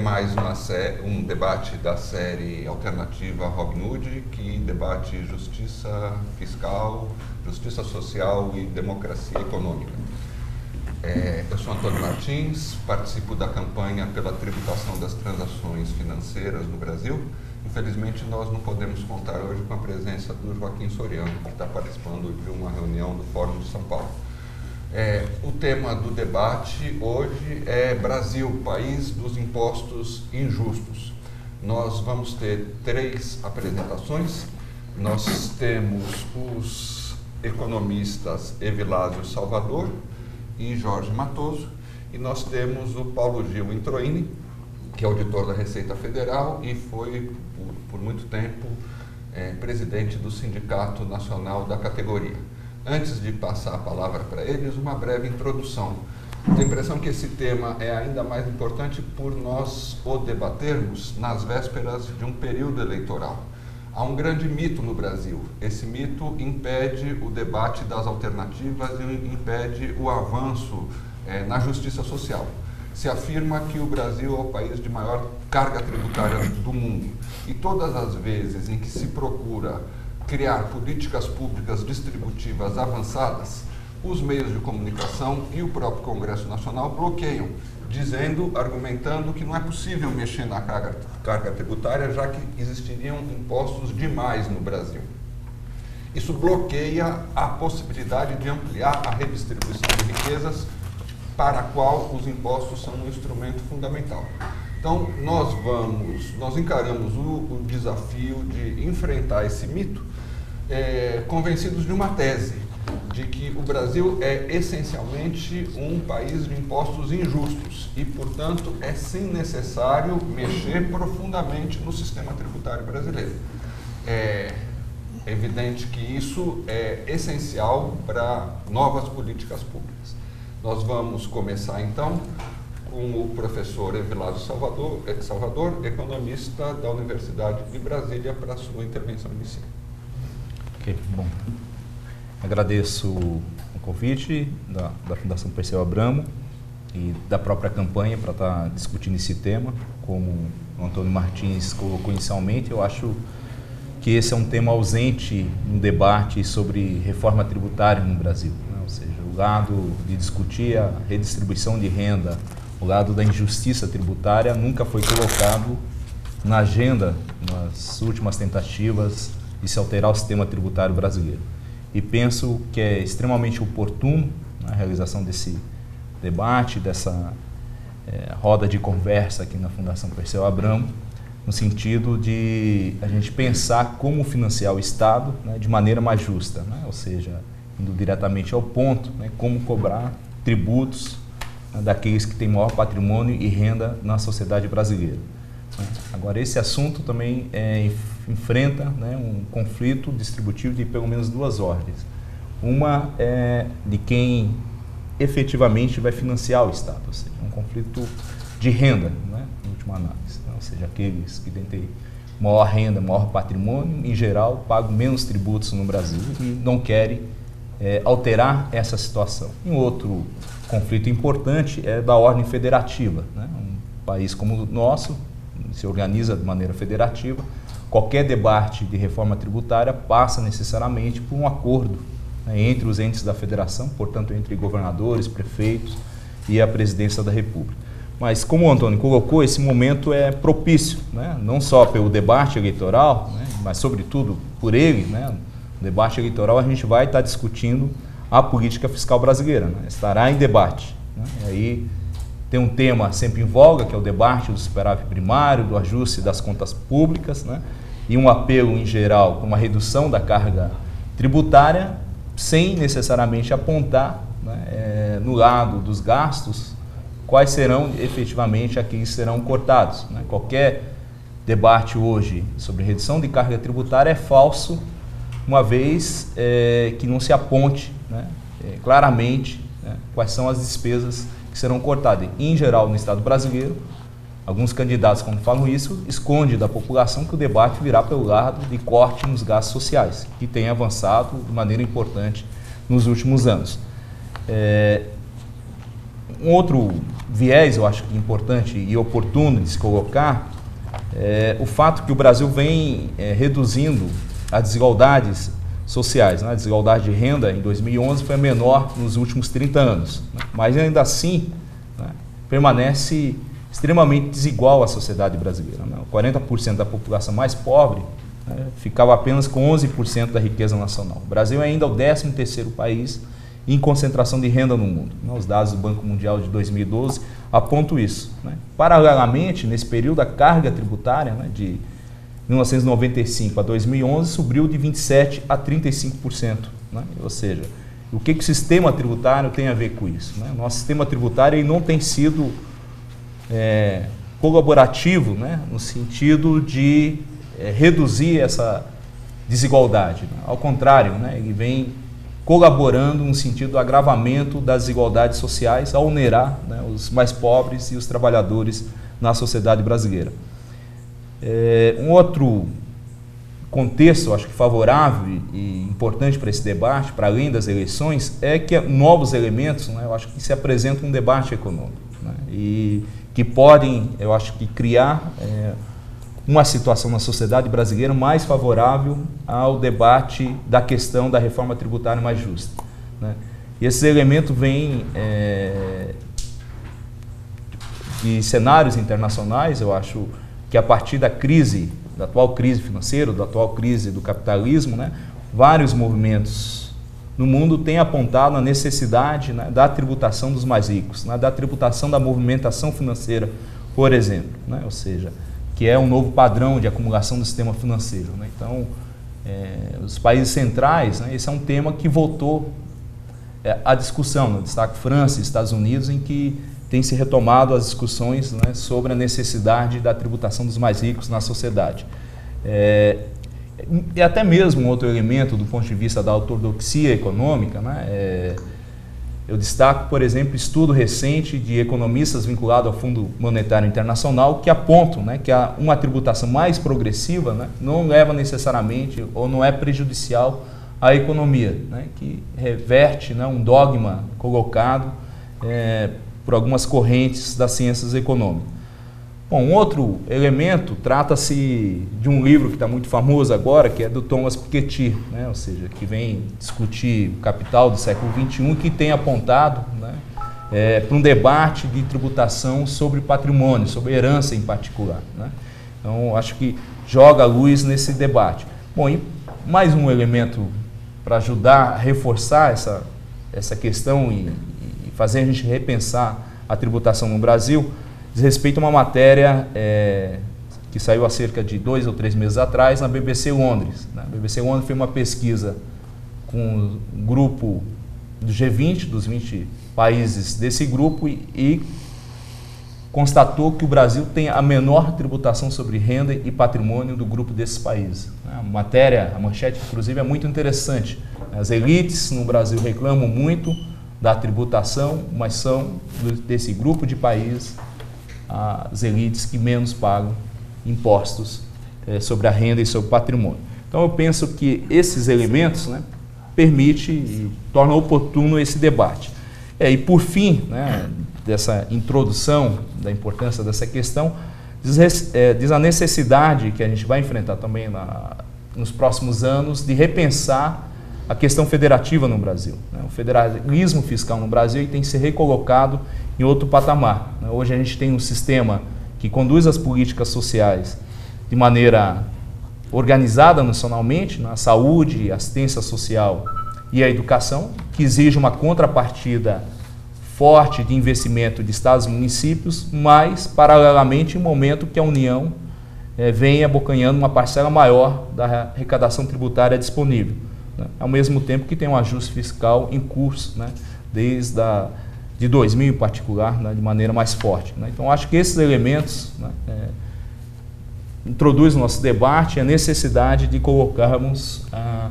mais um debate da série Alternativa Robin Hood, que debate justiça fiscal, justiça social e democracia econômica. Eu sou Antônio Martins, participo da campanha pela tributação das transações financeiras no Brasil. Infelizmente, nós não podemos contar hoje com a presença do Joaquim Soriano, que está participando de uma reunião do Fórum de São Paulo. O tema do debate hoje é Brasil, país dos impostos injustos. Nós vamos ter 3 apresentações. Nós temos os economistas Evilásio Salvador e Jorge Matoso, e nós temos o Paulo Gil Introini, que é auditor da Receita Federal e foi, por muito tempo, presidente do Sindicato Nacional da categoria. Antes de passar a palavra para eles, uma breve introdução. Tenho a impressão que esse tema é ainda mais importante por nós o debatermos nas vésperas de um período eleitoral. Há um grande mito no Brasil. Esse mito impede o debate das alternativas e impede o avanço na justiça social. Se afirma que o Brasil é o país de maior carga tributária do mundo. E todas as vezes em que se procura criar políticas públicas distributivas avançadas, os meios de comunicação e o próprio Congresso Nacional bloqueiam, argumentando que não é possível mexer na carga tributária, já que existiriam impostos demais no Brasil. Isso bloqueia a possibilidade de ampliar a redistribuição de riquezas, para a qual os impostos são um instrumento fundamental. Então, nós encaramos o desafio de enfrentar esse mito, convencidos de uma tese, de que o Brasil é essencialmente um país de impostos injustos e, portanto, é sim necessário mexer profundamente no sistema tributário brasileiro. É evidente que isso é essencial para novas políticas públicas. Nós vamos começar, então, com o professor Evilásio Salvador, economista da Universidade de Brasília, para a sua intervenção inicial. Ok, bom. Agradeço o convite da Fundação Perseu Abramo e da própria campanha para estar discutindo esse tema. Como o Antônio Martins colocou inicialmente, eu acho que esse é um tema ausente no debate sobre reforma tributária no Brasil, né? Ou seja, o lado de discutir a redistribuição de renda, o lado da injustiça tributária nunca foi colocado na agenda nas últimas tentativas de se alterar o sistema tributário brasileiro. E penso que é extremamente oportuno a realização desse debate, dessa roda de conversa aqui na Fundação Perseu Abramo, no sentido de a gente pensar como financiar o Estado, né, de maneira mais justa, né? Ou seja, indo diretamente ao ponto, né, como cobrar tributos, né, daqueles que têm maior patrimônio e renda na sociedade brasileira. Agora, esse assunto também enfrenta, né, um conflito distributivo de pelo menos 2 ordens. Uma é de quem efetivamente vai financiar o Estado, ou seja, um conflito de renda, né, em última análise, né? Ou seja, aqueles que têm maior renda, maior patrimônio, em geral, pagam menos tributos no Brasil e não querem alterar essa situação. E um outro conflito importante é da ordem federativa, né? Um país como o nosso se organiza de maneira federativa. Qualquer debate de reforma tributária passa necessariamente por um acordo, né, entre os entes da federação, portanto, entre governadores, prefeitos e a presidência da República. Mas, como o Antônio colocou, esse momento é propício, né, não só pelo debate eleitoral, né, mas, sobretudo, por ele, né. No debate eleitoral, a gente vai estar discutindo a política fiscal brasileira, né, estará em debate, né, e aí tem um tema sempre em voga, que é o debate do superávit primário, do ajuste das contas públicas, né, e um apelo, em geral, para uma redução da carga tributária, sem necessariamente apontar, né, no lado dos gastos, quais serão efetivamente aqueles que serão cortados, né? Qualquer debate hoje sobre redução de carga tributária é falso, uma vez que não se aponte, né, claramente, né, quais são as despesas que serão cortadas. Em geral, no Estado brasileiro, alguns candidatos, quando falam isso, escondem da população que o debate virá pelo lado de corte nos gastos sociais, que tem avançado de maneira importante nos últimos anos. Um outro viés, eu acho que importante e oportuno de se colocar, é o fato que o Brasil vem reduzindo as desigualdades sociais. Né? A desigualdade de renda em 2011 foi a menor nos últimos 30 anos, né? Mas ainda assim, né, permanece extremamente desigual a sociedade brasileira. Né? 40% da população mais pobre, né, ficava apenas com 11% da riqueza nacional. O Brasil é ainda o 13º país em concentração de renda no mundo. Né? Os dados do Banco Mundial de 2012 apontam isso. Né? Paralelamente, nesse período, a carga tributária, né, de 1995 a 2011 subiu de 27% a 35%. Né? Ou seja, o que o sistema tributário tem a ver com isso? Né? O nosso sistema tributário ele não tem sido colaborativo, né, no sentido de reduzir essa desigualdade. Né? Ao contrário, né, ele vem colaborando no sentido do agravamento das desigualdades sociais ao onerar, né, os mais pobres e os trabalhadores na sociedade brasileira. Um outro contexto, acho que favorável e importante para esse debate, para além das eleições, é que novos elementos, né, eu acho que se apresenta um debate econômico, né, e que podem, eu acho que, criar uma situação na sociedade brasileira mais favorável ao debate da questão da reforma tributária mais justa. Né? E esse elemento vem de cenários internacionais. Eu acho que a partir da crise, da atual crise financeira, da atual crise do capitalismo, né, vários movimentos no mundo têm apontado a necessidade, né, da tributação dos mais ricos, né, da tributação da movimentação financeira, por exemplo, né, ou seja, que é um novo padrão de acumulação do sistema financeiro. Né? Então, os países centrais, né, esse é um tema que voltou à discussão, no destaque França e Estados Unidos, em que tem se retomado as discussões, né, sobre a necessidade da tributação dos mais ricos na sociedade. E até mesmo um outro elemento do ponto de vista da ortodoxia econômica, né, eu destaco, por exemplo, estudo recente de economistas vinculados ao Fundo Monetário Internacional que apontam, né, que uma tributação mais progressiva, né, não leva necessariamente ou não é prejudicial à economia, né, que reverte, né, um dogma colocado por algumas correntes das ciências econômicas. Bom, um outro elemento trata-se de um livro que está muito famoso agora, que é do Thomas Piketty, né? Ou seja, que vem discutir o capital do século XXI, que tem apontado, né, para um debate de tributação sobre patrimônio, sobre herança em particular. Né? Então, acho que joga a luz nesse debate. Bom, e mais um elemento para ajudar a reforçar essa questão e fazer a gente repensar a tributação no Brasil, diz respeito a uma matéria que saiu há cerca de 2 ou 3 meses atrás na BBC Londres. Né? A BBC Londres fez uma pesquisa com um grupo do G20, dos 20 países desse grupo, e constatou que o Brasil tem a menor tributação sobre renda e patrimônio do grupo desses países. A matéria, a manchete, inclusive, é muito interessante. As elites no Brasil reclamam muito da tributação, mas são desse grupo de países as elites que menos pagam impostos sobre a renda e sobre o patrimônio. Então, eu penso que esses elementos, né, permitem e tornam oportuno esse debate. E, por fim, né, dessa introdução da importância dessa questão, diz a necessidade que a gente vai enfrentar também nos próximos anos de repensar a questão federativa no Brasil. Né? O federalismo fiscal no Brasil tem que ser recolocado em outro patamar. Né? Hoje a gente tem um sistema que conduz as políticas sociais de maneira organizada nacionalmente, na saúde, assistência social e a educação, que exige uma contrapartida forte de investimento de estados e municípios, mas, paralelamente, em um momento que a União vem abocanhando uma parcela maior da arrecadação tributária disponível, né? Ao mesmo tempo que tem um ajuste fiscal em curso, né? Desde de 2000 em particular, né? De maneira mais forte. Né? Então, acho que esses elementos, né? Introduzem no nosso debate a necessidade de colocarmos a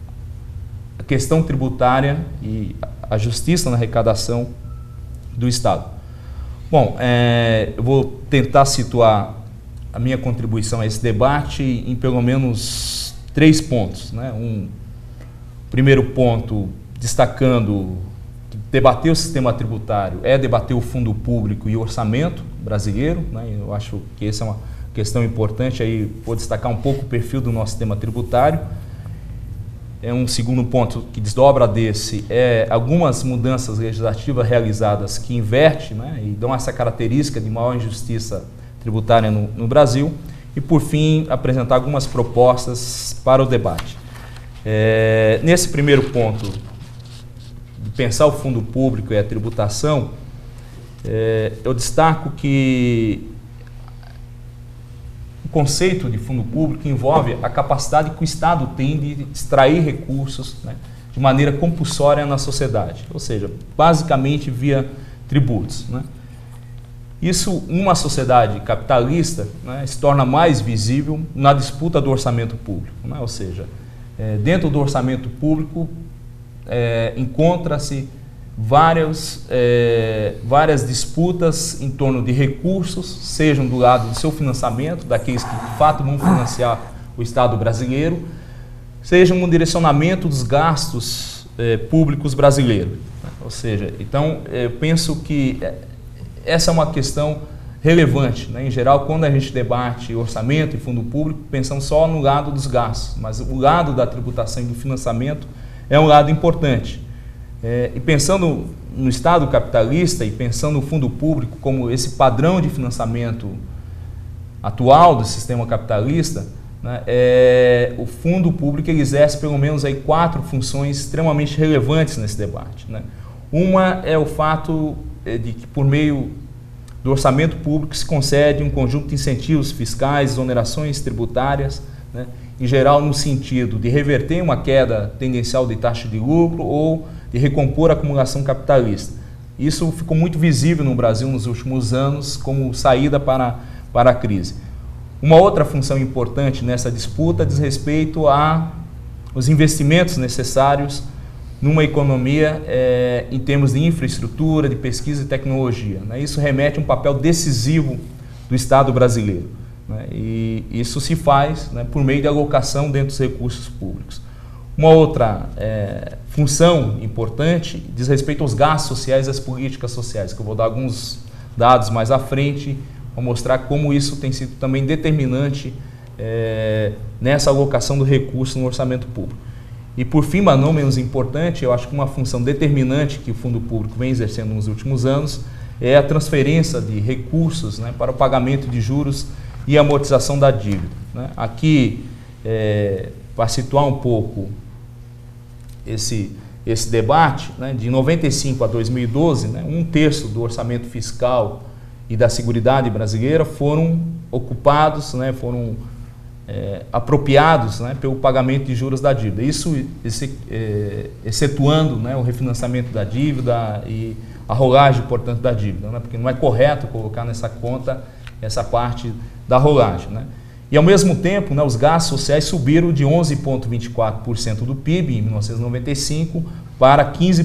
questão tributária e a justiça na arrecadação do Estado. Bom, eu vou tentar situar a minha contribuição a esse debate em pelo menos 3 pontos. Né? Primeiro ponto, destacando debater o sistema tributário é debater o fundo público e o orçamento brasileiro, né? Eu acho que essa é uma questão importante, aí vou destacar um pouco o perfil do nosso sistema tributário. Um segundo ponto que desdobra desse é algumas mudanças legislativas realizadas que inverte, né, e dão essa característica de maior injustiça tributária no Brasil. E, por fim, apresentar algumas propostas para o debate. Nesse primeiro ponto, de pensar o fundo público e a tributação, eu destaco que o conceito de fundo público envolve a capacidade que o Estado tem de extrair recursos, né, de maneira compulsória na sociedade, ou seja, basicamente via tributos, né. Isso, numa sociedade capitalista, né, se torna mais visível na disputa do orçamento público, né, ou seja, dentro do orçamento público encontra-se várias disputas em torno de recursos, sejam do lado do seu financiamento, daqueles que de fato vão financiar o Estado brasileiro, sejam um direcionamento dos gastos públicos brasileiros. Ou seja, então eu penso que essa é uma questão relevante, né? Em geral, quando a gente debate orçamento e fundo público, pensamos só no lado dos gastos, mas o lado da tributação e do financiamento é um lado importante. E pensando no Estado capitalista e pensando no fundo público como esse padrão de financiamento atual do sistema capitalista, né, o fundo público ele exerce pelo menos aí 4 funções extremamente relevantes nesse debate, né? Uma é o fato de que, por meio do orçamento público, se concede um conjunto de incentivos fiscais, exonerações tributárias, né, em geral no sentido de reverter uma queda tendencial de taxa de lucro ou de recompor a acumulação capitalista. Isso ficou muito visível no Brasil nos últimos anos como saída para a crise. Uma outra função importante nessa disputa diz respeito aos investimentos necessários numa economia em termos de infraestrutura, de pesquisa e tecnologia, né? Isso remete a um papel decisivo do Estado brasileiro, né? E isso se faz, né, por meio de alocação dentro dos recursos públicos. Uma outra função importante diz respeito aos gastos sociais e às políticas sociais, que eu vou dar alguns dados mais à frente, para mostrar como isso tem sido também determinante nessa alocação do recurso no orçamento público. E por fim, mas não menos importante, eu acho que uma função determinante que o fundo público vem exercendo nos últimos anos é a transferência de recursos, né, para o pagamento de juros e amortização da dívida, né? Aqui, para situar um pouco esse debate, né, de 95 a 2012, né, 1/3 do orçamento fiscal e da Seguridade brasileira foram ocupados, né, foram apropriados, né, pelo pagamento de juros da dívida. Isso excetuando, né, o refinanciamento da dívida e a rolagem, portanto, da dívida, né, porque não é correto colocar nessa conta essa parte da rolagem, né. E, ao mesmo tempo, né, os gastos sociais subiram de 11,24% do PIB em 1995 para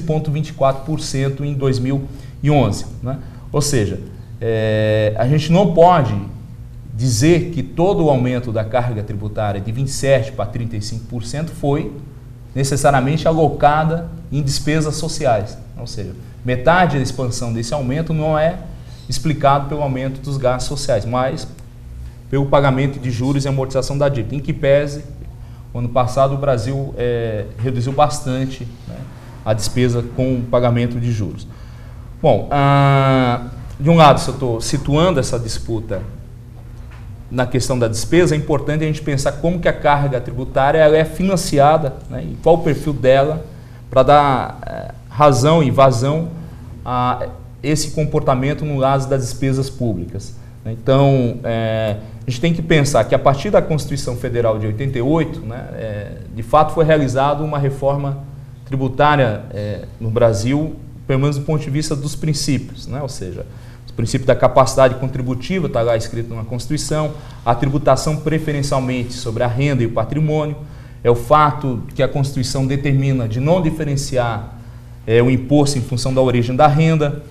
15,24% em 2011. Né? Ou seja, a gente não pode dizer que todo o aumento da carga tributária de 27% para 35% foi necessariamente alocada em despesas sociais. Ou seja, metade da expansão desse aumento não é explicado pelo aumento dos gastos sociais, mas pelo pagamento de juros e amortização da dívida. Em que pese, no ano passado o Brasil reduziu bastante, né, a despesa com o pagamento de juros. Bom, de um lado, se eu estou situando essa disputa na questão da despesa, é importante a gente pensar como que a carga tributária ela é financiada, né, e qual o perfil dela para dar razão e vazão a esse comportamento no lado das despesas públicas. Então, a gente tem que pensar que a partir da Constituição Federal de 88, né, de fato foi realizada uma reforma tributária no Brasil, pelo menos do ponto de vista dos princípios, né, ou seja, o princípio da capacidade contributiva, está lá escrito na Constituição, a tributação preferencialmente sobre a renda e o patrimônio, é o fato que a Constituição determina de não diferenciar o imposto em função da origem da renda,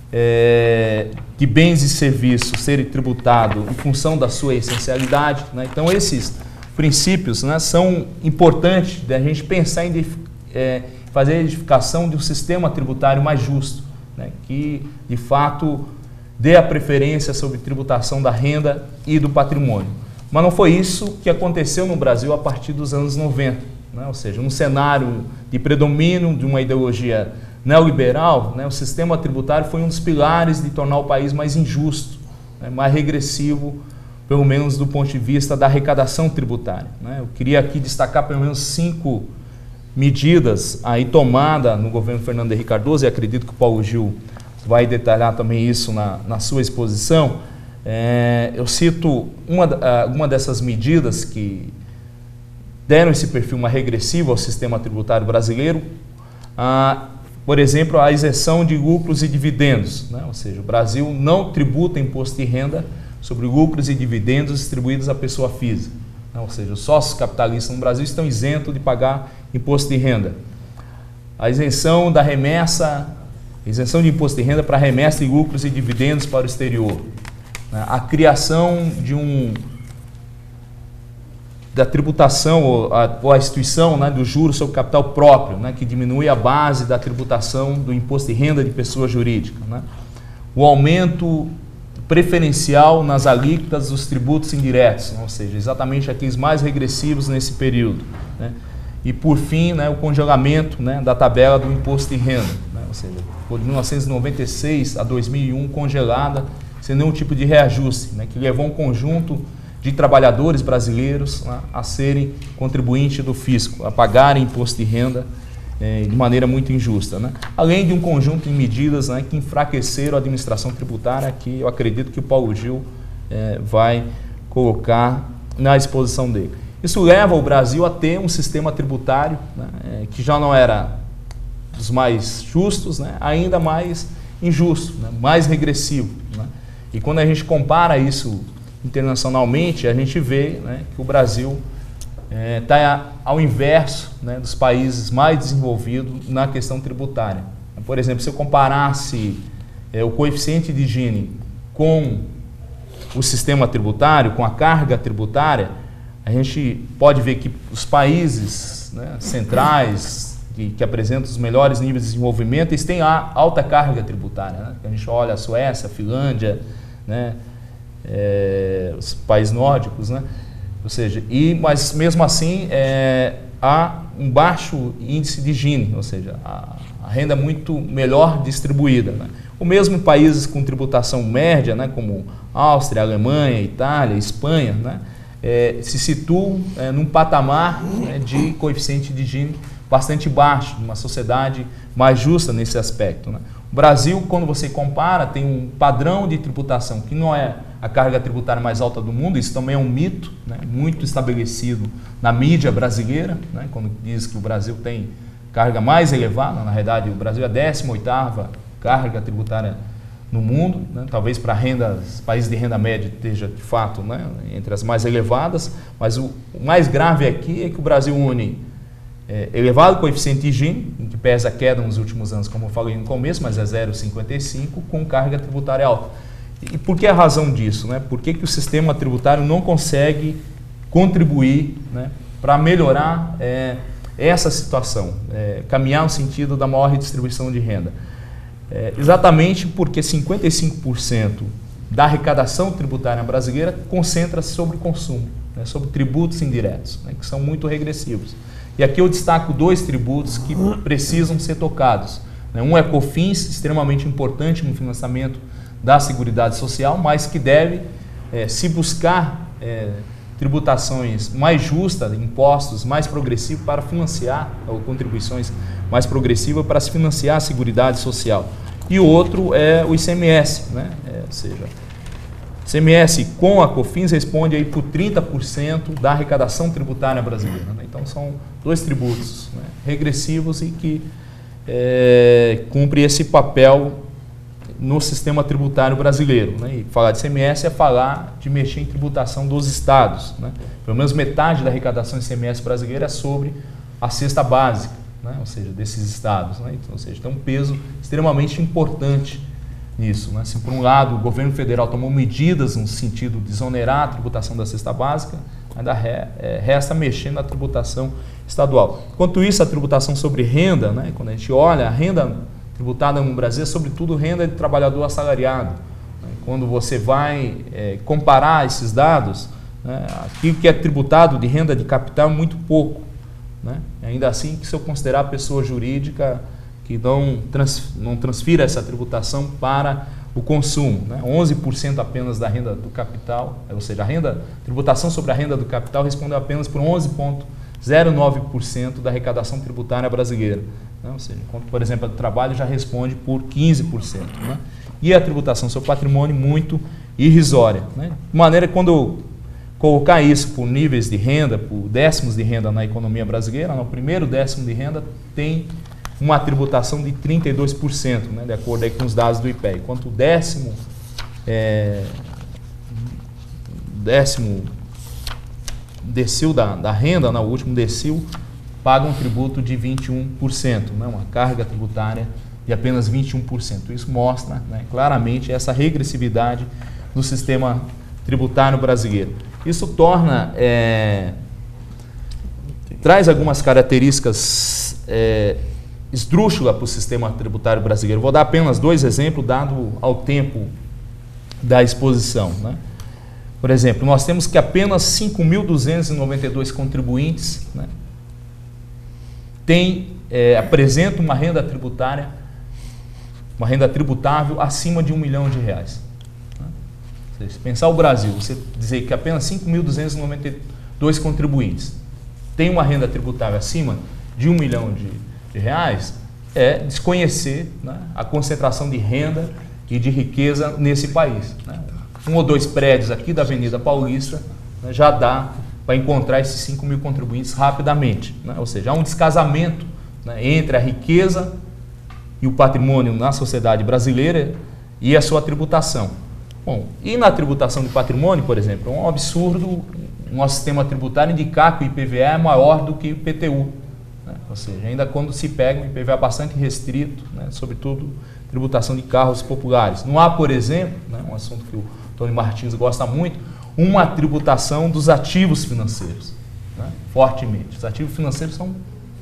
de bens e serviços serem tributados em função da sua essencialidade, né? Então, esses princípios, né, são importantes da gente pensar em fazer a edificação de um sistema tributário mais justo, né, que de fato dê a preferência sobre tributação da renda e do patrimônio. Mas não foi isso que aconteceu no Brasil a partir dos anos 90, né? Ou seja, num cenário de predomínio de uma ideologia neoliberal, né, o sistema tributário foi um dos pilares de tornar o país mais injusto, né, mais regressivo, pelo menos do ponto de vista da arrecadação tributária, né? Eu queria aqui destacar pelo menos 5 medidas aí tomadas no governo Fernando Henrique Cardoso, e acredito que o Paulo Gil vai detalhar também isso na sua exposição. Eu cito uma dessas medidas que deram esse perfil mais regressivo ao sistema tributário brasileiro, por exemplo, a isenção de lucros e dividendos, né? Ou seja, o Brasil não tributa imposto de renda sobre lucros e dividendos distribuídos à pessoa física, né? Ou seja, os sócios capitalistas no Brasil estão isentos de pagar imposto de renda. A isenção da remessa, isenção de imposto de renda para remessa de lucros e dividendos para o exterior, né? A criação da tributação ou a instituição, né, do juros sobre capital próprio, né, que diminui a base da tributação do imposto de renda de pessoa jurídica, né? O aumento preferencial nas alíquotas dos tributos indiretos, ou seja, exatamente aqueles mais regressivos nesse período, né? E por fim, né, o congelamento, né, da tabela do imposto de renda, né? Ou seja, por 1996 a 2001 congelada, sem nenhum tipo de reajuste, né, que levou um conjunto de trabalhadores brasileiros, né, a serem contribuintes do fisco, a pagarem imposto de renda de maneira muito injusta, né? Além de um conjunto de medidas, né, que enfraqueceram a administração tributária, que eu acredito que o Paulo Gil vai colocar na exposição dele. Isso leva o Brasil a ter um sistema tributário, né, que já não era dos mais justos, né, ainda mais injusto, né, mais regressivo, né? E quando a gente compara isso internacionalmente, a gente vê, né, que o Brasil está ao inverso, né, dos países mais desenvolvidos na questão tributária. Por exemplo, se eu comparasse o coeficiente de Gini com o sistema tributário, com a carga tributária, a gente pode ver que os países, né, centrais, que apresentam os melhores níveis de desenvolvimento, eles têm a alta carga tributária, né? A gente olha a Suécia, a Finlândia, né, os países nórdicos, né? Ou seja, mas mesmo assim há um baixo índice de Gini, ou seja, a renda é muito melhor distribuída, né? O mesmo em países com tributação média, né, como Áustria, Alemanha, Itália, Espanha, né, se situam num patamar, né, de coeficiente de Gini bastante baixo, numa sociedade mais justa nesse aspecto, né? O Brasil, quando você compara, tem um padrão de tributação que não é a carga tributária mais alta do mundo. Isso também é um mito, né, muito estabelecido na mídia brasileira, né, quando diz que o Brasil tem carga mais elevada. Na realidade, o Brasil é a 18ª carga tributária no mundo, né, talvez para países de renda média esteja de fato, né, entre as mais elevadas, mas o mais grave aqui é que o Brasil une elevado coeficiente de Gini, em que pesa a queda nos últimos anos, como eu falei no começo, mas é 0,55, com carga tributária alta. E por que a razão disso, né? Por que o sistema tributário não consegue contribuir, né, para melhorar essa situação, caminhar no sentido da maior redistribuição de renda? Exatamente porque 55% da arrecadação tributária brasileira concentra-se sobre consumo, né, sobre tributos indiretos, né, que são muito regressivos. E aqui eu destaco 2 tributos que precisam ser tocados, né? Um é COFINS, extremamente importante no financiamento da Seguridade Social, mas que deve se buscar tributações mais justas, impostos mais progressivos para financiar, ou contribuições mais progressivas para se financiar a Seguridade Social. E o outro é o ICMS, né? Ou seja, o ICMS com a COFINS responde aí por 30% da arrecadação tributária brasileira, né? Então são 2 tributos, né, regressivos e que cumprem esse papel no sistema tributário brasileiro, né? E falar de ICMS é falar de mexer em tributação dos estados, né? Pelo menos metade da arrecadação de ICMS brasileira é sobre a cesta básica, né? Ou seja, desses estados, né? Então, ou seja, tem um peso extremamente importante nisso, né? Se por um lado o governo federal tomou medidas no sentido de desonerar a tributação da cesta básica, ainda resta mexer na tributação estadual. Enquanto isso, a tributação sobre renda, né, quando a gente olha, a renda tributada no Brasil é sobretudo renda de trabalhador assalariado. Quando você vai comparar esses dados, né, aquilo que é tributado de renda de capital é muito pouco. Né? Ainda assim, que se eu considerar a pessoa jurídica que não transfira essa tributação para o consumo, né? 11% apenas da renda do capital, ou seja, a tributação sobre a renda do capital respondeu apenas por 11,09% da arrecadação tributária brasileira. Né? Ou seja, enquanto, por exemplo, a do trabalho já responde por 15%. Né? E a tributação sobre patrimônio muito irrisória. Né? De maneira que quando eu colocar isso por níveis de renda, por décimos de renda na economia brasileira, no primeiro décimo de renda tem uma tributação de 32%, né, de acordo aí com os dados do IPEA. Enquanto o décimo decil da renda, o último decil, paga um tributo de 21%, né, uma carga tributária de apenas 21%. Isso mostra, né, claramente essa regressividade do sistema tributário brasileiro. Isso traz algumas características esdrúxulas para o sistema tributário brasileiro. Vou dar apenas 2 exemplos, dado ao tempo da exposição. Né? Por exemplo, nós temos que apenas 5.292 contribuintes, né, apresentam uma renda tributável acima de R$1 milhão. Se pensar o Brasil, você dizer que apenas 5.292 contribuintes têm uma renda tributável acima de R$1 milhão é desconhecer, né, a concentração de renda e de riqueza nesse país. Né? 1 ou 2 prédios aqui da Avenida Paulista, né, já dá para encontrar esses 5 mil contribuintes rapidamente. Né? Ou seja, há um descasamento, né, entre a riqueza e o patrimônio na sociedade brasileira e a sua tributação. Bom, e na tributação de patrimônio, por exemplo, é um absurdo o nosso sistema tributário indicar que o IPVA é maior do que o IPTU. Né? Ou seja, ainda quando se pega um IPVA bastante restrito, né, sobretudo tributação de carros populares. Não há, por exemplo, né, um assunto que o Tony Martins gosta muito, uma tributação dos ativos financeiros, né, fortemente. Os ativos financeiros são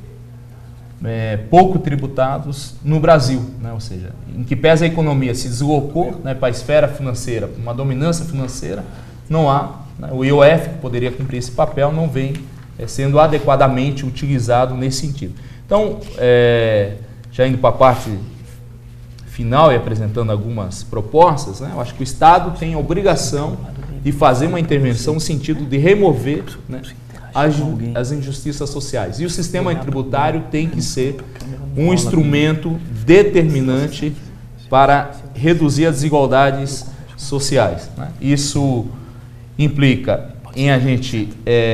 pouco tributados no Brasil, né? Ou seja, em que pese a economia se deslocou, né, para a esfera financeira, para uma dominância financeira, não há, né, o IOF, que poderia cumprir esse papel, não vem sendo adequadamente utilizado nesse sentido. Então, já indo para a parte final e apresentando algumas propostas, né, eu acho que o Estado tem a obrigação de fazer uma intervenção no sentido de remover, né, as injustiças sociais. E o sistema tributário tem que ser um instrumento determinante para reduzir as desigualdades sociais. Né? Isso implica em a gente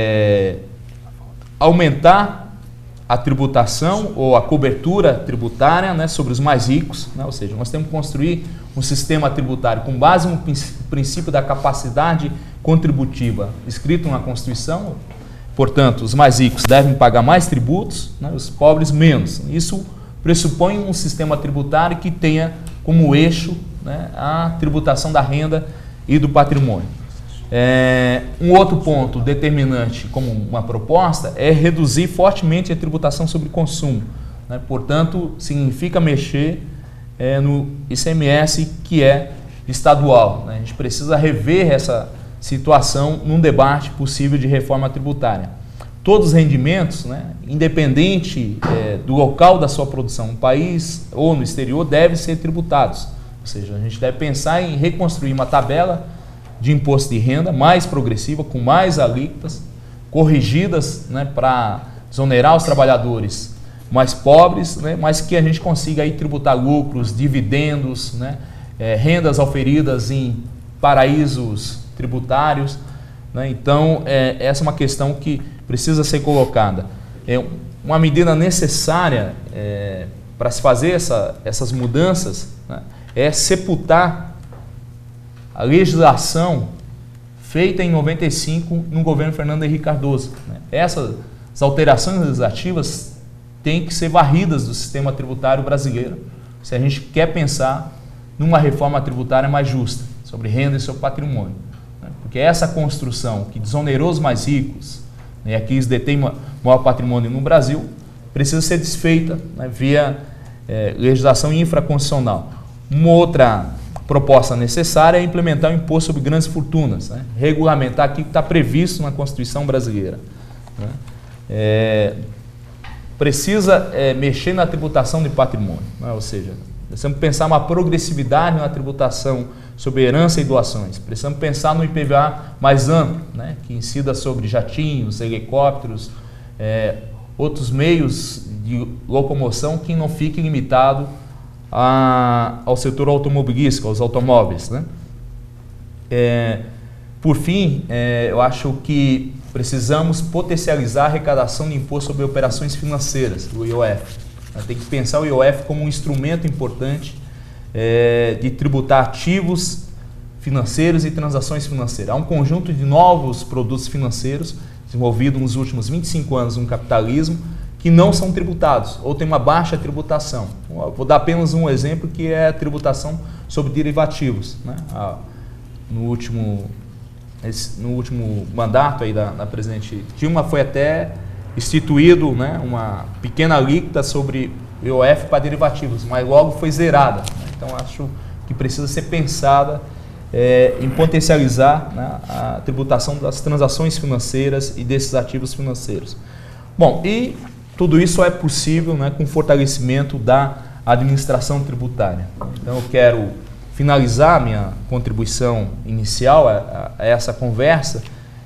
aumentar a tributação ou a cobertura tributária, né, sobre os mais ricos, né? Ou seja, nós temos que construir um sistema tributário com base no princípio da capacidade contributiva escrito na Constituição. Portanto, os mais ricos devem pagar mais tributos, né, os pobres menos. Isso pressupõe um sistema tributário que tenha como eixo, né, a tributação da renda e do patrimônio. Um outro ponto determinante como uma proposta é reduzir fortemente a tributação sobre consumo. Né? Portanto, significa mexer no ICMS, que é estadual. Né? A gente precisa rever essa situação num debate possível de reforma tributária. Todos os rendimentos, né, independente do local da sua produção, no país ou no exterior, devem ser tributados. Ou seja, a gente deve pensar em reconstruir uma tabela de imposto de renda mais progressiva, com mais alíquotas, corrigidas, né, para exonerar os trabalhadores mais pobres, né, mas que a gente consiga aí tributar lucros, dividendos, né, rendas auferidas em paraísos tributários. Né? Então, essa é uma questão que precisa ser colocada. Uma medida necessária para se fazer essas mudanças, né, é sepultar a legislação feita em 95 no governo Fernando Henrique Cardoso. Né? Essas alterações legislativas têm que ser varridas do sistema tributário brasileiro se a gente quer pensar numa reforma tributária mais justa sobre renda e sobre patrimônio. Né? porque essa construção que desonerou os mais ricos, né, aqui eles detêm maior patrimônio no Brasil, precisa ser desfeita, né, via legislação infraconstitucional. Uma outra proposta necessária é implementar o imposto sobre grandes fortunas, né, regulamentar aquilo que está previsto na Constituição brasileira. Né, precisa mexer na tributação de patrimônio, né, ou seja, precisamos pensar uma progressividade na tributação sobre herança e doações. Precisamos pensar no IPVA mais amplo, né, que incida sobre jatinhos, helicópteros, outros meios de locomoção que não fique limitado ao setor automobilístico, aos automóveis. Né? Por fim, eu acho que precisamos potencializar a arrecadação de imposto sobre operações financeiras, o IOF. Tem que pensar o IOF como um instrumento importante de tributar ativos financeiros e transações financeiras. Há um conjunto de novos produtos financeiros desenvolvidos nos últimos 25 anos no capitalismo que não são tributados ou têm uma baixa tributação. Vou dar apenas um exemplo, que é a tributação sobre derivativos. Né? No último mandato aí da presidente Dilma foi até instituído, né, uma pequena alíquota sobre IOF para derivativos, mas logo foi zerada. Né? Então acho que precisa ser pensada em potencializar, né, a tributação das transações financeiras e desses ativos financeiros. Bom, e tudo isso é possível, né, com o fortalecimento da administração tributária. Então eu quero finalizar minha contribuição inicial a essa conversa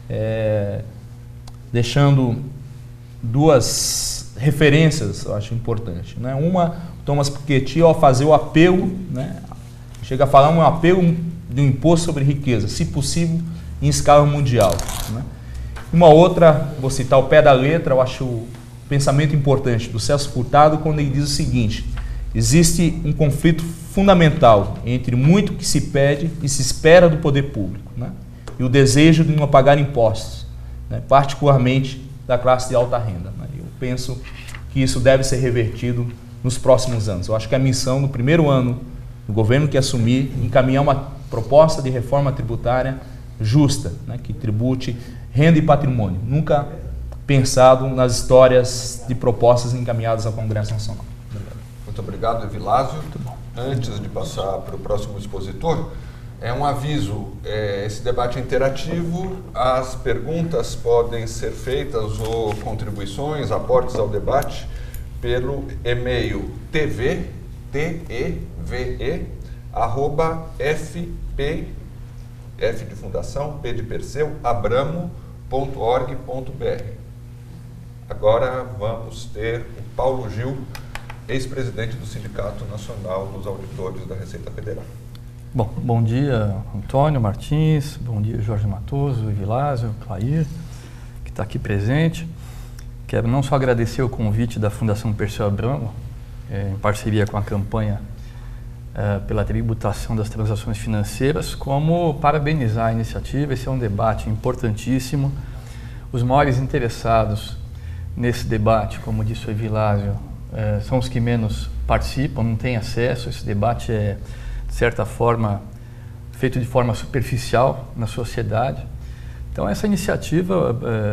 deixando duas referências, eu acho importante. Né? Uma, Thomas Piketty, ao fazer o apelo, né, chega a falar um apelo de um imposto sobre riqueza, se possível, em escala mundial. Né? Uma outra, vou citar o pé da letra, eu acho o pensamento importante do Celso Furtado, quando ele diz o seguinte: existe um conflito fundamental entre muito que se pede e se espera do poder público, né? E o desejo de não pagar impostos, né? Particularmente da classe de alta renda. Né? Eu penso que isso deve ser revertido nos próximos anos. Eu acho que a missão no primeiro ano do governo que assumir, encaminhar uma proposta de reforma tributária justa, né? Que tribute renda e patrimônio, nunca pensado nas histórias de propostas encaminhadas ao Congresso Nacional. Muito obrigado, Evilásio. Antes de passar para o próximo expositor, um aviso, esse debate é interativo, as perguntas podem ser feitas ou contribuições, aportes ao debate pelo e-mail teve@fp, F de fundação, P de Perseu, abramo.org.br. Agora vamos ter o Paulo Gil, ex-presidente do Sindicato Nacional dos Auditores da Receita Federal. Bom, bom dia, Antônio Martins, bom dia, Jorge Matoso, Evilásio, Clair, que está aqui presente. Quero não só agradecer o convite da Fundação Perseu Abramo, em parceria com a campanha pela tributação das transações financeiras, como parabenizar a iniciativa. Esse é um debate importantíssimo. Os maiores interessados nesse debate, como disse o Evilásio, são os que menos participam, não têm acesso. Esse debate é, de certa forma, feito de forma superficial na sociedade. Então, essa iniciativa,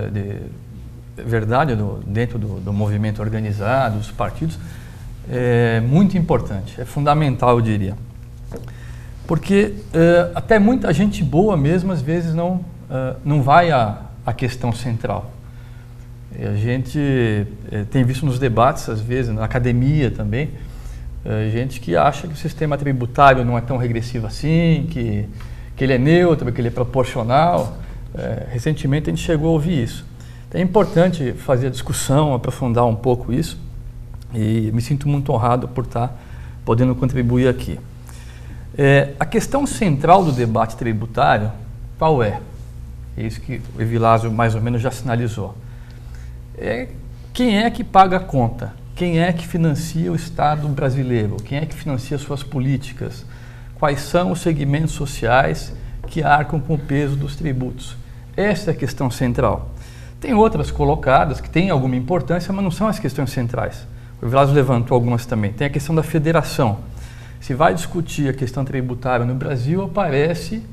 dentro do movimento organizado, dos partidos, é muito importante, é fundamental, eu diria. Porque até muita gente boa mesmo, às vezes, não vai à questão central. A gente tem visto nos debates, às vezes, na academia também, gente que acha que o sistema tributário não é tão regressivo assim, que ele é neutro, que ele é proporcional. Recentemente a gente chegou a ouvir isso. Então, é importante fazer a discussão, aprofundar um pouco isso, e me sinto muito honrado por estar podendo contribuir aqui. A questão central do debate tributário, qual é? É isso que o Evilásio mais ou menos já sinalizou. Quem é que paga a conta? Quem é que financia o Estado brasileiro? Quem é que financia suas políticas? Quais são os segmentos sociais que arcam com o peso dos tributos? Essa é a questão central. Tem outras colocadas que têm alguma importância, mas não são as questões centrais. O Evilásio levantou algumas também. Tem a questão da federação. Se vai discutir a questão tributária no Brasil, aparece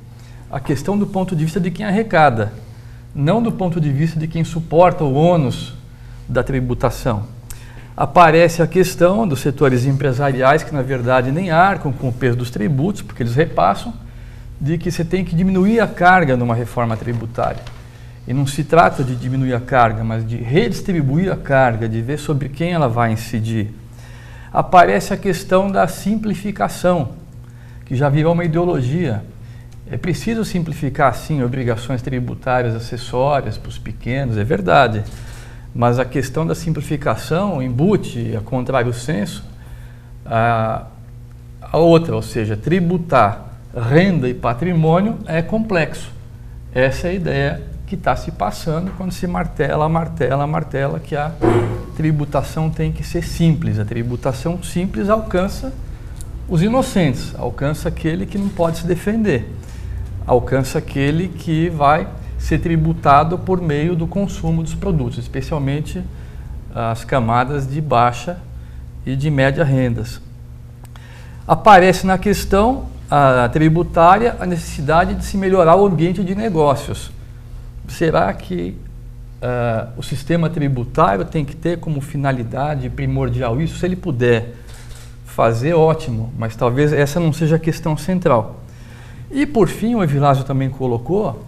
a questão do ponto de vista de quem arrecada, não do ponto de vista de quem suporta o ônus da tributação. Aparece a questão dos setores empresariais que, na verdade, nem arcam com o peso dos tributos, porque eles repassam, de que você tem que diminuir a carga numa reforma tributária. E não se trata de diminuir a carga, mas de redistribuir a carga, de ver sobre quem ela vai incidir. Aparece a questão da simplificação, que já virou uma ideologia. É preciso simplificar, sim, obrigações tributárias acessórias para os pequenos, é verdade. Mas a questão da simplificação embute, a contrário senso, a outra, ou seja, tributar renda e patrimônio é complexo. Essa é a ideia que está se passando quando se martela que a tributação tem que ser simples. A tributação simples alcança os inocentes, alcança aquele que não pode se defender, alcança aquele que vai ser tributado por meio do consumo dos produtos, especialmente as camadas de baixa e de média rendas. Aparece na questão tributária a necessidade de se melhorar o ambiente de negócios. Será que o sistema tributário tem que ter como finalidade primordial isso? Se ele puder fazer, ótimo, mas talvez essa não seja a questão central. E por fim, o Evilásio também colocou,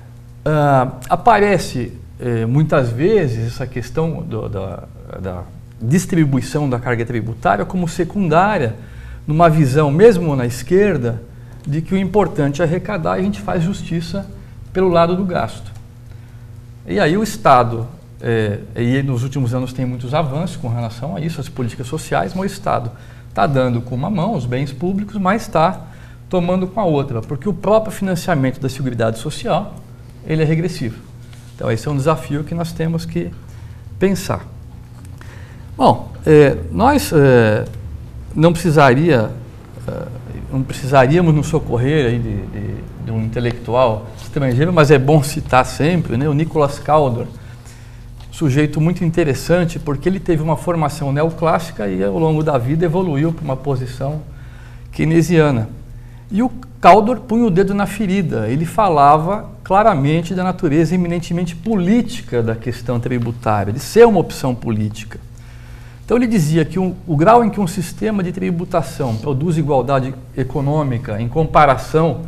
aparece muitas vezes essa questão da distribuição da carga tributária como secundária, numa visão, mesmo na esquerda, de que o importante é arrecadar e a gente faz justiça pelo lado do gasto. E aí o Estado, e nos últimos anos tem muitos avanços com relação a isso, as políticas sociais, mas o Estado está dando com uma mão os bens públicos, mas está tomando com a outra, porque o próprio financiamento da Seguridade Social, ele é regressivo. Então esse é um desafio que nós temos que pensar. Bom, nós não precisaríamos nos socorrer aí de um intelectual estrangeiro, mas é bom citar sempre, né, o Nicholas Caldor, sujeito muito interessante, porque ele teve uma formação neoclássica e ao longo da vida evoluiu para uma posição keynesiana. E o Caldor punha o dedo na ferida, ele falava claramente da natureza eminentemente política da questão tributária, de ser uma opção política. Então ele dizia que o grau em que um sistema de tributação produz igualdade econômica em comparação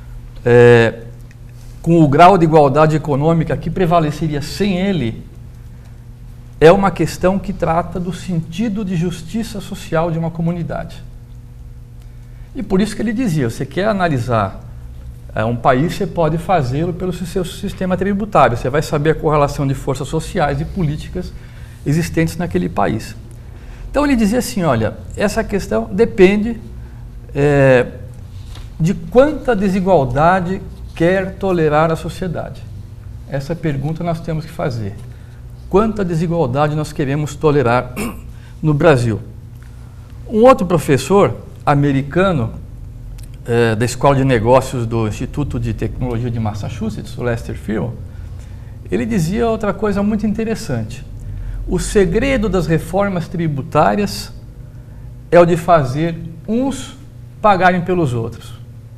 com o grau de igualdade econômica que prevaleceria sem ele, é uma questão que trata do sentido de justiça social de uma comunidade. E por isso que ele dizia, você quer analisar um país, você pode fazê-lo pelo seu sistema tributário, você vai saber a correlação de forças sociais e políticas existentes naquele país. Então ele dizia assim, olha, essa questão depende de quanta desigualdade quer tolerar a sociedade. Essa pergunta nós temos que fazer. Quanta desigualdade nós queremos tolerar no Brasil? Um outro professor americano da Escola de Negócios do Instituto de Tecnologia de Massachusetts, o Lester Fearn, ele dizia outra coisa muito interessante. O segredo das reformas tributárias é o de fazer uns pagarem pelos outros.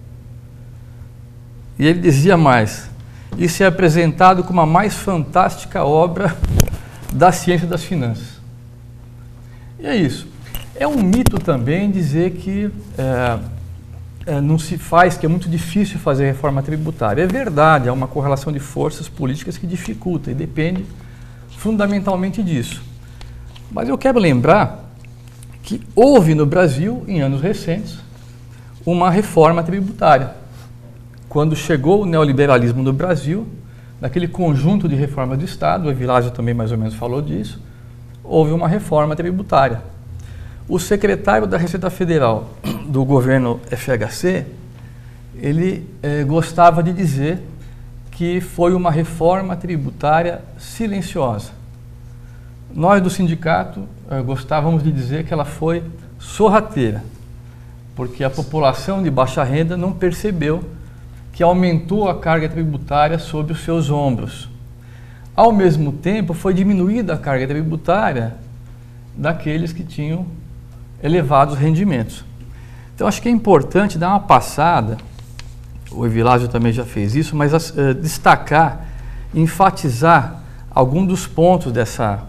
E ele dizia mais, isso é apresentado como a mais fantástica obra da ciência das finanças. E é isso. É um mito também dizer que não se faz, que é muito difícil fazer reforma tributária. É verdade, há uma correlação de forças políticas que dificulta e depende fundamentalmente disso. Mas eu quero lembrar que houve no Brasil, em anos recentes, uma reforma tributária. Quando chegou o neoliberalismo no Brasil, naquele conjunto de reformas do Estado, o Evilásio também mais ou menos falou disso, houve uma reforma tributária. O secretário da Receita Federal do governo FHC, ele gostava de dizer que foi uma reforma tributária silenciosa. Nós do sindicato gostávamos de dizer que ela foi sorrateira, porque a população de baixa renda não percebeu que aumentou a carga tributária sobre os seus ombros. Ao mesmo tempo, foi diminuída a carga tributária daqueles que tinham elevados rendimentos. Então, acho que é importante dar uma passada o Evilásio também já fez isso, mas destacar, enfatizar algum dos pontos dessas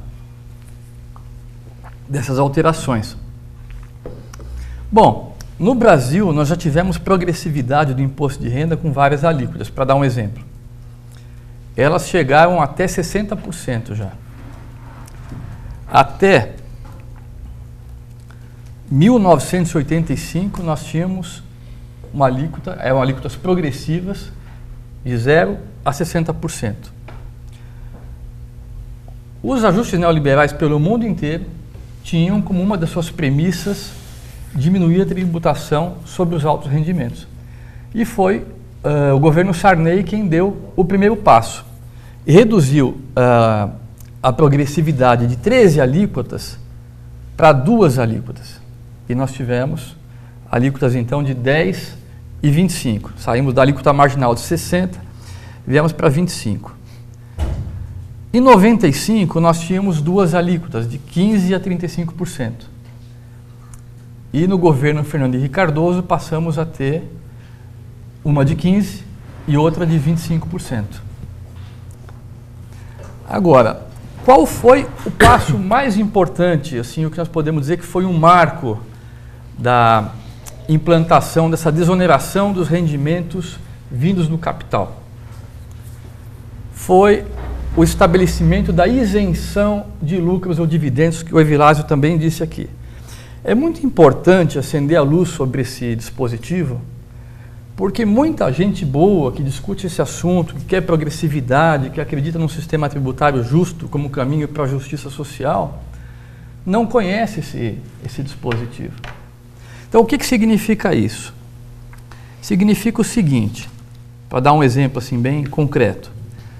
alterações. Bom, no Brasil nós já tivemos progressividade do imposto de renda com várias alíquotas, para dar um exemplo. Elas chegaram até 60% já. Até 1985 nós tínhamos uma alíquota, eram alíquotas progressivas de 0 a 60%. Os ajustes neoliberais pelo mundo inteiro tinham como uma das suas premissas diminuir a tributação sobre os altos rendimentos. E foi o governo Sarney quem deu o primeiro passo. E reduziu a progressividade de 13 alíquotas para 2 alíquotas. E nós tivemos alíquotas então de 10 e 25. Saímos da alíquota marginal de 60, viemos para 25. Em 95 nós tínhamos 2 alíquotas de 15 a 35%. E no governo Fernando Henrique Cardoso passamos a ter uma de 15 e outra de 25%. Agora, qual foi o passo mais importante, assim, o que nós podemos dizer que foi um marco da implantação dessa desoneração dos rendimentos vindos do capital? Foi o estabelecimento da isenção de lucros ou dividendos, que o Evilásio também disse aqui. É muito importante acender a luz sobre esse dispositivo, porque muita gente boa que discute esse assunto, que quer progressividade, que acredita num sistema tributário justo como caminho para a justiça social, não conhece esse dispositivo. Então, o que significa isso? Significa o seguinte, para dar um exemplo assim bem concreto.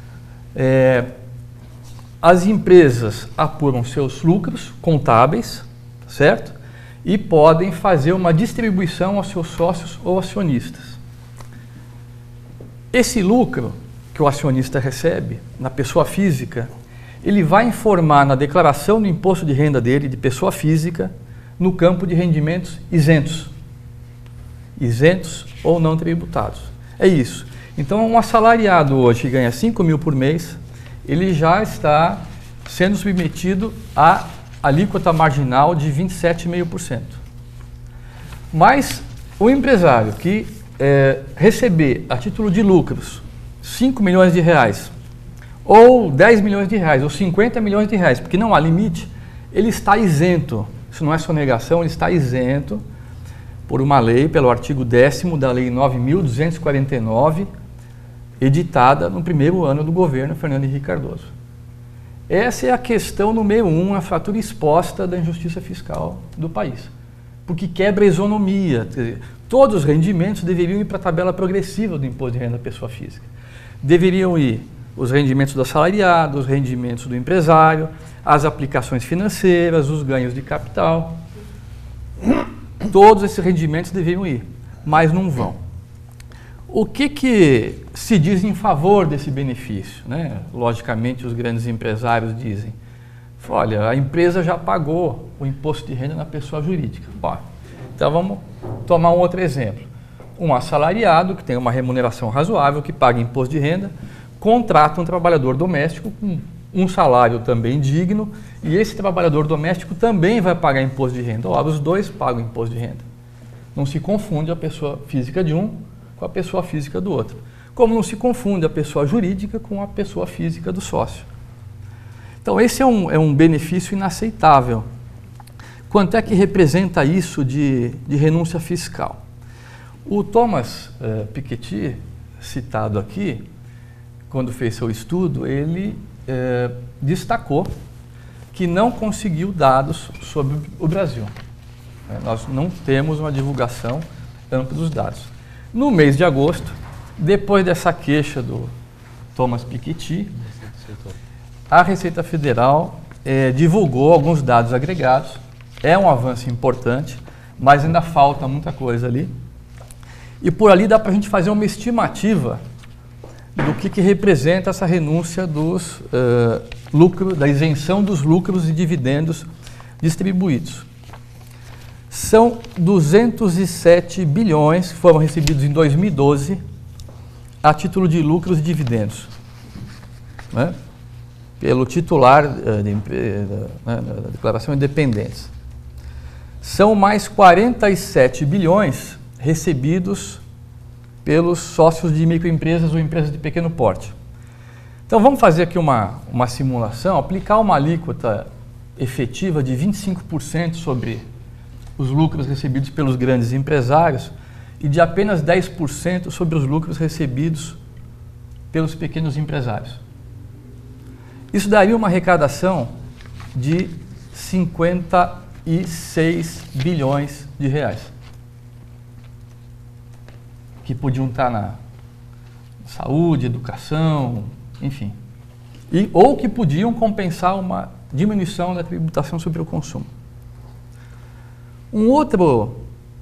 As empresas apuram seus lucros contábeis, certo? E podem fazer uma distribuição aos seus sócios ou acionistas. Esse lucro que o acionista recebe na pessoa física, ele vai informar na declaração do imposto de renda dele, de pessoa física, no campo de rendimentos isentos. Isentos ou não tributados. É isso. Então, um assalariado hoje que ganha 5 mil por mês, ele já está sendo submetido à alíquota marginal de 27,5%. Mas o empresário que receber a título de lucros 5 milhões de reais, ou 10 milhões de reais, ou 50 milhões de reais, porque não há limite, ele está isento. Isso não é sonegação, ele está isento por uma lei, pelo artigo 10º da Lei 9.249, editada no primeiro ano do governo Fernando Henrique Cardoso. Essa é a questão número 1, a fratura exposta da injustiça fiscal do país. Porque quebra a isonomia. Quer dizer, todos os rendimentos deveriam ir para a tabela progressiva do imposto de renda da pessoa física. Deveriam ir os rendimentos do assalariado, os rendimentos do empresário, as aplicações financeiras, os ganhos de capital. Todos esses rendimentos deveriam ir, mas não vão. O que se diz em favor desse benefício, né? Logicamente, os grandes empresários dizem, olha, a empresa já pagou o imposto de renda na pessoa jurídica. Ó, então, vamos tomar um outro exemplo. Um assalariado que tem uma remuneração razoável, que paga imposto de renda, contrata um trabalhador doméstico com um salário também digno, e esse trabalhador doméstico também vai pagar imposto de renda. Ó, os dois pagam imposto de renda. Não se confunde a pessoa física de um com a pessoa física do outro. Como não se confunde a pessoa jurídica com a pessoa física do sócio. Então, esse é um benefício inaceitável. Quanto é que representa isso de renúncia fiscal? O Thomas Piketty, citado aqui, quando fez seu estudo, ele destacou que não conseguiu dados sobre o Brasil. Nós não temos uma divulgação ampla dos dados. No mês de agosto, depois dessa queixa do Thomas Piketty, a Receita Federal divulgou alguns dados agregados. É um avanço importante, mas ainda falta muita coisa ali. E por ali dá para a gente fazer uma estimativa do que representa essa renúncia dos lucros, da isenção dos lucros e dividendos distribuídos. São 207 bilhões que foram recebidos em 2012 a título de lucros e dividendos, né? Pelo titular da declaração de dependentes. São mais 47 bilhões recebidos pelos sócios de microempresas ou empresas de pequeno porte. Então vamos fazer aqui uma simulação, aplicar uma alíquota efetiva de 25% sobre os lucros recebidos pelos grandes empresários e de apenas 10% sobre os lucros recebidos pelos pequenos empresários. Isso daria uma arrecadação de 56 bilhões de reais, que podiam estar na saúde, educação, enfim, ou que podiam compensar uma diminuição da tributação sobre o consumo. Um outro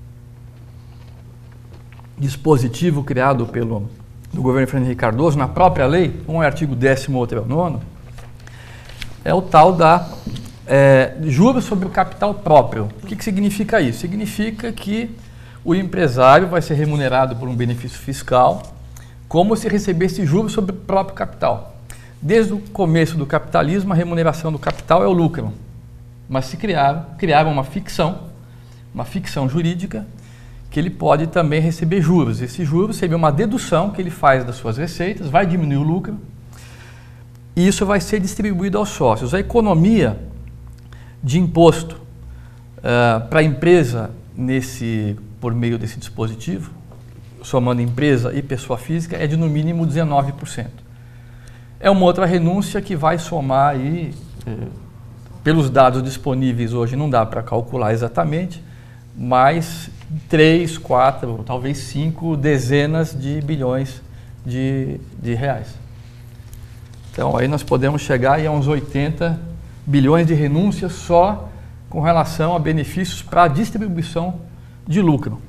dispositivo criado do governo Fernando Henrique Cardoso, na própria lei, um artigo 10º, outro é o 9º, é o tal da juros sobre o capital próprio. O que significa isso? Significa que o empresário vai ser remunerado por um benefício fiscal como se recebesse juros sobre o próprio capital. Desde o começo do capitalismo, a remuneração do capital é o lucro, mas se criaram uma ficção jurídica, que ele pode também receber juros. Esse juros seria uma dedução que ele faz das suas receitas, vai diminuir o lucro, e isso vai ser distribuído aos sócios. A economia de imposto para a empresa por meio desse dispositivo, somando empresa e pessoa física, é de no mínimo 19%. É uma outra renúncia que vai somar aí, pelos dados disponíveis hoje não dá para calcular exatamente, mas 3, 4, talvez 5 dezenas de bilhões de reais. Então aí nós podemos chegar aí a uns 80 bilhões de renúncias só com relação a benefícios para a distribuição de lucro.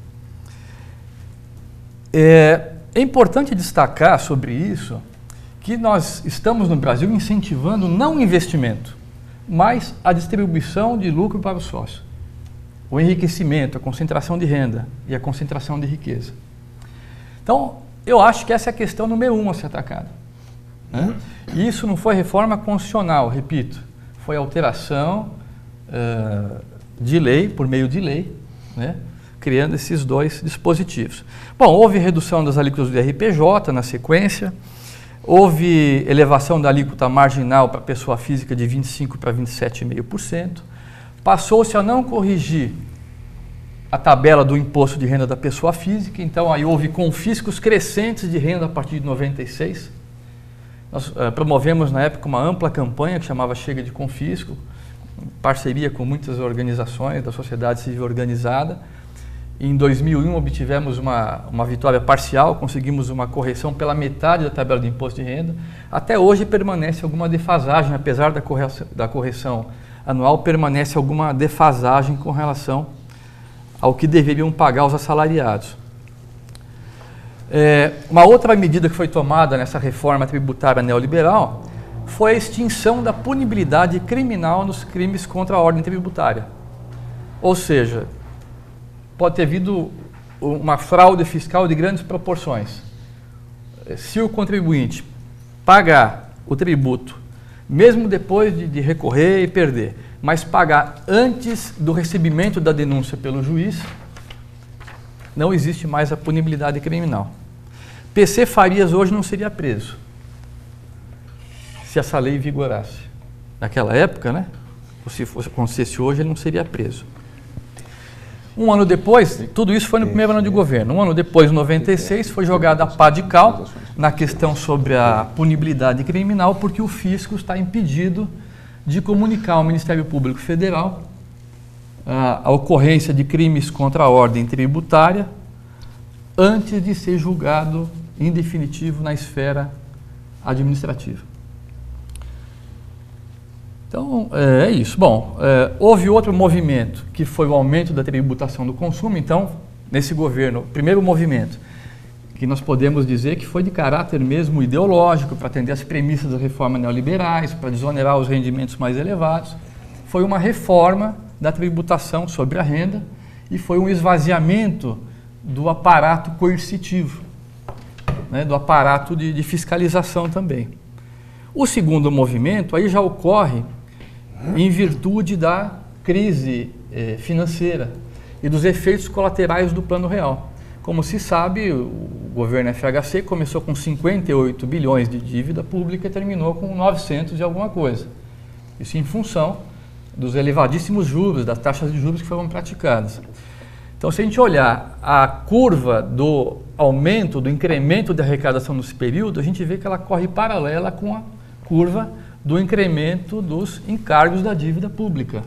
É importante destacar sobre isso que nós estamos no Brasil incentivando não o investimento, mas a distribuição de lucro para o sócio. O enriquecimento, a concentração de renda e a concentração de riqueza. Então, eu acho que essa é a questão número 1 a ser atacada, né? E isso não foi reforma constitucional, repito, foi alteração de lei, por meio de lei, né? Criando esses dois dispositivos. Bom, houve redução das alíquotas do IRPJ na sequência, houve elevação da alíquota marginal para a pessoa física de 25% para 27,5%, passou-se a não corrigir a tabela do imposto de renda da pessoa física, então aí houve confiscos crescentes de renda a partir de 96. Nós promovemos na época uma ampla campanha que chamava Chega de Confisco, em parceria com muitas organizações da sociedade civil organizada. Em 2001 obtivemos uma vitória parcial, conseguimos uma correção pela metade da tabela de imposto de renda. Até hoje permanece alguma defasagem, apesar da correção anual, permanece alguma defasagem com relação ao que deveriam pagar os assalariados. Uma outra medida que foi tomada nessa reforma tributária neoliberal foi a extinção da punibilidade criminal nos crimes contra a ordem tributária. Ou seja, pode ter havido uma fraude fiscal de grandes proporções. Se o contribuinte pagar o tributo, mesmo depois de recorrer e perder, mas pagar antes do recebimento da denúncia pelo juiz, não existe mais a punibilidade criminal. PC Farias hoje não seria preso, se essa lei vigorasse. Naquela época, né? Ou se acontecesse hoje, ele não seria preso. Um ano depois, tudo isso foi no primeiro ano de governo. Um ano depois, em 96, foi jogada a pá de cal na questão sobre a punibilidade criminal, porque o fisco está impedido de comunicar ao Ministério Público Federal a ocorrência de crimes contra a ordem tributária antes de ser julgado em definitivo na esfera administrativa. Então, é isso. Bom, houve outro movimento, que foi o aumento da tributação do consumo. Então, nesse governo, o primeiro movimento, que nós podemos dizer que foi de caráter mesmo ideológico, para atender às premissas das reformas neoliberais, para desonerar os rendimentos mais elevados, foi uma reforma da tributação sobre a renda e foi um esvaziamento do aparato coercitivo. né, do aparato de fiscalização também. O segundo movimento aí já ocorre em virtude da crise financeira e dos efeitos colaterais do Plano Real. Como se sabe, o governo FHC começou com 58 bilhões de dívida pública e terminou com 900 e alguma coisa. Isso em função dos elevadíssimos juros, das taxas de juros que foram praticadas. Então, se a gente olhar a curva do aumento, do incremento da arrecadação nesse período, a gente vê que ela corre paralela com a curva do incremento dos encargos da dívida pública.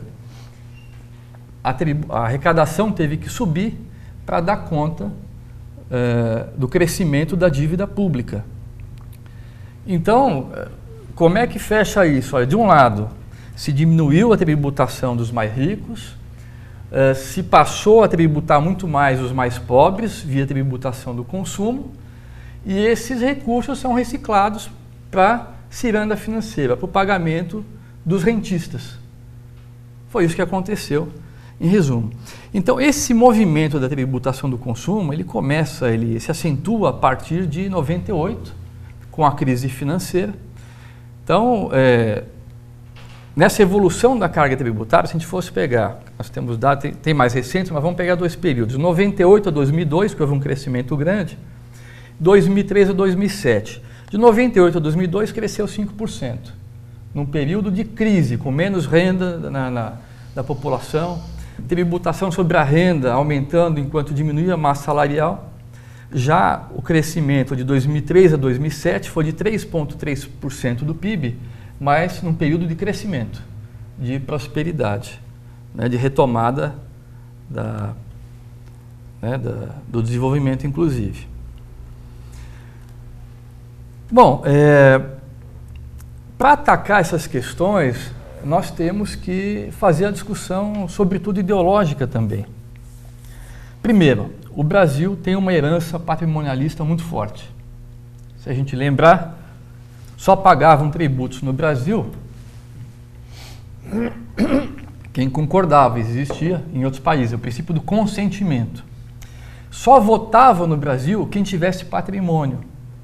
A arrecadação teve que subir para dar conta do crescimento da dívida pública. Então, como é que fecha isso? Olha, de um lado, se diminuiu a tributação dos mais ricos, se passou a tributar muito mais os mais pobres via tributação do consumo, e esses recursos são reciclados para ciranda financeira, para o pagamento dos rentistas. Foi isso que aconteceu, em resumo. Então, esse movimento da tributação do consumo, ele se acentua a partir de 98, com a crise financeira. Então, nessa evolução da carga tributária, se a gente fosse pegar, nós temos dados, tem mais recentes, mas vamos pegar 2 períodos, 98 a 2002, que houve um crescimento grande, 2003 a 2007. De 98 a 2002 cresceu 5%, num período de crise, com menos renda da população, tributação sobre a renda aumentando enquanto diminuía a massa salarial. Já o crescimento de 2003 a 2007 foi de 3,3% do PIB, mas num período de crescimento, de prosperidade, né, de retomada do desenvolvimento, inclusive. Bom, para atacar essas questões, nós temos que fazer a discussão, sobretudo ideológica também. Primeiro, o Brasil tem uma herança patrimonialista muito forte. Se a gente lembrar, só pagavam tributos no Brasil quem concordava, existia em outros países, o princípio do consentimento. Só votava no Brasil quem tivesse patrimônio.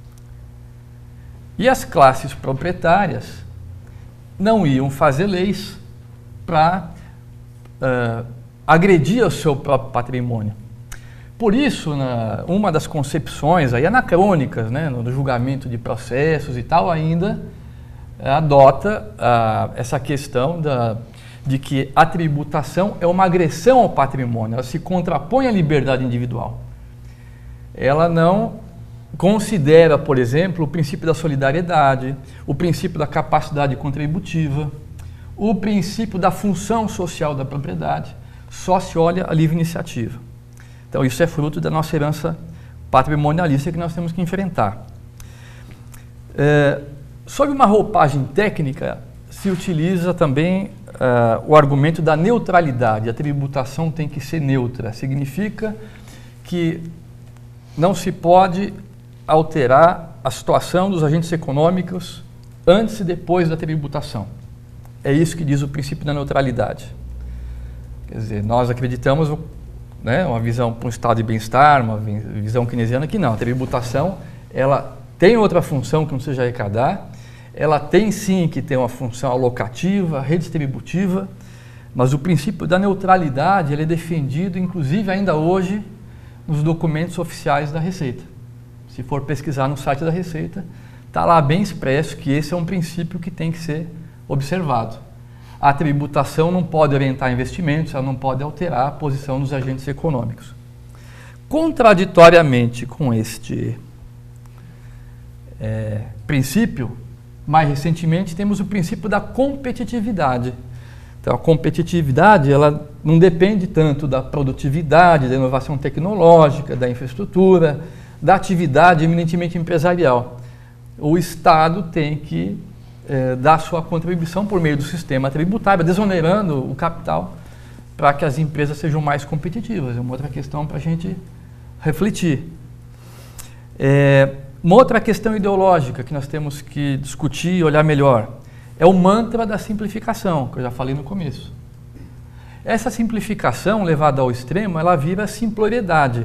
E as classes proprietárias não iam fazer leis para agredir o seu próprio patrimônio. Por isso, uma das concepções aí, anacrônicas, né, no julgamento de processos e tal, ainda adota essa questão de que a tributação é uma agressão ao patrimônio, ela se contrapõe à liberdade individual. Ela não considera, por exemplo, o princípio da solidariedade, o princípio da capacidade contributiva, o princípio da função social da propriedade, só se olha a livre iniciativa. Então, isso é fruto da nossa herança patrimonialista que nós temos que enfrentar. Sob uma roupagem técnica, se utiliza também o argumento da neutralidade. A tributação tem que ser neutra. Significa que não se pode alterar a situação dos agentes econômicos antes e depois da tributação. É isso que diz o princípio da neutralidade. Quer dizer, nós acreditamos, né, uma visão para um estado de bem-estar, uma visão keynesiana, que não. A tributação, ela tem outra função que não seja arrecadar, ela tem sim que ter uma função alocativa, redistributiva, mas o princípio da neutralidade ele é defendido, inclusive, ainda hoje, nos documentos oficiais da Receita. Se for pesquisar no site da Receita, está lá bem expresso que esse é um princípio que tem que ser observado. A tributação não pode orientar investimentos, ela não pode alterar a posição dos agentes econômicos. Contraditoriamente com este princípio, mais recentemente temos o princípio da competitividade. Então, a competitividade ela não depende tanto da produtividade, da inovação tecnológica, da infraestrutura, da atividade eminentemente empresarial. O Estado tem que dar sua contribuição por meio do sistema tributário, desonerando o capital para que as empresas sejam mais competitivas. É uma outra questão para a gente refletir. Uma outra questão ideológica que nós temos que discutir e olhar melhor é o mantra da simplificação, que eu já falei no começo. Essa simplificação levada ao extremo, ela vira simploriedade.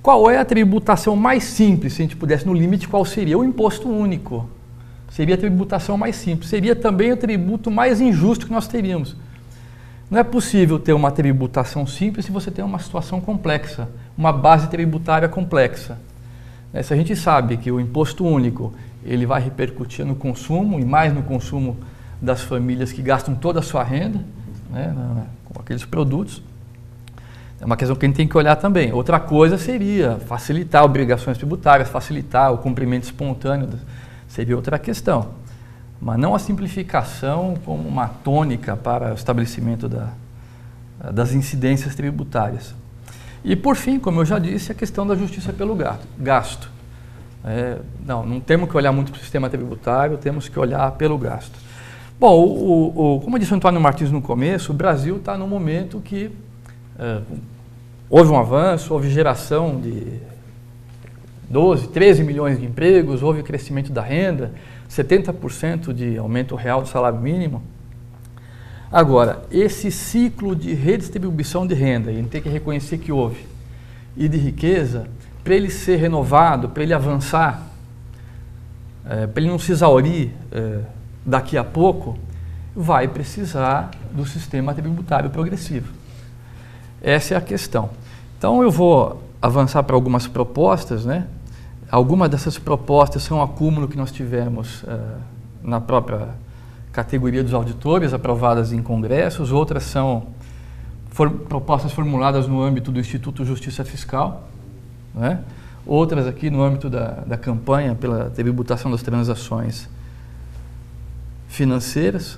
Qual é a tributação mais simples? Se a gente pudesse, no limite, qual seria? O imposto único. Seria a tributação mais simples. Seria também o tributo mais injusto que nós teríamos. Não é possível ter uma tributação simples se você tem uma situação complexa, uma base tributária complexa. Se a gente sabe que o imposto único ele vai repercutir no consumo, e mais no consumo das famílias que gastam toda a sua renda, né, com aqueles produtos, é uma questão que a gente tem que olhar também. Outra coisa seria facilitar obrigações tributárias, facilitar o cumprimento espontâneo, seria outra questão. Mas não a simplificação como uma tônica para o estabelecimento das incidências tributárias. E, por fim, como eu já disse, a questão da justiça pelo gasto. Não temos que olhar muito para o sistema tributário, temos que olhar pelo gasto. Bom, como disse o Antônio Martins no começo, o Brasil está num momento que houve um avanço, houve geração de 12, 13 milhões de empregos, houve crescimento da renda, 70% de aumento real do salário mínimo. Agora, esse ciclo de redistribuição de renda, a gente tem que reconhecer que houve, e de riqueza, para ele ser renovado, para ele avançar, para ele não se exaurir daqui a pouco, vai precisar do sistema tributário progressivo. Essa é a questão. Então eu vou avançar para algumas propostas, né? Algumas dessas propostas são um acúmulo que nós tivemos na própria categoria dos auditores, aprovadas em congressos, outras são propostas formuladas no âmbito do Instituto Justiça Fiscal, né? Outras aqui no âmbito da campanha pela tributação das transações financeiras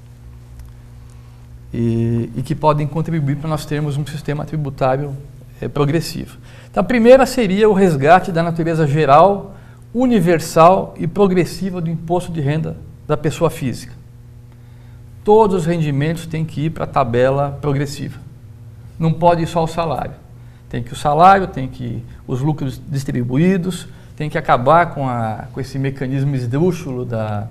e que podem contribuir para nós termos um sistema tributário progressivo. Então, a primeira seria o resgate da natureza geral, universal e progressiva do imposto de renda da pessoa física. Todos os rendimentos têm que ir para a tabela progressiva. Não pode ir só o salário. Tem que o salário, tem que os lucros distribuídos, tem que acabar com esse mecanismo esdrúxulo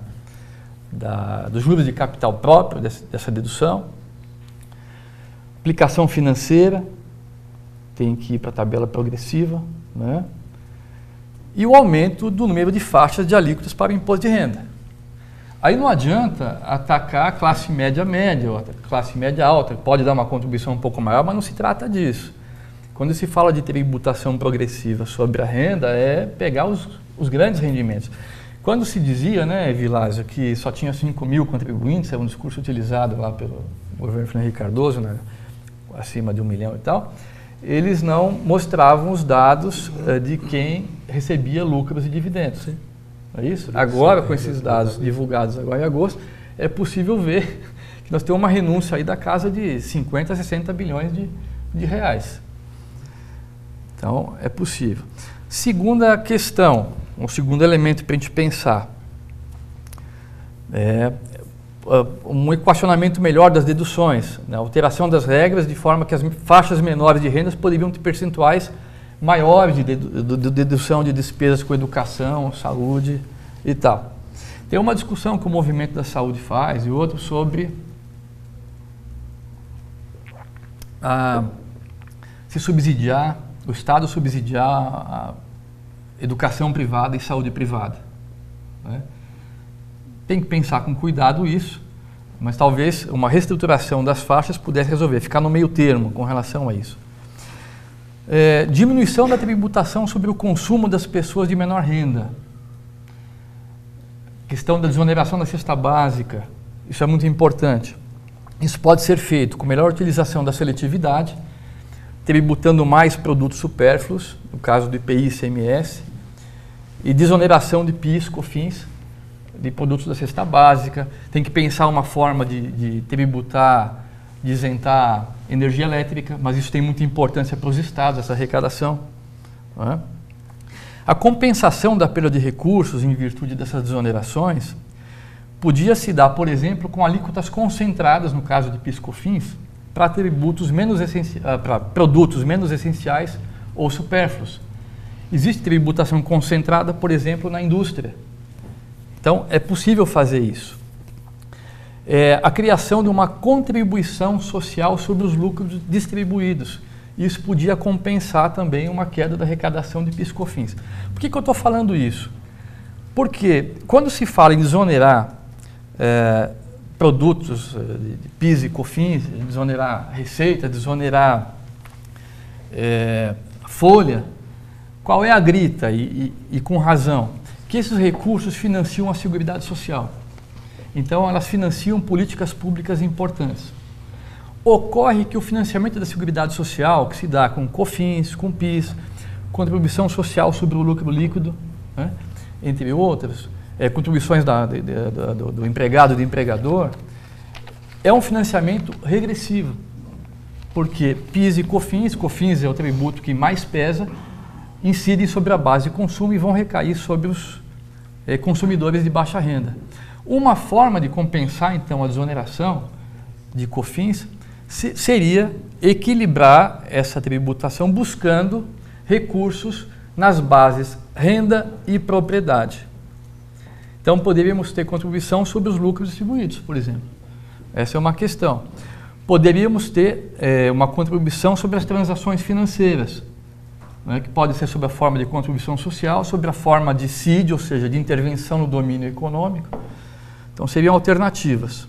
dos juros de capital próprio, dessa dedução. Aplicação financeira, tem que ir para a tabela progressiva, né? E o aumento do número de faixas de alíquotas para o imposto de renda. Aí não adianta atacar a classe média média, ou a classe média alta, pode dar uma contribuição um pouco maior, mas não se trata disso. Quando se fala de tributação progressiva sobre a renda, é pegar os grandes rendimentos. Quando se dizia, né, Vilásio, que só tinha 5 mil contribuintes, é um discurso utilizado lá pelo governo Fernando Henrique Cardoso, né, acima de 1 milhão e tal, eles não mostravam os dados de quem recebia lucros e dividendos. Hein? É isso? Agora, com esses dados divulgados agora em agosto, é possível ver que nós temos uma renúncia aí da casa de 50 a 60 bilhões de reais. Então, é possível. Segunda questão, um segundo elemento para a gente pensar, um equacionamento melhor das deduções, né? Alteração das regras de forma que as faixas menores de rendas poderiam ter percentuais maiores de dedução de despesas com educação, saúde e tal. Tem uma discussão que o Movimento da Saúde faz e outro sobre se subsidiar, o Estado subsidiar a educação privada e saúde privada, né? Tem que pensar com cuidado isso, mas talvez uma reestruturação das faixas pudesse resolver, ficar no meio termo com relação a isso. Diminuição da tributação sobre o consumo das pessoas de menor renda. Questão da desoneração da cesta básica, isso é muito importante. Isso pode ser feito com melhor utilização da seletividade, tributando mais produtos supérfluos, no caso do IPI e ICMS, e desoneração de PIS, COFINS, de produtos da cesta básica. Tem que pensar uma forma de tributar, de isentar energia elétrica, mas isso tem muita importância para os estados, essa arrecadação, né? A compensação da perda de recursos em virtude dessas desonerações podia se dar, por exemplo, com alíquotas concentradas, no caso de PIS, COFINS, para para produtos menos essenciais ou supérfluos. Existe tributação concentrada, por exemplo, na indústria. Então, é possível fazer isso. A criação de uma contribuição social sobre os lucros distribuídos. isso podia compensar também uma queda da arrecadação de PIS e COFINS. Por que eu estou falando isso? Porque quando se fala em desonerar produtos de PIS e COFINS, desonerar receita, desonerar folha, qual é a grita, e com razão? Que esses recursos financiam a Seguridade Social. Então, elas financiam políticas públicas importantes. Ocorre que o financiamento da Seguridade Social, que se dá com COFINS, com PIS, contribuição social sobre o lucro líquido, né, entre outras, contribuições do empregado e do empregador, é um financiamento regressivo, porque PIS e COFINS é o tributo que mais pesa, incidem sobre a base de consumo e vão recair sobre os consumidores de baixa renda. Uma forma de compensar, então, a desoneração de COFINS seria equilibrar essa tributação buscando recursos nas bases renda e propriedade. Então, poderíamos ter contribuição sobre os lucros distribuídos, por exemplo. Essa é uma questão. Poderíamos ter uma contribuição sobre as transações financeiras, né, que pode ser sob a forma de contribuição social, sobre a forma de CID, ou seja, de intervenção no domínio econômico. Então, seriam alternativas.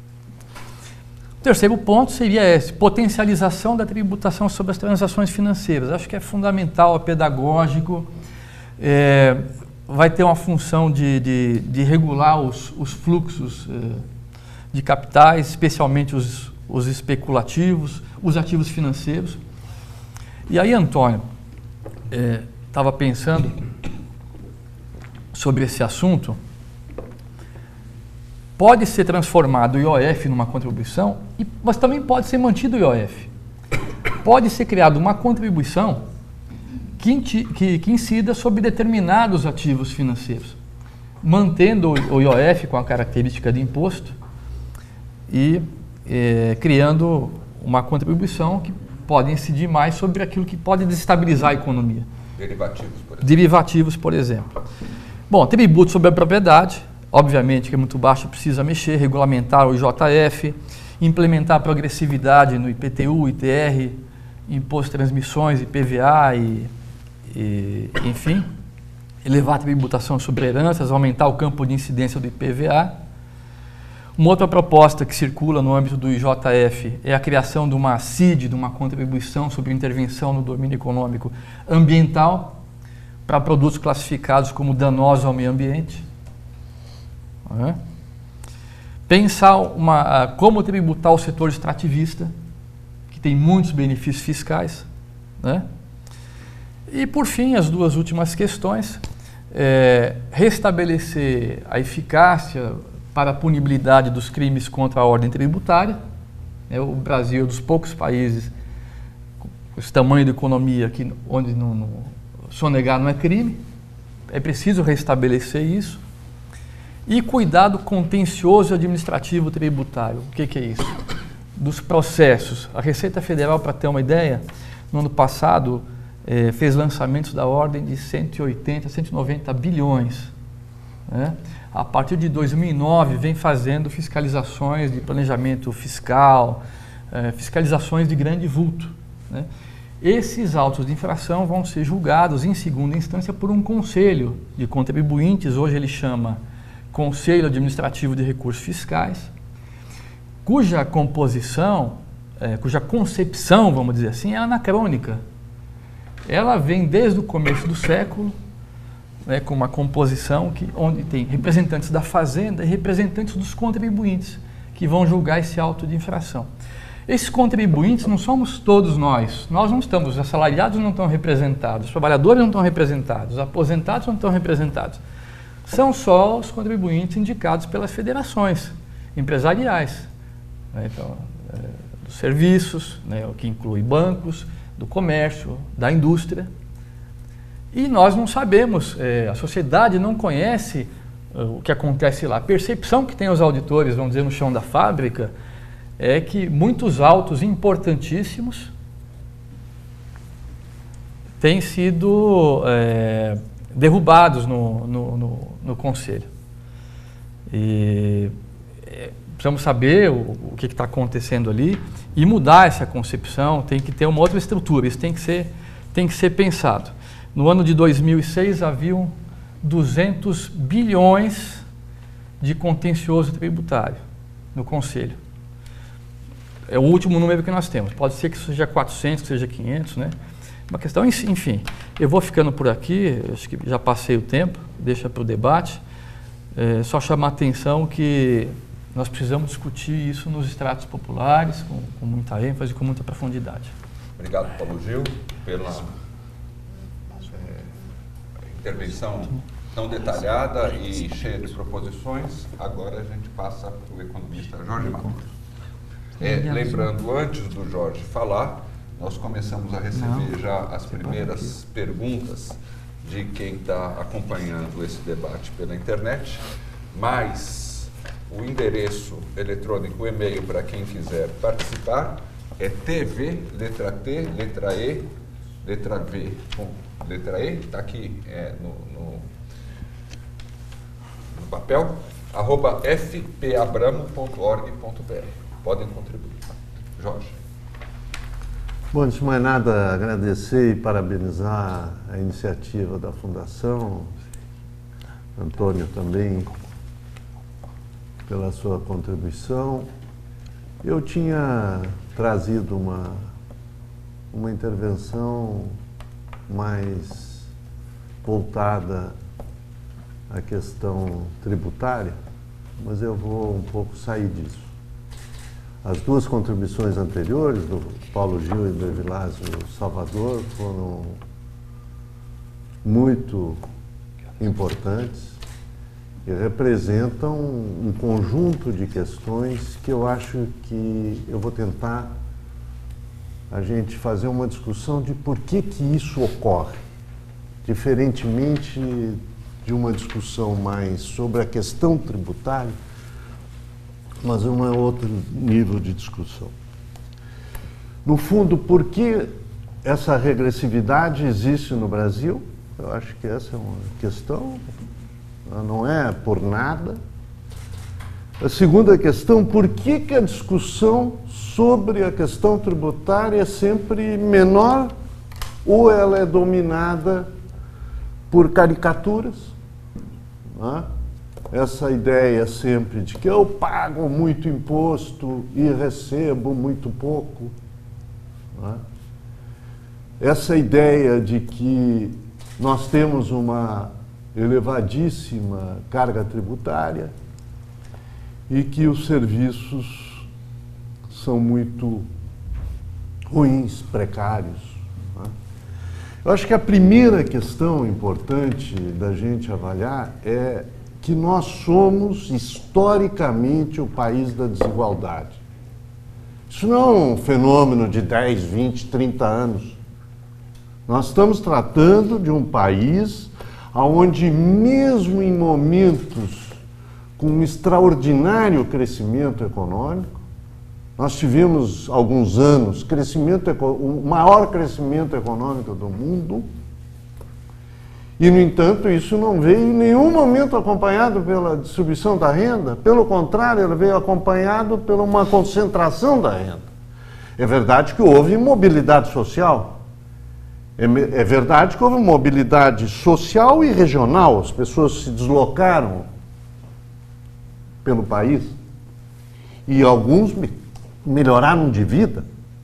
O terceiro ponto seria esse, potencialização da tributação sobre as transações financeiras. Acho que é fundamental, é pedagógico, vai ter uma função de regular os fluxos de capitais, especialmente os especulativos, os ativos financeiros. E aí, Antônio, estava pensando sobre esse assunto. Pode ser transformado o IOF numa contribuição, mas também pode ser mantido o IOF. Pode ser criada uma contribuição que incida sobre determinados ativos financeiros, mantendo o IOF com a característica de imposto e criando uma contribuição que pode incidir mais sobre aquilo que pode desestabilizar a economia. Derivativos, por exemplo. Bom, tributo sobre a propriedade. Obviamente que é muito baixo, precisa mexer, regulamentar o IJF, implementar a progressividade no IPTU, ITR, Imposto de Transmissões, IPVA enfim, elevar a tributação sobre heranças, aumentar o campo de incidência do IPVA. Uma outra proposta que circula no âmbito do IJF é a criação de uma CID, de uma contribuição sobre intervenção no domínio econômico ambiental para produtos classificados como danosos ao meio ambiente. Pensar como tributar o setor extrativista, que tem muitos benefícios fiscais, né? E, por fim, as duas últimas questões, restabelecer a eficácia para a punibilidade dos crimes contra a ordem tributária. O Brasil é um dos poucos países com esse tamanho de economia onde sonegar não é crime, é preciso restabelecer isso. E cuidado contencioso administrativo tributário. O que é isso? Dos processos. A Receita Federal, para ter uma ideia, no ano passado fez lançamentos da ordem de 180, 190 bilhões. Né? A partir de 2009 vem fazendo fiscalizações de planejamento fiscal, fiscalizações de grande vulto. Né? Esses autos de infração vão ser julgados em segunda instância por um conselho de contribuintes, hoje ele chama Conselho Administrativo de Recursos Fiscais, cuja composição, cuja concepção, vamos dizer assim, é anacrônica. Ela vem desde o começo do século, né, com uma composição onde tem representantes da Fazenda e representantes dos contribuintes, que vão julgar esse auto de infração. Esses contribuintes não somos todos nós não estamos, os assalariados não estão representados, os trabalhadores não estão representados, os aposentados não estão representados. São só os contribuintes indicados pelas federações empresariais, né? Então, dos serviços, né? O que inclui bancos, do comércio, da indústria. E nós não sabemos, a sociedade não conhece o que acontece lá. A percepção que tem os auditores, vamos dizer, no chão da fábrica, é que muitos autos importantíssimos têm sido derrubados no Conselho. E precisamos saber o que está acontecendo ali E mudar essa concepção tem que ter uma outra estrutura, isso tem que ser pensado. No ano de 2006 haviam 200 bilhões de contencioso tributário no Conselho. É o último número que nós temos. Pode ser que seja 400, que seja 500, né? Uma questão, enfim. Eu vou ficando por aqui, acho que já passei o tempo, deixa para o debate. Só chamar a atenção que nós precisamos discutir isso nos estratos populares, com muita ênfase e com muita profundidade. Obrigado, Paulo Gil, pela intervenção tão detalhada e cheia de proposições. Agora a gente passa para o economista Jorge Matos. Lembrando, antes do Jorge falar, nós começamos a receber já as primeiras perguntas de quem está acompanhando esse debate pela internet, mas o endereço eletrônico, o e-mail para quem quiser participar é tv, letra T, letra E, letra V, letra E, está aqui no papel, @fpabramo.org.br. Podem contribuir. Jorge. Bom, antes de mais nada, agradecer e parabenizar a iniciativa da Fundação, Antônio também, pela sua contribuição. Eu tinha trazido uma intervenção mais voltada à questão tributária, mas eu vou um pouco sair disso. As duas contribuições anteriores, do Paulo Gil e do Evilásio Salvador, foram muito importantes e representam um conjunto de questões que eu acho que eu vou tentar a gente fazer uma discussão de por que isso ocorre, diferentemente de uma discussão mais sobre a questão tributária, mas um outro nível de discussão. No fundo, por que essa regressividade existe no Brasil? Eu acho que essa é uma questão, não é por nada. A segunda questão, por que a discussão sobre a questão tributária é sempre menor ou ela é dominada por caricaturas? Não é? Essa ideia sempre de que eu pago muito imposto e recebo muito pouco. Não é? Essa ideia de que nós temos uma elevadíssima carga tributária e que os serviços são muito ruins, precários. Não é? Eu acho que a primeira questão importante da gente avaliar é que nós somos, historicamente, o país da desigualdade. Isso não é um fenômeno de 10, 20, 30 anos. Nós estamos tratando de um país onde, mesmo em momentos com um extraordinário crescimento econômico, nós tivemos, alguns anos, o maior crescimento econômico do mundo. E, no entanto, isso não veio em nenhum momento acompanhado pela distribuição da renda. Pelo contrário, ele veio acompanhado por uma concentração da renda. É verdade que houve mobilidade social. É verdade que houve mobilidade social e regional. As pessoas se deslocaram pelo país. E alguns melhoraram de vida.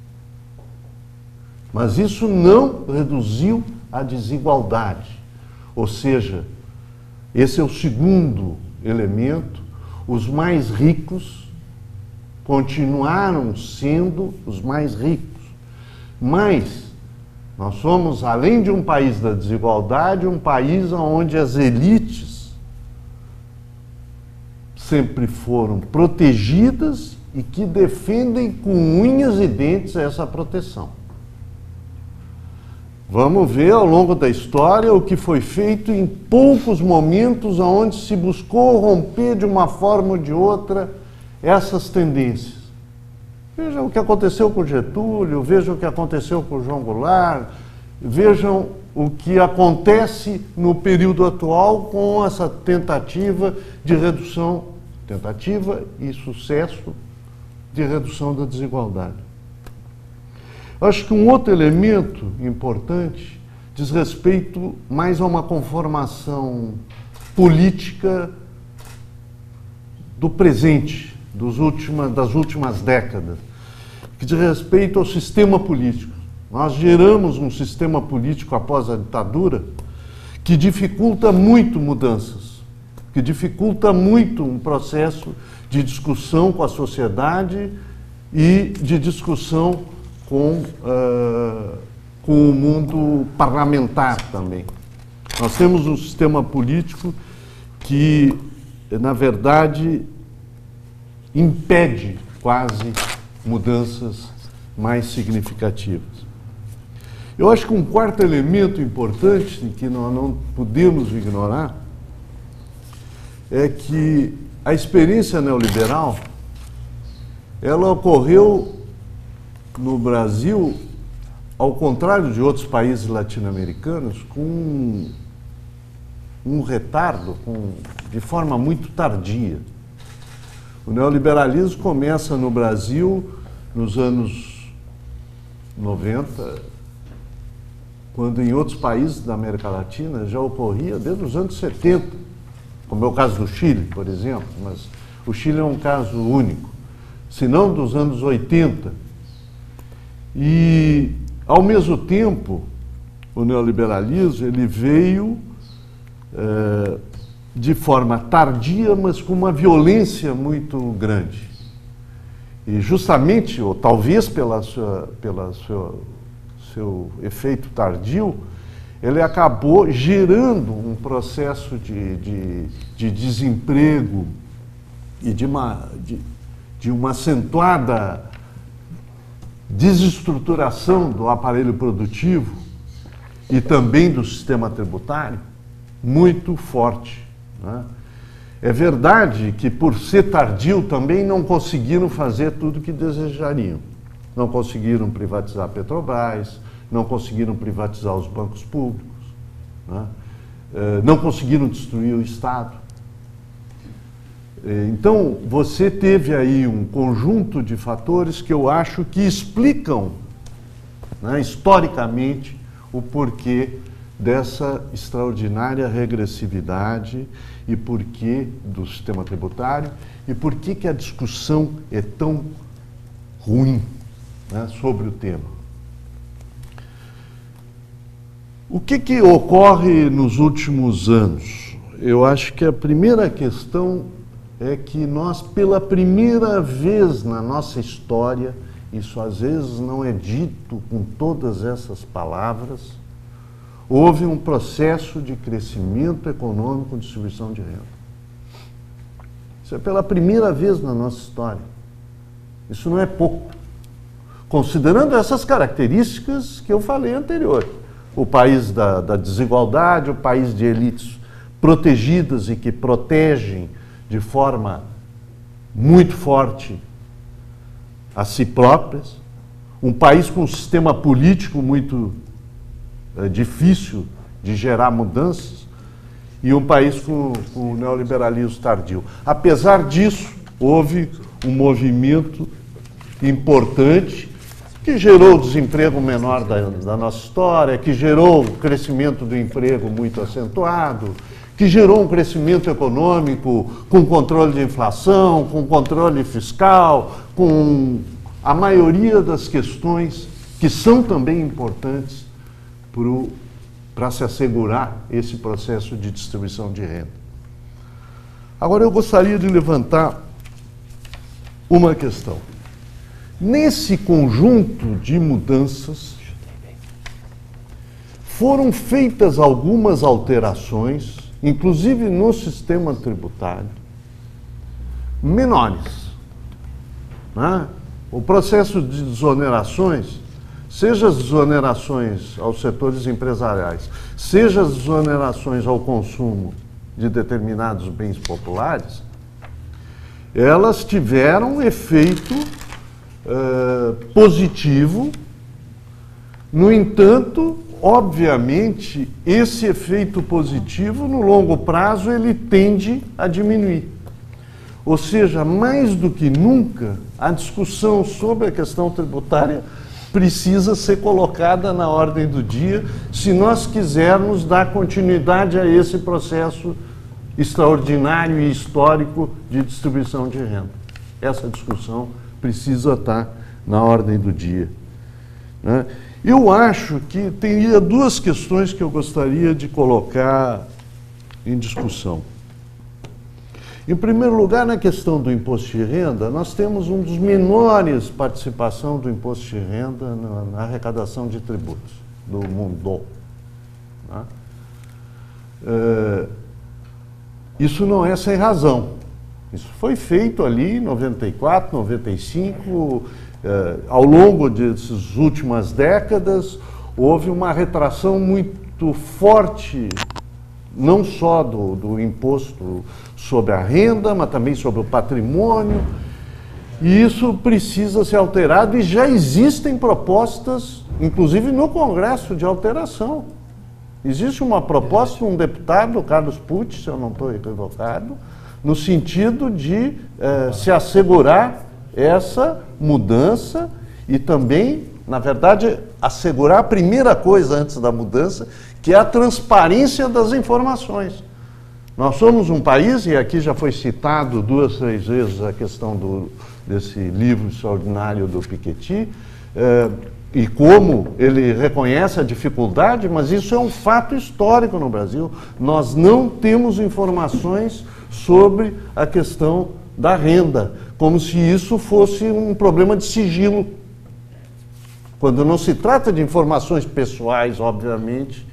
Mas isso não reduziu a desigualdade. Ou seja, esse é o segundo elemento. Os mais ricos continuaram sendo os mais ricos. Mas nós somos, além de um país da desigualdade, um país onde as elites sempre foram protegidas e que defendem com unhas e dentes essa proteção. Vamos ver ao longo da história o que foi feito em poucos momentos onde se buscou romper de uma forma ou de outra essas tendências. Vejam o que aconteceu com Getúlio, vejam o que aconteceu com João Goulart, vejam o que acontece no período atual com essa tentativa de redução, tentativa e sucesso de redução da desigualdade. Acho que um outro elemento importante diz respeito mais a uma conformação política do presente, das últimas décadas, que diz respeito ao sistema político. Nós geramos um sistema político após a ditadura que dificulta muito mudanças, que dificulta muito um processo de discussão com a sociedade e de discussão com o mundo parlamentar também. Nós temos um sistema político que, na verdade, impede quase mudanças mais significativas. Eu acho que um quarto elemento importante, que nós não podemos ignorar, é que a experiência neoliberal, ela ocorreu no Brasil, ao contrário de outros países latino-americanos, com um retardo, de forma muito tardia. O neoliberalismo começa no Brasil nos anos 90, quando em outros países da América Latina já ocorria desde os anos 70, como é o caso do Chile, por exemplo, mas o Chile é um caso único, se não dos anos 80. E, ao mesmo tempo, o neoliberalismo ele veio de forma tardia, mas com uma violência muito grande. E justamente, ou talvez pelo seu efeito tardio, ele acabou gerando um processo de desemprego e de uma acentuada desestruturação do aparelho produtivo e também do sistema tributário muito forte, né? É verdade que, por ser tardio, também não conseguiram fazer tudo o que desejariam. Não conseguiram privatizar a Petrobras, não conseguiram privatizar os bancos públicos, né? Não conseguiram destruir o Estado. Então, você teve aí um conjunto de fatores que eu acho que explicam, né, historicamente, o porquê dessa extraordinária regressividade e porquê do sistema tributário e porquê que a discussão é tão ruim, né, sobre o tema. O que ocorre nos últimos anos? Eu acho que a primeira questão é que nós, pela primeira vez na nossa história, isso às vezes não é dito com todas essas palavras, houve um processo de crescimento econômico, distribuição de renda. Isso é pela primeira vez na nossa história. Isso não é pouco. Considerando essas características que eu falei anterior. O país da desigualdade, o país de elites protegidas e que protegem de forma muito forte a si próprias, um país com um sistema político muito difícil de gerar mudanças e um país com o neoliberalismo tardio. Apesar disso, houve um movimento importante que gerou o desemprego menor da nossa história, que gerou o crescimento do emprego muito acentuado, que gerou um crescimento econômico com controle de inflação, com controle fiscal, com a maioria das questões que são também importantes para se assegurar esse processo de distribuição de renda. Agora eu gostaria de levantar uma questão. Nesse conjunto de mudanças, foram feitas algumas alterações, inclusive no sistema tributário, menores, né? O processo de desonerações, seja as desonerações aos setores empresariais, seja as desonerações ao consumo de determinados bens populares, elas tiveram efeito positivo. No entanto, obviamente, esse efeito positivo, no longo prazo, ele tende a diminuir. Ou seja, mais do que nunca, a discussão sobre a questão tributária precisa ser colocada na ordem do dia se nós quisermos dar continuidade a esse processo extraordinário e histórico de distribuição de renda. Essa discussão precisa estar na ordem do dia, né? Eu acho que teria duas questões que eu gostaria de colocar em discussão. Em primeiro lugar, na questão do imposto de renda, nós temos um dos menores participação do imposto de renda na arrecadação de tributos do mundo, né? Isso não é sem razão. Isso foi feito ali em 94, 95, ao longo dessas últimas décadas, houve uma retração muito forte, não só do imposto sobre a renda, mas também sobre o patrimônio, e isso precisa ser alterado, e já existem propostas, inclusive no Congresso, de alteração. Existe uma proposta de um deputado, o Carlos Pucci, se eu não estou equivocado, no sentido de se assegurar essa mudança e também, na verdade, assegurar a primeira coisa antes da mudança, que é a transparência das informações. Nós somos um país, e aqui já foi citado 2, 3 vezes a questão desse livro extraordinário do Piketty, e como ele reconhece a dificuldade, mas isso é um fato histórico no Brasil. Nós não temos informações sobre a questão da renda, como se isso fosse um problema de sigilo. Quando não se trata de informações pessoais, obviamente,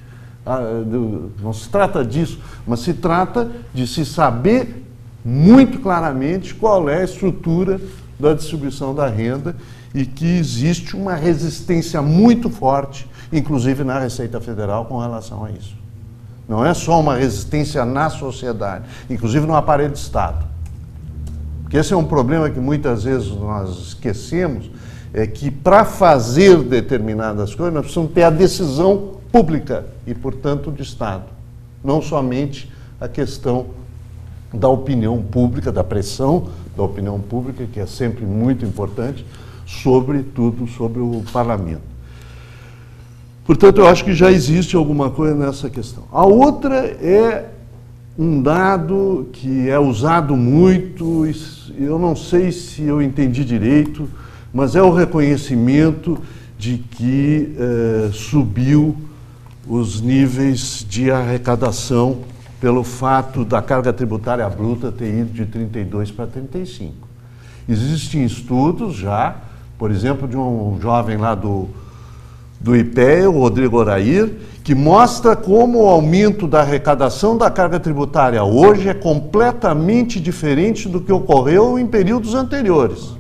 não se trata disso, mas se trata de se saber muito claramente qual é a estrutura da distribuição da renda e que existe uma resistência muito forte, inclusive na Receita Federal, com relação a isso. Não é só uma resistência na sociedade, inclusive no aparelho de Estado. Porque esse é um problema que muitas vezes nós esquecemos, é que para fazer determinadas coisas nós precisamos ter a decisão pública e, portanto, de Estado. Não somente a questão da opinião pública, da pressão da opinião pública, que é sempre muito importante, sobretudo sobre o parlamento. Portanto, eu acho que já existe alguma coisa nessa questão. A outra é um dado que é usado muito, eu não sei se eu entendi direito, mas é o reconhecimento de que subiu os níveis de arrecadação pelo fato da carga tributária bruta ter ido de 32 para 35. Existem estudos já, por exemplo, de um jovem lá do IPEA, o Rodrigo Orair, que mostra como o aumento da arrecadação da carga tributária hoje é completamente diferente do que ocorreu em períodos anteriores.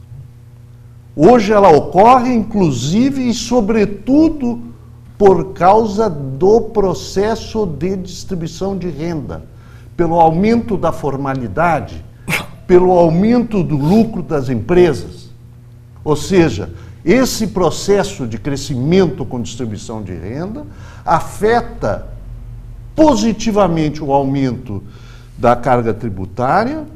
Hoje ela ocorre, inclusive e sobretudo, por causa do processo de distribuição de renda, pelo aumento da formalidade, pelo aumento do lucro das empresas. Ou seja, esse processo de crescimento com distribuição de renda afeta positivamente o aumento da carga tributária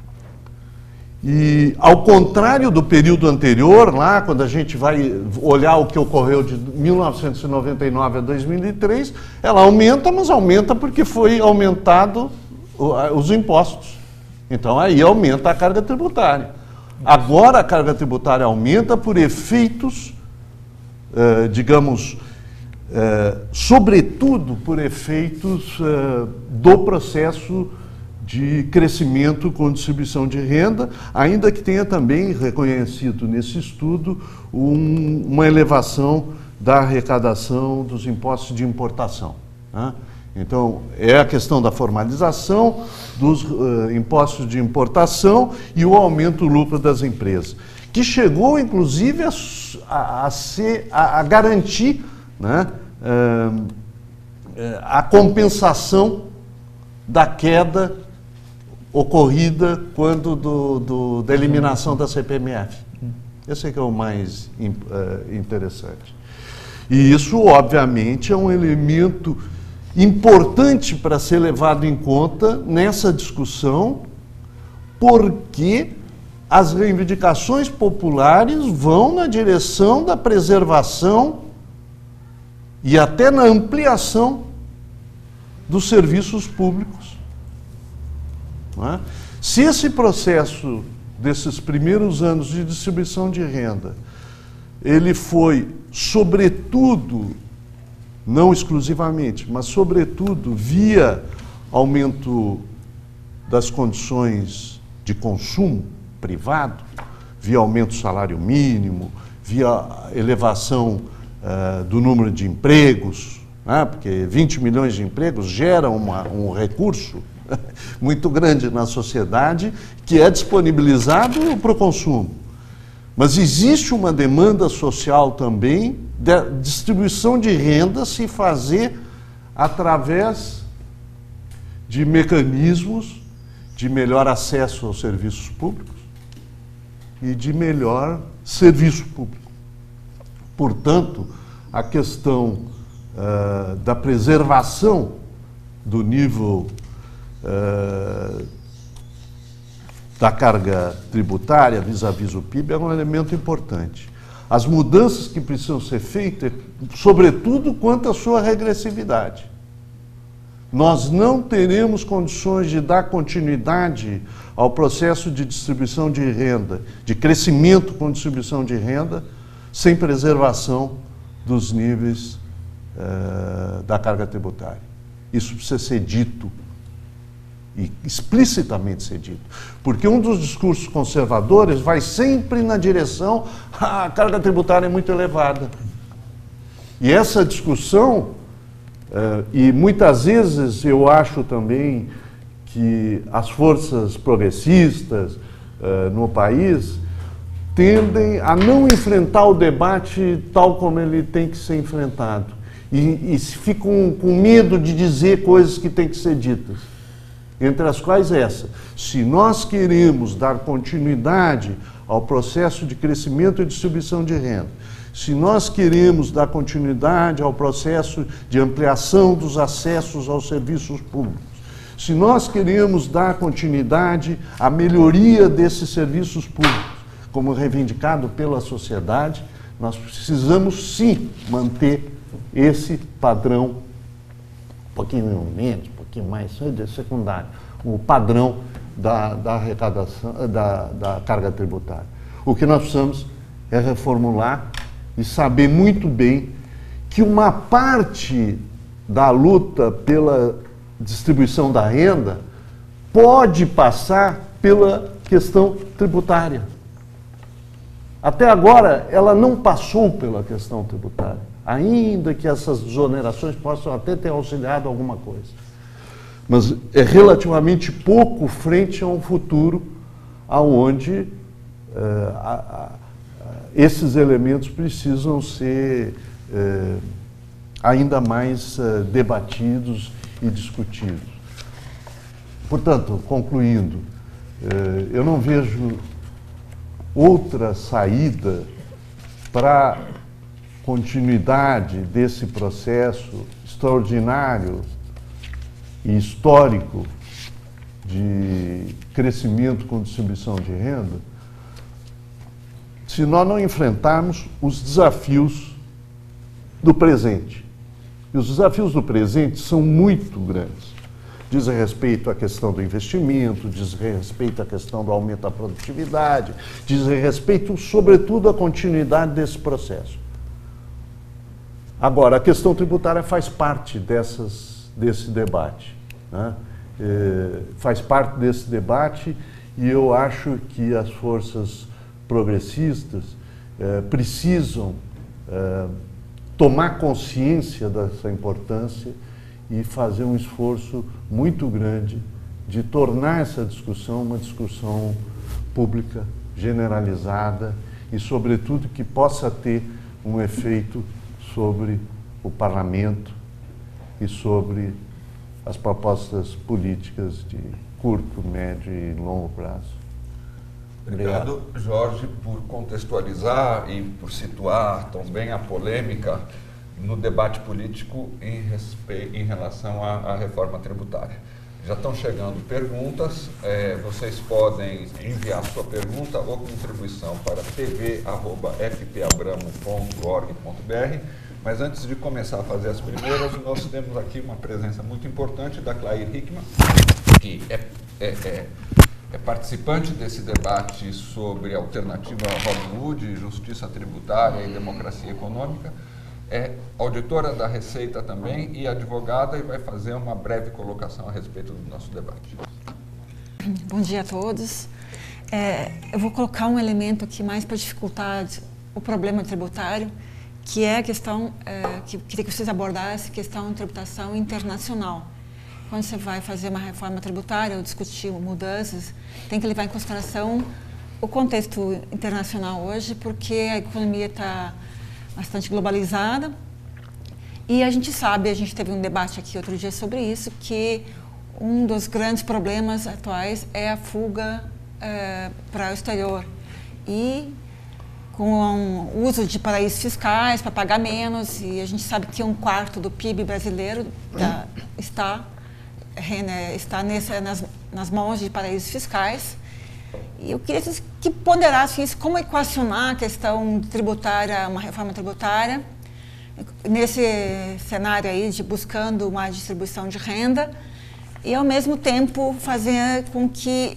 e, ao contrário do período anterior, lá, quando a gente vai olhar o que ocorreu de 1999 a 2003, ela aumenta, mas aumenta porque foi aumentado os impostos. Então, aí aumenta a carga tributária. Agora, a carga tributária aumenta por efeitos, digamos, sobretudo por efeitos do processo de crescimento com distribuição de renda, ainda que tenha também reconhecido nesse estudo uma elevação da arrecadação dos impostos de importação, né? Então, é a questão da formalização dos impostos de importação e o aumento do lucro das empresas, que chegou, inclusive, a garantir, né, a compensação da queda ocorrida quando da eliminação da CPMF. Esse é que é o mais interessante. E isso, obviamente, é um elemento importante para ser levado em conta nessa discussão, porque as reivindicações populares vão na direção da preservação e até na ampliação dos serviços públicos. Não é? Se esse processo desses primeiros anos de distribuição de renda, ele foi, sobretudo, não exclusivamente, mas sobretudo via aumento das condições de consumo privado, via aumento do salário mínimo, via elevação do número de empregos, né? Porque 20 milhões de empregos geram um recurso muito grande na sociedade que é disponibilizado para o consumo. Mas existe uma demanda social também da distribuição de renda se fazer através de mecanismos de melhor acesso aos serviços públicos e de melhor serviço público. Portanto, a questão da preservação do nível da carga tributária vis-à-vis o PIB é um elemento importante. As mudanças que precisam ser feitas, sobretudo quanto à sua regressividade. Nós não teremos condições de dar continuidade ao processo de distribuição de renda, de crescimento com distribuição de renda, sem preservação dos níveis da carga tributária. Isso precisa ser dito, e explicitamente ser dito. Porque um dos discursos conservadores vai sempre na direção a carga tributária é muito elevada. E essa discussão, e muitas vezes eu acho também que as forças progressistas no país tendem a não enfrentar o debate tal como ele tem que ser enfrentado. E ficam com medo de dizer coisas que têm que ser ditas. Entre as quais essa: se nós queremos dar continuidade ao processo de crescimento e distribuição de renda, se nós queremos dar continuidade ao processo de ampliação dos acessos aos serviços públicos, se nós queremos dar continuidade à melhoria desses serviços públicos, como reivindicado pela sociedade, nós precisamos sim manter esse padrão, um pouquinho menos, um pouquinho mais secundário, o padrão da arrecadação, da carga tributária. O que nós precisamos é reformular e saber muito bem que uma parte da luta pela distribuição da renda pode passar pela questão tributária. Até agora, ela não passou pela questão tributária, ainda que essas desonerações possam até ter auxiliado alguma coisa. Mas é relativamente pouco frente a um futuro onde esses elementos precisam ser ainda mais debatidos e discutidos. Portanto, concluindo, eu não vejo outra saída para continuidade desse processo extraordinário e histórico de crescimento com distribuição de renda, se nós não enfrentarmos os desafios do presente. E os desafios do presente são muito grandes. Diz respeito à questão do investimento, diz respeito à questão do aumento da produtividade, diz respeito, sobretudo, à continuidade desse processo. Agora, a questão tributária faz parte desse debate, né? Faz parte desse debate, e eu acho que as forças progressistas precisam tomar consciência dessa importância e fazer um esforço muito grande de tornar essa discussão uma discussão pública, generalizada e, sobretudo, que possa ter um efeito sobre o parlamento e sobre as propostas políticas de curto, médio e longo prazo. Obrigado, Jorge, por contextualizar e por situar também a polêmica no debate político em relação à reforma tributária. Já estão chegando perguntas, vocês podem enviar sua pergunta ou contribuição para tv@fpabramo.org.br, mas antes de começar a fazer as primeiras, nós temos aqui uma presença muito importante da Clair Hickman, que é participante desse debate sobre alternativa Robin Hood, justiça tributária e democracia econômica, é auditora da Receita também e advogada, e vai fazer uma breve colocação a respeito do nosso debate. Bom dia a todos. Eu vou colocar um elemento aqui mais para dificultar o problema tributário, que é a questão que queria que vocês abordassem, questão de tributação internacional. Quando você vai fazer uma reforma tributária ou discutir mudanças, tem que levar em consideração o contexto internacional hoje, porque a economia está bastante globalizada e a gente sabe, a gente teve um debate aqui outro dia sobre isso, que um dos grandes problemas atuais é a fuga para o exterior e com o uso de paraísos fiscais para pagar menos, e a gente sabe que 1/4 do PIB brasileiro está nas mãos de paraísos fiscais. E eu queria que ponderassem isso, como equacionar a questão tributária, uma reforma tributária, nesse cenário aí de buscando uma distribuição de renda e, ao mesmo tempo, fazer com que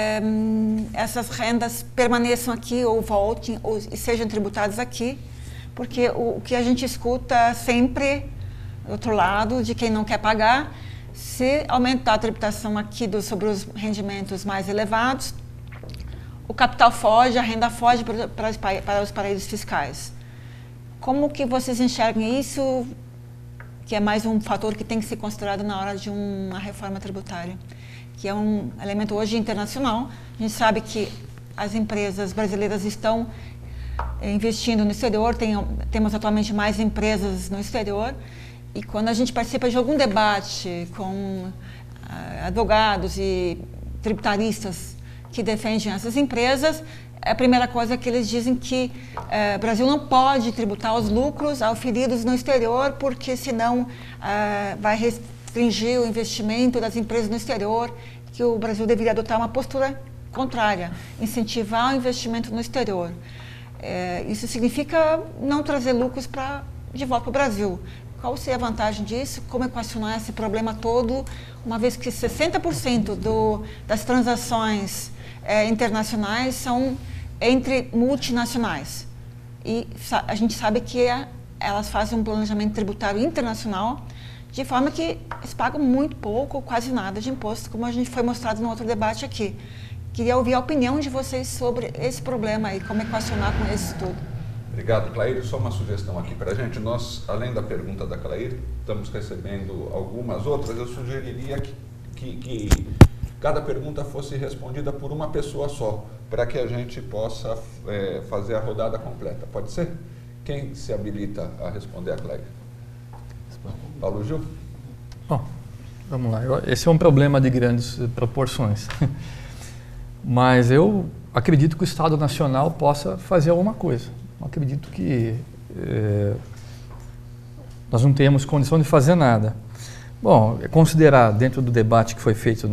essas rendas permaneçam aqui ou voltem e sejam tributadas aqui, porque o que a gente escuta sempre, do outro lado, de quem não quer pagar, se aumentar a tributação aqui sobre os rendimentos mais elevados, o capital foge, a renda foge para os paraísos fiscais. Como que vocês enxergam isso, que é mais um fator que tem que ser considerado na hora de uma reforma tributária, que é um elemento hoje internacional? A gente sabe que as empresas brasileiras estão investindo no exterior, temos atualmente mais empresas no exterior, e quando a gente participa de algum debate com advogados e tributaristas que defendem essas empresas, a primeira coisa que eles dizem que o Brasil não pode tributar os lucros auferidos no exterior, porque senão vai restringir o investimento das empresas no exterior, que o Brasil deveria adotar uma postura contrária, incentivar o investimento no exterior. Isso significa não trazer lucros de volta para o Brasil. Qual seria a vantagem disso? Como equacionar esse problema todo, uma vez que 60% das transações internacionais são entre multinacionais. E a gente sabe que elas fazem um planejamento tributário internacional, de forma que eles pagam muito pouco, quase nada de imposto, como a gente foi mostrado no outro debate aqui. Queria ouvir a opinião de vocês sobre esse problema e como equacionar com esse estudo. Obrigado, Clair. Só uma sugestão aqui para a gente. Nós, além da pergunta da Clair, estamos recebendo algumas outras. Eu sugeriria que cada pergunta fosse respondida por uma pessoa só, para que a gente possa fazer a rodada completa. Pode ser? Quem se habilita a responder a Clair? Paulo Gil? Bom, vamos lá. Esse é um problema de grandes proporções. Mas eu acredito que o Estado Nacional possa fazer alguma coisa. Eu acredito que nós não temos condição de fazer nada. Bom, considerar dentro do debate que foi feito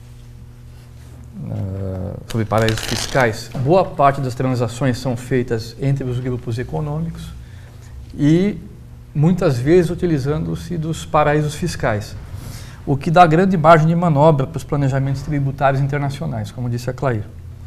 sobre paraísos fiscais, boa parte das transações são feitas entre os grupos econômicos e muitas vezes utilizando-se dos paraísos fiscais, o que dá grande margem de manobra para os planejamentos tributários internacionais, como disse a Clair.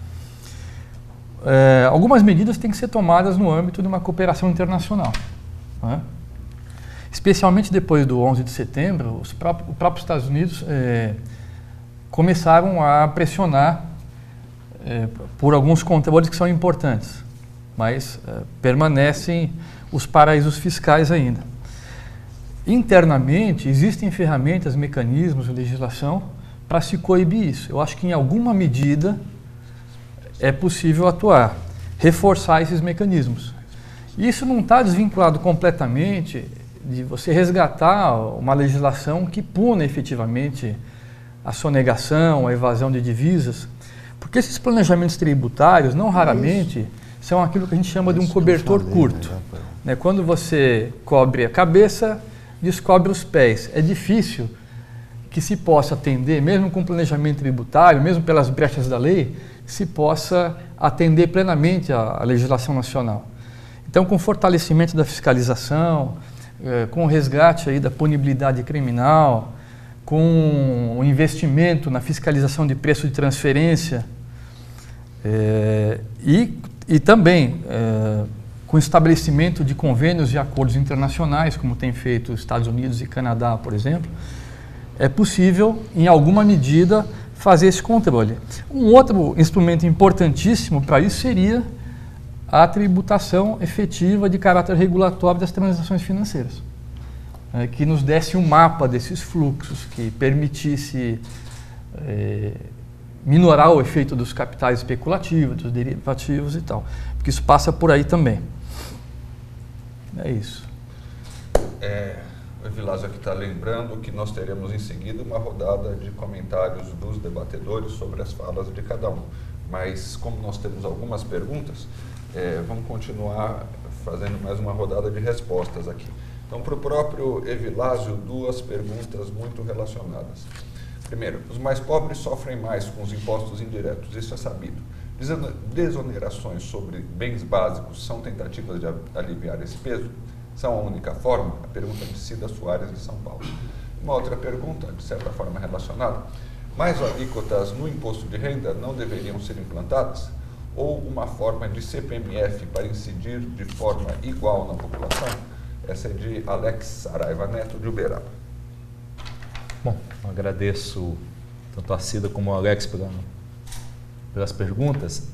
Algumas medidas têm que ser tomadas no âmbito de uma cooperação internacional, né? Especialmente depois do 11 de setembro, os próprios Estados Unidos começaram a pressionar por alguns controles que são importantes, mas permanecem os paraísos fiscais ainda. Internamente, existem ferramentas, mecanismos, legislação para se coibir isso. Eu acho que em alguma medida é possível atuar, reforçar esses mecanismos. Isso não está desvinculado completamente de você resgatar uma legislação que puna efetivamente a sonegação, a evasão de divisas, porque esses planejamentos tributários, não raramente, são aquilo que a gente chama de um cobertor curto. Né? Quando você cobre a cabeça, descobre os pés. É difícil que se possa atender, mesmo com planejamento tributário, mesmo pelas brechas da lei, se possa atender plenamente a legislação nacional. Então, com o fortalecimento da fiscalização, com o resgate aí da punibilidade criminal, com o investimento na fiscalização de preço de transferência e também com o estabelecimento de convênios e acordos internacionais, como tem feito os Estados Unidos e Canadá, por exemplo, é possível, em alguma medida, fazer esse controle. Um outro instrumento importantíssimo para isso seria a tributação efetiva de caráter regulatório das transações financeiras, que nos desse um mapa desses fluxos, que permitisse minorar o efeito dos capitais especulativos, dos derivativos e tal, porque isso passa por aí também. É isso. O Evilásio aqui está lembrando que nós teremos em seguida uma rodada de comentários dos debatedores sobre as falas de cada um. Mas como nós temos algumas perguntas, vamos continuar fazendo mais uma rodada de respostas aqui. Então, para o próprio Evilásio, duas perguntas muito relacionadas. Primeiro, os mais pobres sofrem mais com os impostos indiretos, isso é sabido. Desonerações sobre bens básicos são tentativas de aliviar esse peso? São a única forma? A pergunta de Cida Soares, de São Paulo. Uma outra pergunta, de certa forma relacionada. Mais alíquotas no imposto de renda não deveriam ser implantadas? Ou uma forma de CPMF para incidir de forma igual na população? Essa é de Alex Saraiva Neto, de Uberaba. Bom, agradeço tanto a Cida como o Alex pelas perguntas.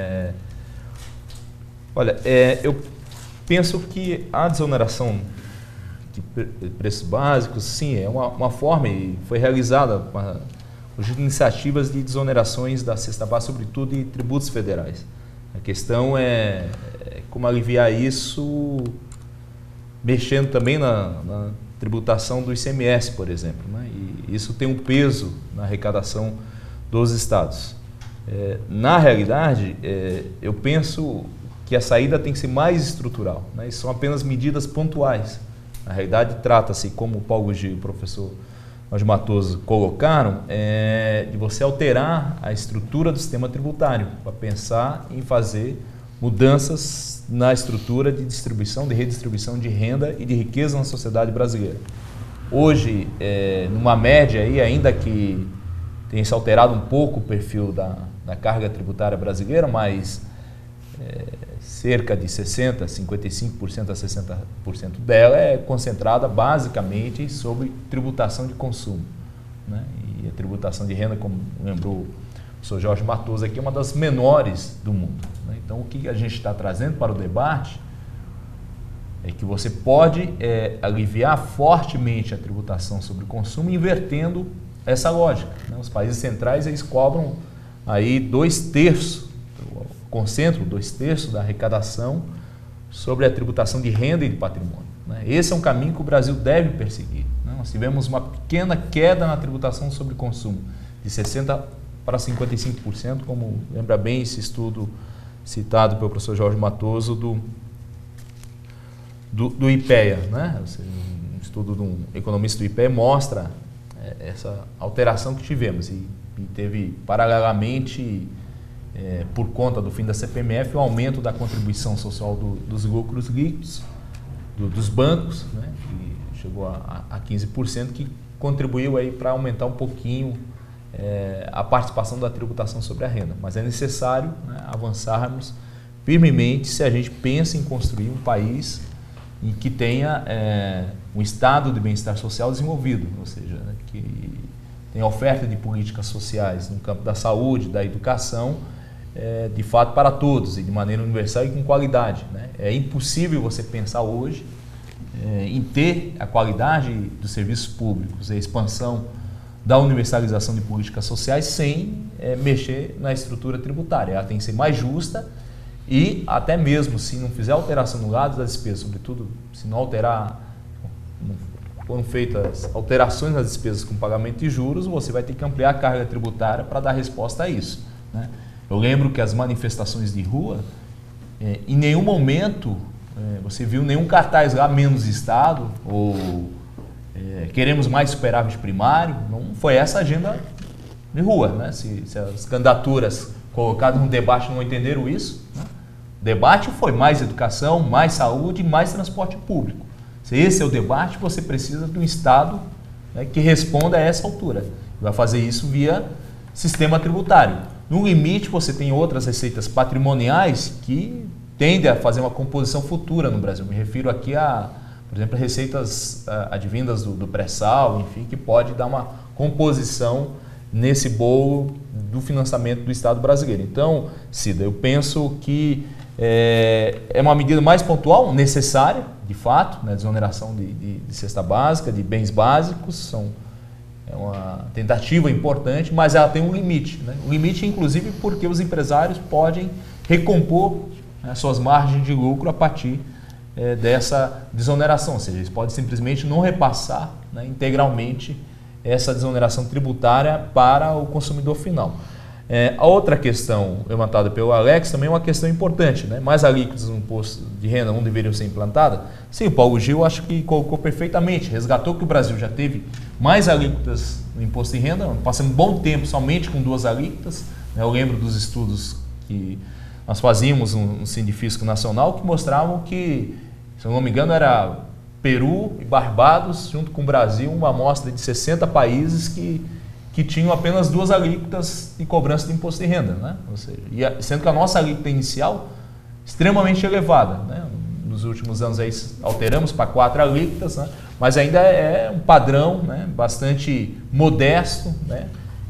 Olha, eu penso que a desoneração de preços básicos, sim, é uma forma e foi realizada com iniciativas de desonerações da cesta básica, sobretudo de tributos federais. A questão é como aliviar isso, mexendo também na tributação do ICMS, por exemplo, né? E isso tem um peso na arrecadação dos estados. Na realidade, eu penso que a saída tem que ser mais estrutural, né? Isso são apenas medidas pontuais. Na realidade, trata-se, como o Paulo Gil e o professor Jorge Matoso colocaram, de você alterar a estrutura do sistema tributário para pensar em fazer mudanças na estrutura de distribuição, de redistribuição de renda e de riqueza na sociedade brasileira. Hoje, numa média, aí, ainda que tenha se alterado um pouco o perfil da carga tributária brasileira, mas cerca de 60%, 55% a 60% dela é concentrada basicamente sobre tributação de consumo, né? E a tributação de renda, como lembrou o professor Jorge Matoso aqui, é uma das menores do mundo, né? Então, o que a gente está trazendo para o debate é que você pode aliviar fortemente a tributação sobre o consumo invertendo essa lógica, né? Os países centrais, eles cobram aí 2/3, concentram 2/3 da arrecadação sobre a tributação de renda e de patrimônio, né? Esse é um caminho que o Brasil deve perseguir, né? Nós tivemos uma pequena queda na tributação sobre consumo, de 60% para 55%, como lembra bem esse estudo citado pelo professor Jorge Matoso do IPEA, né? Um estudo de um economista do IPEA mostra essa alteração que tivemos e teve paralelamente, por conta do fim da CPMF, o aumento da contribuição social dos lucros líquidos dos bancos, né? Que chegou a 15%, que contribuiu aí para aumentar um pouquinho a participação da tributação sobre a renda. Mas é necessário, né, avançarmos firmemente se a gente pensa em construir um país em que tenha um estado de bem-estar social desenvolvido, ou seja, né, que tenha oferta de políticas sociais no campo da saúde, da educação, de fato para todos e de maneira universal e com qualidade, né? É impossível você pensar hoje em ter a qualidade dos serviços públicos, a expansão da universalização de políticas sociais sem mexer na estrutura tributária. Ela tem que ser mais justa e até mesmo se não fizer alteração no lado das despesas, sobretudo se não foram feitas alterações nas despesas com pagamento de juros, você vai ter que ampliar a carga tributária para dar resposta a isso, né? Eu lembro que as manifestações de rua, em nenhum momento você viu nenhum cartaz lá, menos Estado, ou queremos mais superávit primário. Não foi essa a agenda de rua, né? Se as candidaturas colocadas no debate não entenderam isso, né? O debate foi mais educação, mais saúde e mais transporte público. Se esse é o debate, você precisa de um Estado, né, que responda a essa altura. Vai fazer isso via sistema tributário. No limite, você tem outras receitas patrimoniais que tendem a fazer uma composição futura no Brasil. Me refiro aqui a, por exemplo, receitas advindas do pré-sal, enfim, que pode dar uma composição nesse bolo do financiamento do Estado brasileiro. Então, Cida, eu penso que é uma medida mais pontual, necessária, de fato, né, desoneração de cesta básica, de bens básicos, é uma tentativa importante, mas ela tem um limite, né? Um limite, inclusive, porque os empresários podem recompor, né, suas margens de lucro a partir dessa desoneração, ou seja, eles podem simplesmente não repassar, né, integralmente essa desoneração tributária para o consumidor final. A outra questão levantada pelo Alex também é uma questão importante, né? Mais alíquotas no imposto de renda não deveriam ser implantadas? Sim, o Paulo Gil acho que colocou perfeitamente, resgatou que o Brasil já teve mais alíquotas no imposto de renda, passamos um bom tempo somente com 2 alíquotas, né? Eu lembro dos estudos que nós fazíamos no Sindifisco Nacional que mostravam que, se eu não me engano, era Peru e Barbados, junto com o Brasil, uma amostra de 60 países que tinham apenas 2 alíquotas de cobrança de imposto de renda, né? Ou seja, sendo que a nossa alíquota inicial extremamente elevada, né? Nos últimos anos aí alteramos para 4 alíquotas, né? Mas ainda é um padrão, né, bastante modesto, né,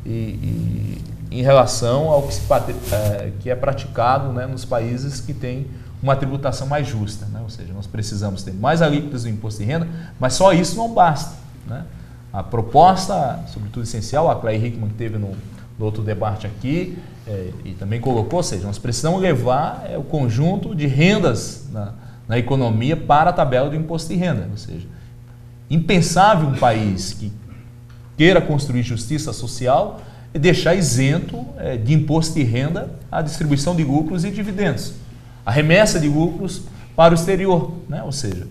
e em relação ao que é praticado, né, nos países que têm uma tributação mais justa, né? Ou seja, nós precisamos ter mais alíquotas do imposto de renda, mas só isso não basta, né? A proposta, sobretudo essencial, a Clay Hickman que teve no outro debate aqui, e também colocou, ou seja, nós precisamos levar o conjunto de rendas na economia para a tabela do imposto de renda. Ou seja, impensável um país que queira construir justiça social e deixar isento de imposto de renda a distribuição de lucros e dividendos, a remessa de lucros para o exterior, né? Ou seja,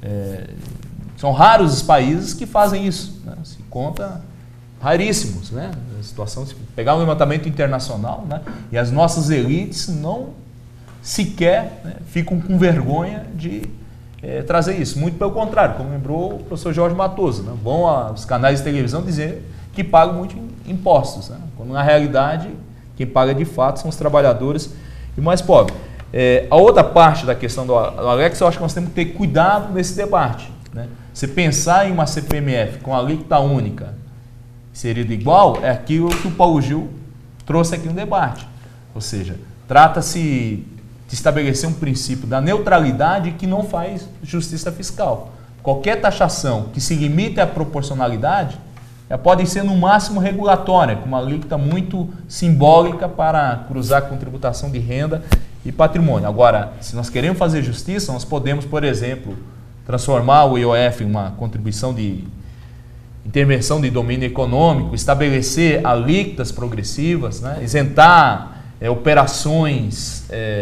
são raros os países que fazem isso, né? Se conta raríssimos, né? A situação, se pegar um levantamento internacional, né? E as nossas elites não sequer, né, ficam com vergonha de trazer isso. Muito pelo contrário, como lembrou o professor Jorge Matoso, né? Vão aos canais de televisão dizer que pagam muito impostos, né? Quando na realidade quem paga de fato são os trabalhadores e mais pobres. A outra parte da questão do Alex, eu acho que nós temos que ter cuidado nesse debate, né? Você pensar em uma CPMF com alíquota única seria igual, é aquilo que o Paulo Gil trouxe aqui no debate. Ou seja, trata-se de estabelecer um princípio da neutralidade que não faz justiça fiscal. Qualquer taxação que se limite à proporcionalidade pode ser no máximo regulatória, com uma alíquota muito simbólica para cruzar com tributação de renda e patrimônio. Agora, se nós queremos fazer justiça, nós podemos, por exemplo, transformar o IOF em uma contribuição de intervenção de domínio econômico, estabelecer alíquotas progressivas, né? Isentar operações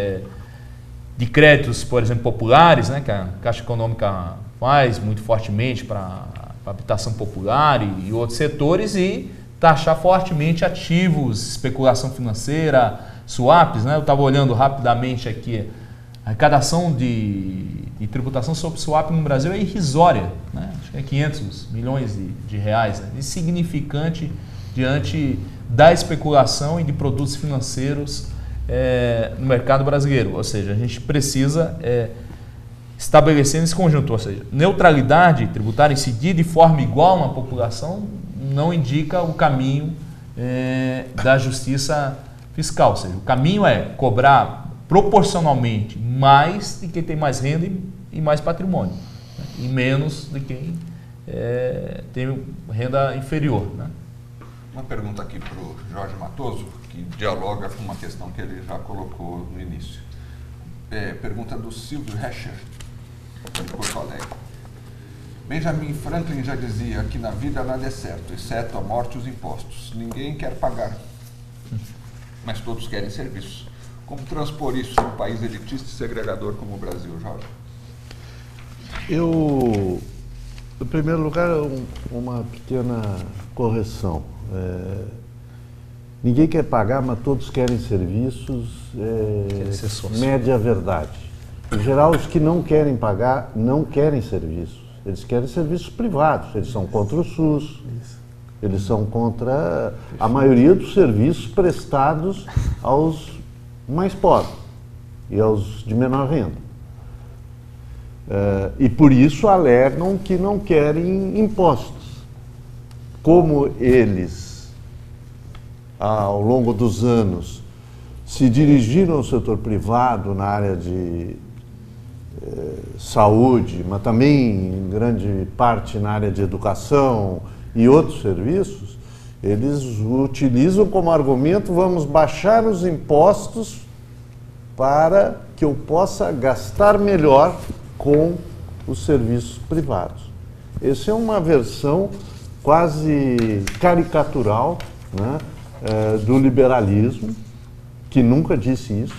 de créditos, por exemplo, populares, né? Que a Caixa Econômica faz muito fortemente para habitação popular e outros setores, e taxar fortemente ativos, especulação financeira, swaps, né? Eu estava olhando rapidamente aqui, a arrecadação de tributação sobre swap no Brasil é irrisória, né? Acho que é 500 milhões de reais, né? Insignificante diante da especulação e de produtos financeiros no mercado brasileiro. Ou seja, a gente precisa estabelecer esse conjunto, ou seja, neutralidade tributária, incidir de forma igual na população não indica o caminho da justiça fiscal. Ou seja, o caminho é cobrar proporcionalmente mais de quem tem mais renda e mais patrimônio, né? E menos de quem tem renda inferior, né? Uma pergunta aqui para o Jorge Matoso, que dialoga com uma questão que ele já colocou no início. Pergunta do Silvio Rescher, de Porto Alegre. Benjamin Franklin já dizia que na vida nada é certo, exceto a morte e os impostos. Ninguém quer pagar, mas todos querem serviço. Como transpor isso em um país elitista e segregador como o Brasil, Jorge? Em primeiro lugar, uma pequena correção. Ninguém quer pagar, mas todos querem serviços. Média verdade. Em geral, os que não querem pagar não querem serviços. Eles querem serviços privados. Eles são contra o SUS. Eles são contra a maioria dos serviços prestados aos mais pobres e aos de menor renda. E por isso alegam que não querem impostos. Como eles, ao longo dos anos, se dirigiram ao setor privado na área de saúde, mas também em grande parte na área de educação e outros serviços, eles utilizam como argumento: vamos baixar os impostos para que eu possa gastar melhor com os serviços privados. Essa é uma versão quase caricatural, né, do liberalismo, que nunca disse isso,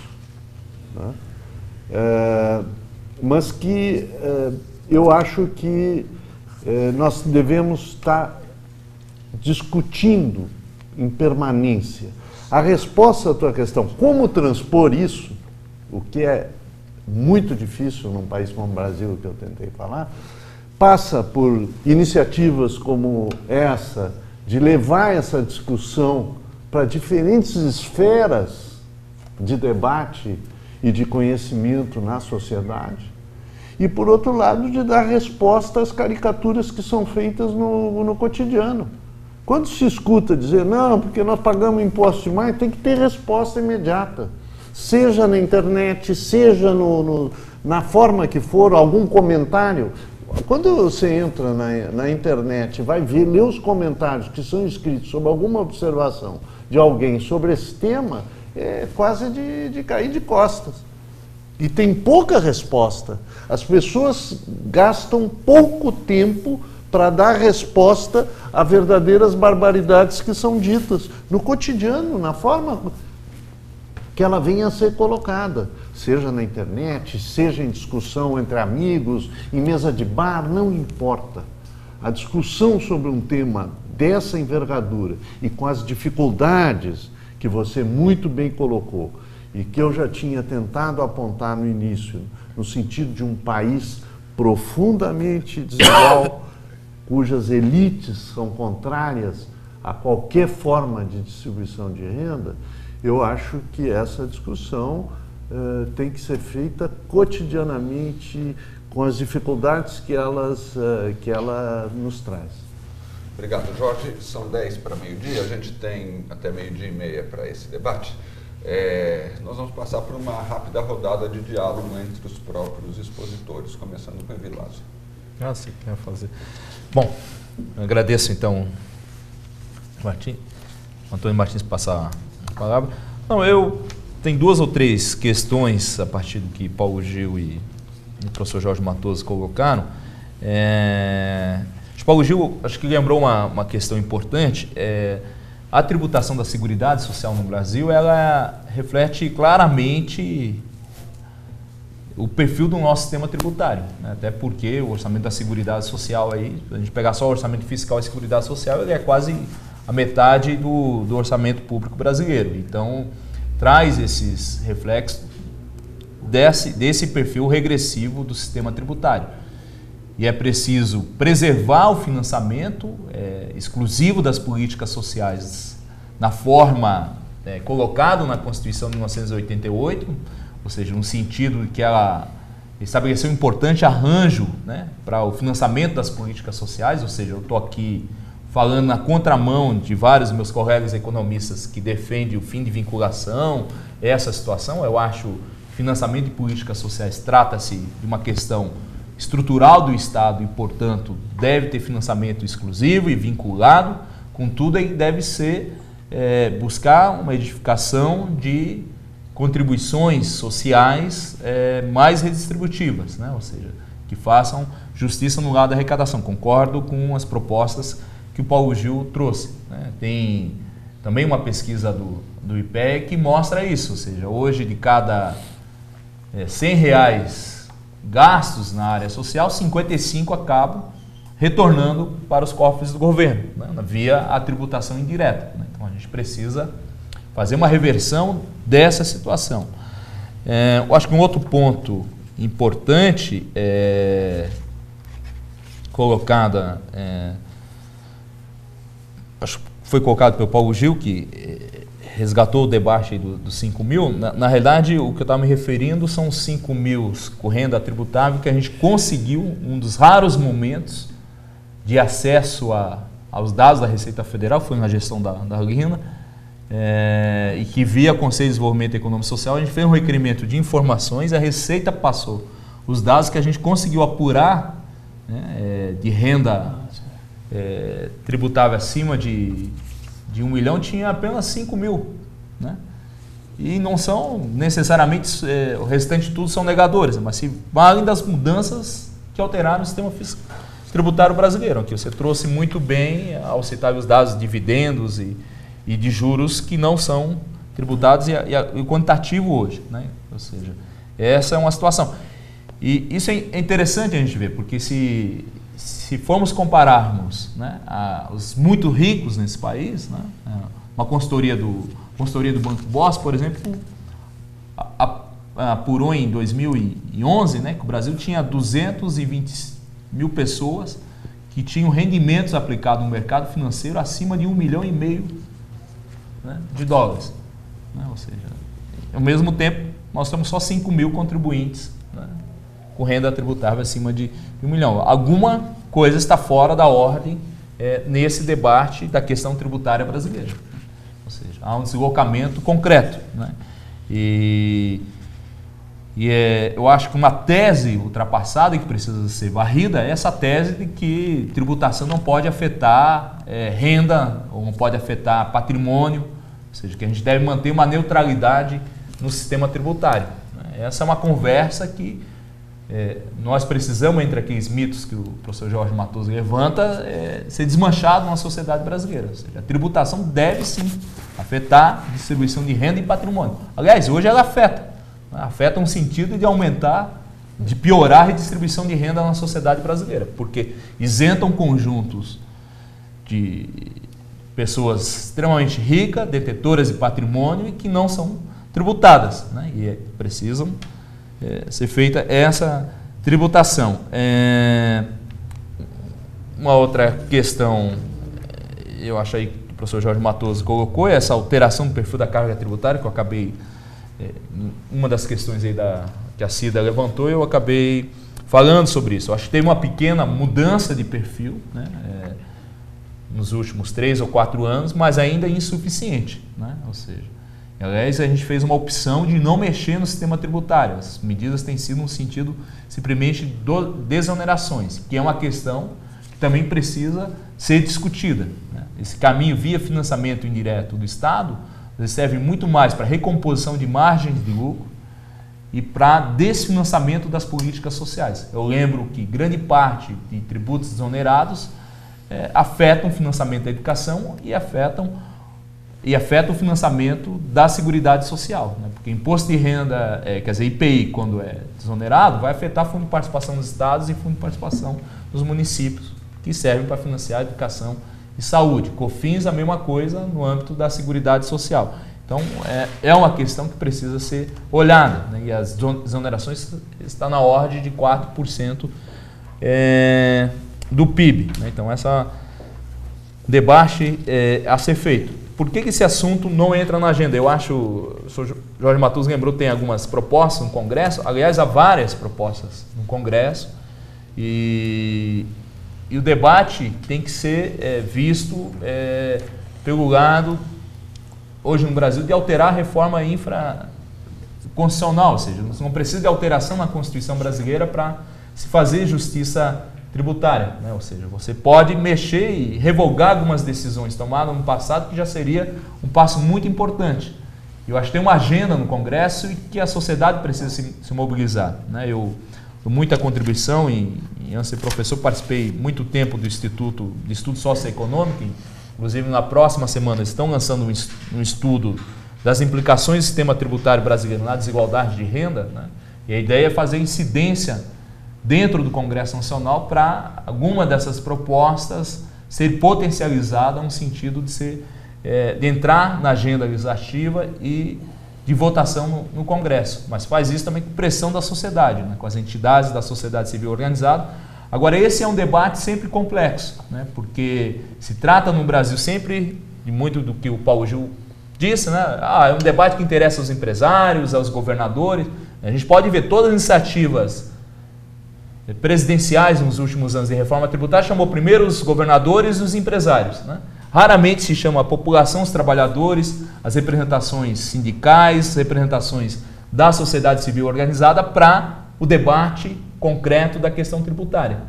né, mas que eu acho que nós devemos estar discutindo em permanência. A resposta à tua questão, como transpor isso, o que é muito difícil num país como o Brasil, que eu tentei falar, passa por iniciativas como essa, de levar essa discussão para diferentes esferas de debate e de conhecimento na sociedade, e, por outro lado, de dar resposta às caricaturas que são feitas no cotidiano. Quando se escuta dizer, não, porque nós pagamos imposto demais, tem que ter resposta imediata. Seja na internet, seja na forma que for, algum comentário. Quando você entra na internet e vai ler os comentários que são escritos sobre alguma observação de alguém sobre esse tema, é quase de cair de costas. E tem pouca resposta. As pessoas gastam pouco tempo para dar resposta a verdadeiras barbaridades que são ditas no cotidiano, na forma que ela venha a ser colocada, seja na internet, seja em discussão entre amigos, em mesa de bar, não importa. A discussão sobre um tema dessa envergadura e com as dificuldades que você muito bem colocou e que eu já tinha tentado apontar no início, no sentido de um país profundamente desigual, cujas elites são contrárias a qualquer forma de distribuição de renda, eu acho que essa discussão tem que ser feita cotidianamente com as dificuldades que ela nos traz. Obrigado, Jorge. São 10 para meio-dia, a gente tem até meio-dia e meia para esse debate. Nós vamos passar por uma rápida rodada de diálogo entre os próprios expositores, começando com o Evilásio. Sim, quer fazer. Bom, eu agradeço então Antônio Martins passar a palavra. Não, eu tenho 2 ou 3 questões a partir do que Paulo Gil e o professor Jorge Matoso colocaram. Paulo Gil, acho que lembrou uma questão importante. A tributação da Seguridade Social no Brasil, ela reflete claramente o perfil do nosso sistema tributário, né? Até porque o orçamento da Seguridade Social, aí, se a gente pegar só o orçamento fiscal e Seguridade Social, ele é quase a metade do orçamento público brasileiro. Então, traz esses reflexos desse perfil regressivo do sistema tributário. E é preciso preservar o financiamento exclusivo das políticas sociais na forma colocado na Constituição de 1988, ou seja, no sentido de que ela estabeleceu um importante arranjo, né, para o financiamento das políticas sociais, ou seja, eu estou aqui falando na contramão de vários meus colegas economistas que defendem o fim de vinculação, essa situação. Eu acho que financiamento de políticas sociais trata-se de uma questão estrutural do Estado e, portanto, deve ter financiamento exclusivo e vinculado. Contudo, ele deve ser buscar uma edificação de contribuições sociais mais redistributivas, né? Ou seja, que façam justiça no lado da arrecadação. Concordo com as propostas que o Paulo Gil trouxe, né? Tem também uma pesquisa do IPEA que mostra isso, ou seja, hoje de cada R$100 gastos na área social, 55 acabam retornando para os cofres do governo, né, via a tributação indireta. Né? Então a gente precisa fazer uma reversão dessa situação. Eu acho que um outro ponto importante acho que foi colocado pelo Paulo Gil, que resgatou o debate aí dos 5 mil. Na realidade, o que eu estava me referindo são os 5 mil com renda tributável que a gente conseguiu, um dos raros momentos de acesso aos dados da Receita Federal, foi na gestão da Lina, e que via Conselho de Desenvolvimento Econômico e Social, a gente fez um requerimento de informações, a Receita passou os dados que a gente conseguiu apurar, né, de renda tributável acima de 1 milhão, tinha apenas 5 mil. Né? E não são necessariamente, o restante de tudo são negadores, mas se valem das mudanças que alteraram o sistema fiscal tributário brasileiro, que você trouxe muito bem ao citar os dados de dividendos e de juros que não são tributados e o quantitativo hoje. Né? Ou seja, essa é uma situação. E isso é interessante a gente ver, porque se formos compararmos, né, os muito ricos nesse país, né, uma consultoria do Banco Boss, por exemplo, apurou em 2011, né, que o Brasil tinha 220 mil pessoas que tinham rendimentos aplicados no mercado financeiro acima de 1,5 milhão, né, de dólares. Né, ou seja, ao mesmo tempo, nós temos só 5 mil contribuintes, né, com renda tributável acima de 1 milhão. Alguma coisa está fora da ordem nesse debate da questão tributária brasileira. Ou seja, há um deslocamento concreto. Né? Eu acho que uma tese ultrapassada e que precisa ser varrida é essa tese de que tributação não pode afetar renda ou não pode afetar patrimônio, ou seja, que a gente deve manter uma neutralidade no sistema tributário. Né? Essa é uma conversa que nós precisamos, entre aqueles mitos que o professor Jorge Matoso levanta, ser desmanchado na sociedade brasileira. Ou seja, a tributação deve sim afetar a distribuição de renda e patrimônio. Aliás, hoje ela afeta no sentido de aumentar, de piorar a redistribuição de renda na sociedade brasileira, porque isentam conjuntos de pessoas extremamente ricas, detetoras de patrimônio e que não são tributadas, né? E precisam ser feita essa tributação. Uma outra questão, eu acho aí que o professor Jorge Matoso colocou, é essa alteração do perfil da carga tributária, que eu acabei, uma das questões aí que a Cida levantou, eu acabei falando sobre isso. Eu acho que teve uma pequena mudança de perfil, né, nos últimos 3 ou 4 anos, mas ainda insuficiente, né? Ou seja, aliás, a gente fez uma opção de não mexer no sistema tributário. As medidas têm sido no sentido simplesmente de desonerações, que é uma questão que também precisa ser discutida. Né? Esse caminho via financiamento indireto do Estado serve muito mais para recomposição de margens de lucro e para desfinanciamento das políticas sociais. Eu lembro que grande parte de tributos desonerados afetam o financiamento da educação e afeta o financiamento da Seguridade Social, né? Porque imposto de renda, quer dizer, IPI, quando é desonerado, vai afetar fundo de participação dos estados e fundo de participação dos municípios, que servem para financiar a educação e saúde. COFINS, a mesma coisa no âmbito da Seguridade Social. Então, é uma questão que precisa ser olhada, né? E as desonerações estão na ordem de 4% do PIB. Né? Então, esse debate a ser feito. Por que esse assunto não entra na agenda? Eu acho, o senhor Jorge Matoso lembrou, tem algumas propostas no Congresso, aliás, há várias propostas no Congresso, e o debate tem que ser visto pelo lado, hoje no Brasil, de alterar a reforma infraconstitucional, ou seja, não precisa de alteração na Constituição brasileira para se fazer justiça tributária, né? Ou seja, você pode mexer e revogar algumas decisões tomadas no passado, que já seria um passo muito importante. Eu acho que tem uma agenda no Congresso e que a sociedade precisa se mobilizar, né? Eu muita contribuição em antes de ser professor, participei muito tempo do Instituto de Estudo Socioeconômico, inclusive na próxima semana estão lançando um estudo das implicações do sistema tributário brasileiro na desigualdade de renda, né? E a ideia é fazer incidência dentro do Congresso Nacional para alguma dessas propostas ser potencializada no sentido de entrar na agenda legislativa e de votação no Congresso, mas faz isso também com pressão da sociedade, né, com as entidades da sociedade civil organizada. Agora, esse é um debate sempre complexo, né, porque se trata no Brasil sempre de muito do que o Paulo Gil disse, né, é um debate que interessa aos empresários, aos governadores. A gente pode ver todas as iniciativas presidenciais nos últimos anos de reforma tributária, chamou primeiro os governadores e os empresários, né? Raramente se chama a população, os trabalhadores, as representações sindicais, representações da sociedade civil organizada para o debate concreto da questão tributária.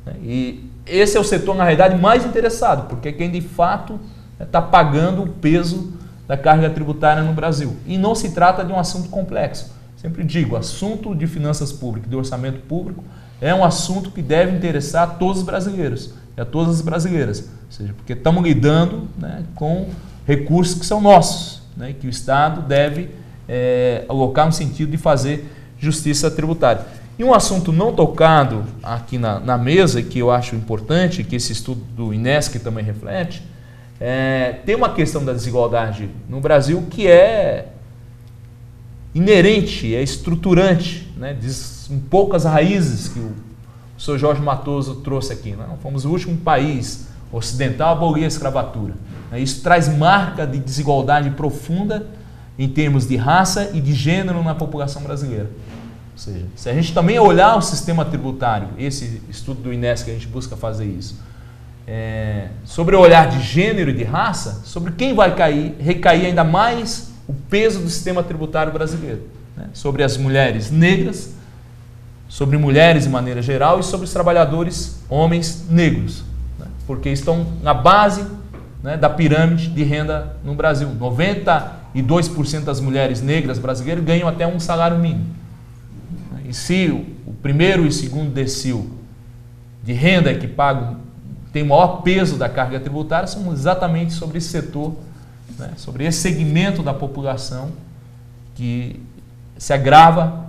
E esse é o setor, na realidade, mais interessado, porque é quem de fato está pagando o peso da carga tributária no Brasil. E não se trata de um assunto complexo. Sempre digo, assunto de finanças públicas, de orçamento público, é um assunto que deve interessar a todos os brasileiros e a todas as brasileiras. Ou seja, porque estamos lidando, né, com recursos que são nossos, né, e que o Estado deve alocar no sentido de fazer justiça tributária. E um assunto não tocado aqui na mesa, que eu acho importante, que esse estudo do INESC também reflete, tem uma questão da desigualdade no Brasil que é inerente, é estruturante, né, diz um pouco as raízes que o Sr. Jorge Matoso trouxe aqui. Né? Fomos o último país ocidental a abolir a escravatura. Isso traz marca de desigualdade profunda em termos de raça e de gênero na população brasileira. Ou seja, se a gente também olhar o sistema tributário, esse estudo do INESC, a gente busca fazer isso, sobre o olhar de gênero e de raça, sobre quem vai recair ainda mais o peso do sistema tributário brasileiro, né? Sobre as mulheres negras, sobre mulheres de maneira geral e sobre os trabalhadores homens negros, né? Porque estão na base, né, da pirâmide de renda no Brasil. 92% das mulheres negras brasileiras ganham até um salário mínimo. E se o primeiro e segundo decil de renda que pagam tem o maior peso da carga tributária, são exatamente sobre esse setor, né, sobre esse segmento da população que se agrava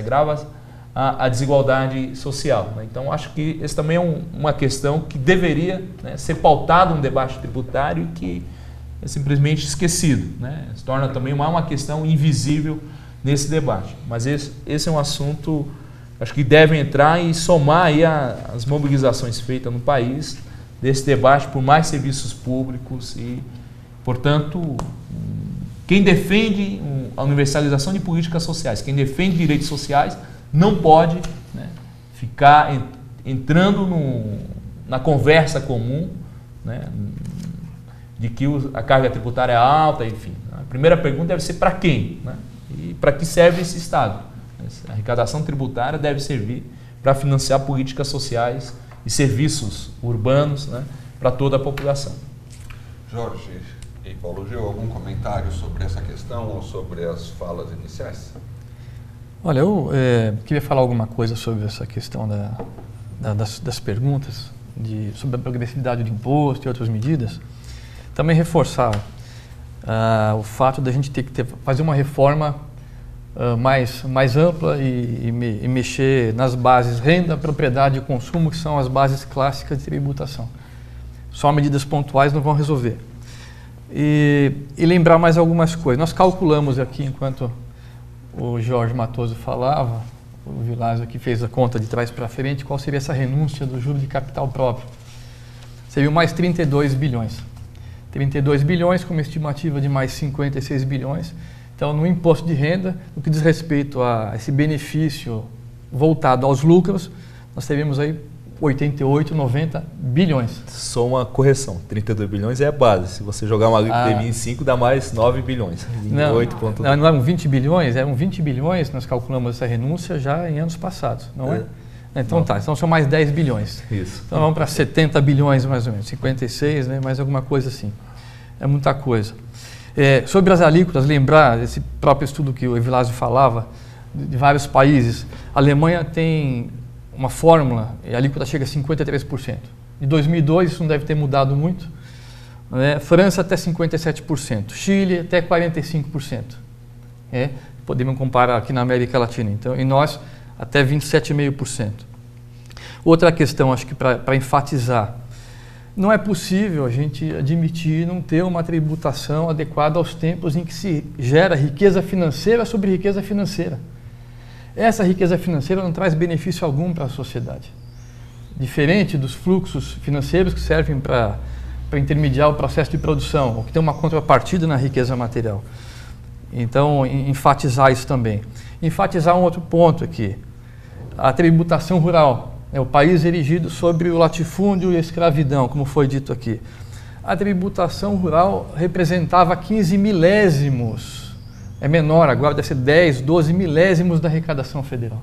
a desigualdade social. Né? Então, acho que esse também é uma questão que deveria, né, ser pautada no debate tributário e que é simplesmente esquecido. Né? Se torna também uma questão invisível nesse debate. Mas esse é um assunto, acho que deve entrar e somar aí as mobilizações feitas no país desse debate por mais serviços públicos e, portanto, quem defende a universalização de políticas sociais, quem defende direitos sociais, não pode, né, ficar entrando na conversa comum, né, de que a carga tributária é alta, enfim. A primeira pergunta deve ser para quem, né, e para que serve esse Estado. A arrecadação tributária deve servir para financiar políticas sociais e serviços urbanos, né, para toda a população. Jorge e Paulo Gil, algum comentário sobre essa questão ou sobre as falas iniciais? Olha, eu queria falar alguma coisa sobre essa questão das perguntas, sobre a progressividade do imposto e outras medidas. Também reforçar o fato da gente ter que fazer uma reforma mais ampla e mexer nas bases renda, propriedade e consumo, que são as bases clássicas de tributação. Só medidas pontuais não vão resolver. E lembrar mais algumas coisas. Nós calculamos aqui, enquanto o Jorge Matoso falava, o Vilásio aqui fez a conta de trás para frente, qual seria essa renúncia do juro de capital próprio. Seria mais 32 bilhões. 32 bilhões com uma estimativa de mais 56 bilhões. Então, no imposto de renda, no que diz respeito a esse benefício voltado aos lucros, nós teríamos aí 88, 90 bilhões. Só uma correção, 32 bilhões é a base. Se você jogar uma alíquota de 25, dá mais 9 bilhões. Não eram 20 bilhões, eram 20 bilhões, nós calculamos essa renúncia já em anos passados, não é? Então não. Tá, então são mais 10 bilhões. Isso. Então vamos para 70 bilhões mais ou menos, 56, né, mais alguma coisa assim. É muita coisa. Sobre as alíquotas, lembrar esse próprio estudo que o Evilásio falava, de vários países. A Alemanha tem uma fórmula, e a alíquota chega a 53%. Em 2002 isso não deve ter mudado muito. Né? França até 57%, Chile até 45%. Podemos comparar aqui na América Latina. Então, e nós até 27,5%. Outra questão, acho que para enfatizar, não é possível a gente admitir não ter uma tributação adequada aos tempos em que se gera riqueza financeira sobre riqueza financeira. Essa riqueza financeira não traz benefício algum para a sociedade. Diferente dos fluxos financeiros que servem para intermediar o processo de produção, ou que tem uma contrapartida na riqueza material. Então, enfatizar isso também. Enfatizar um outro ponto aqui, a tributação rural. É o país erigido sobre o latifúndio e a escravidão, como foi dito aqui. A tributação rural representava 15 milésimos, é menor, agora deve ser 10, 12 milésimos da arrecadação federal.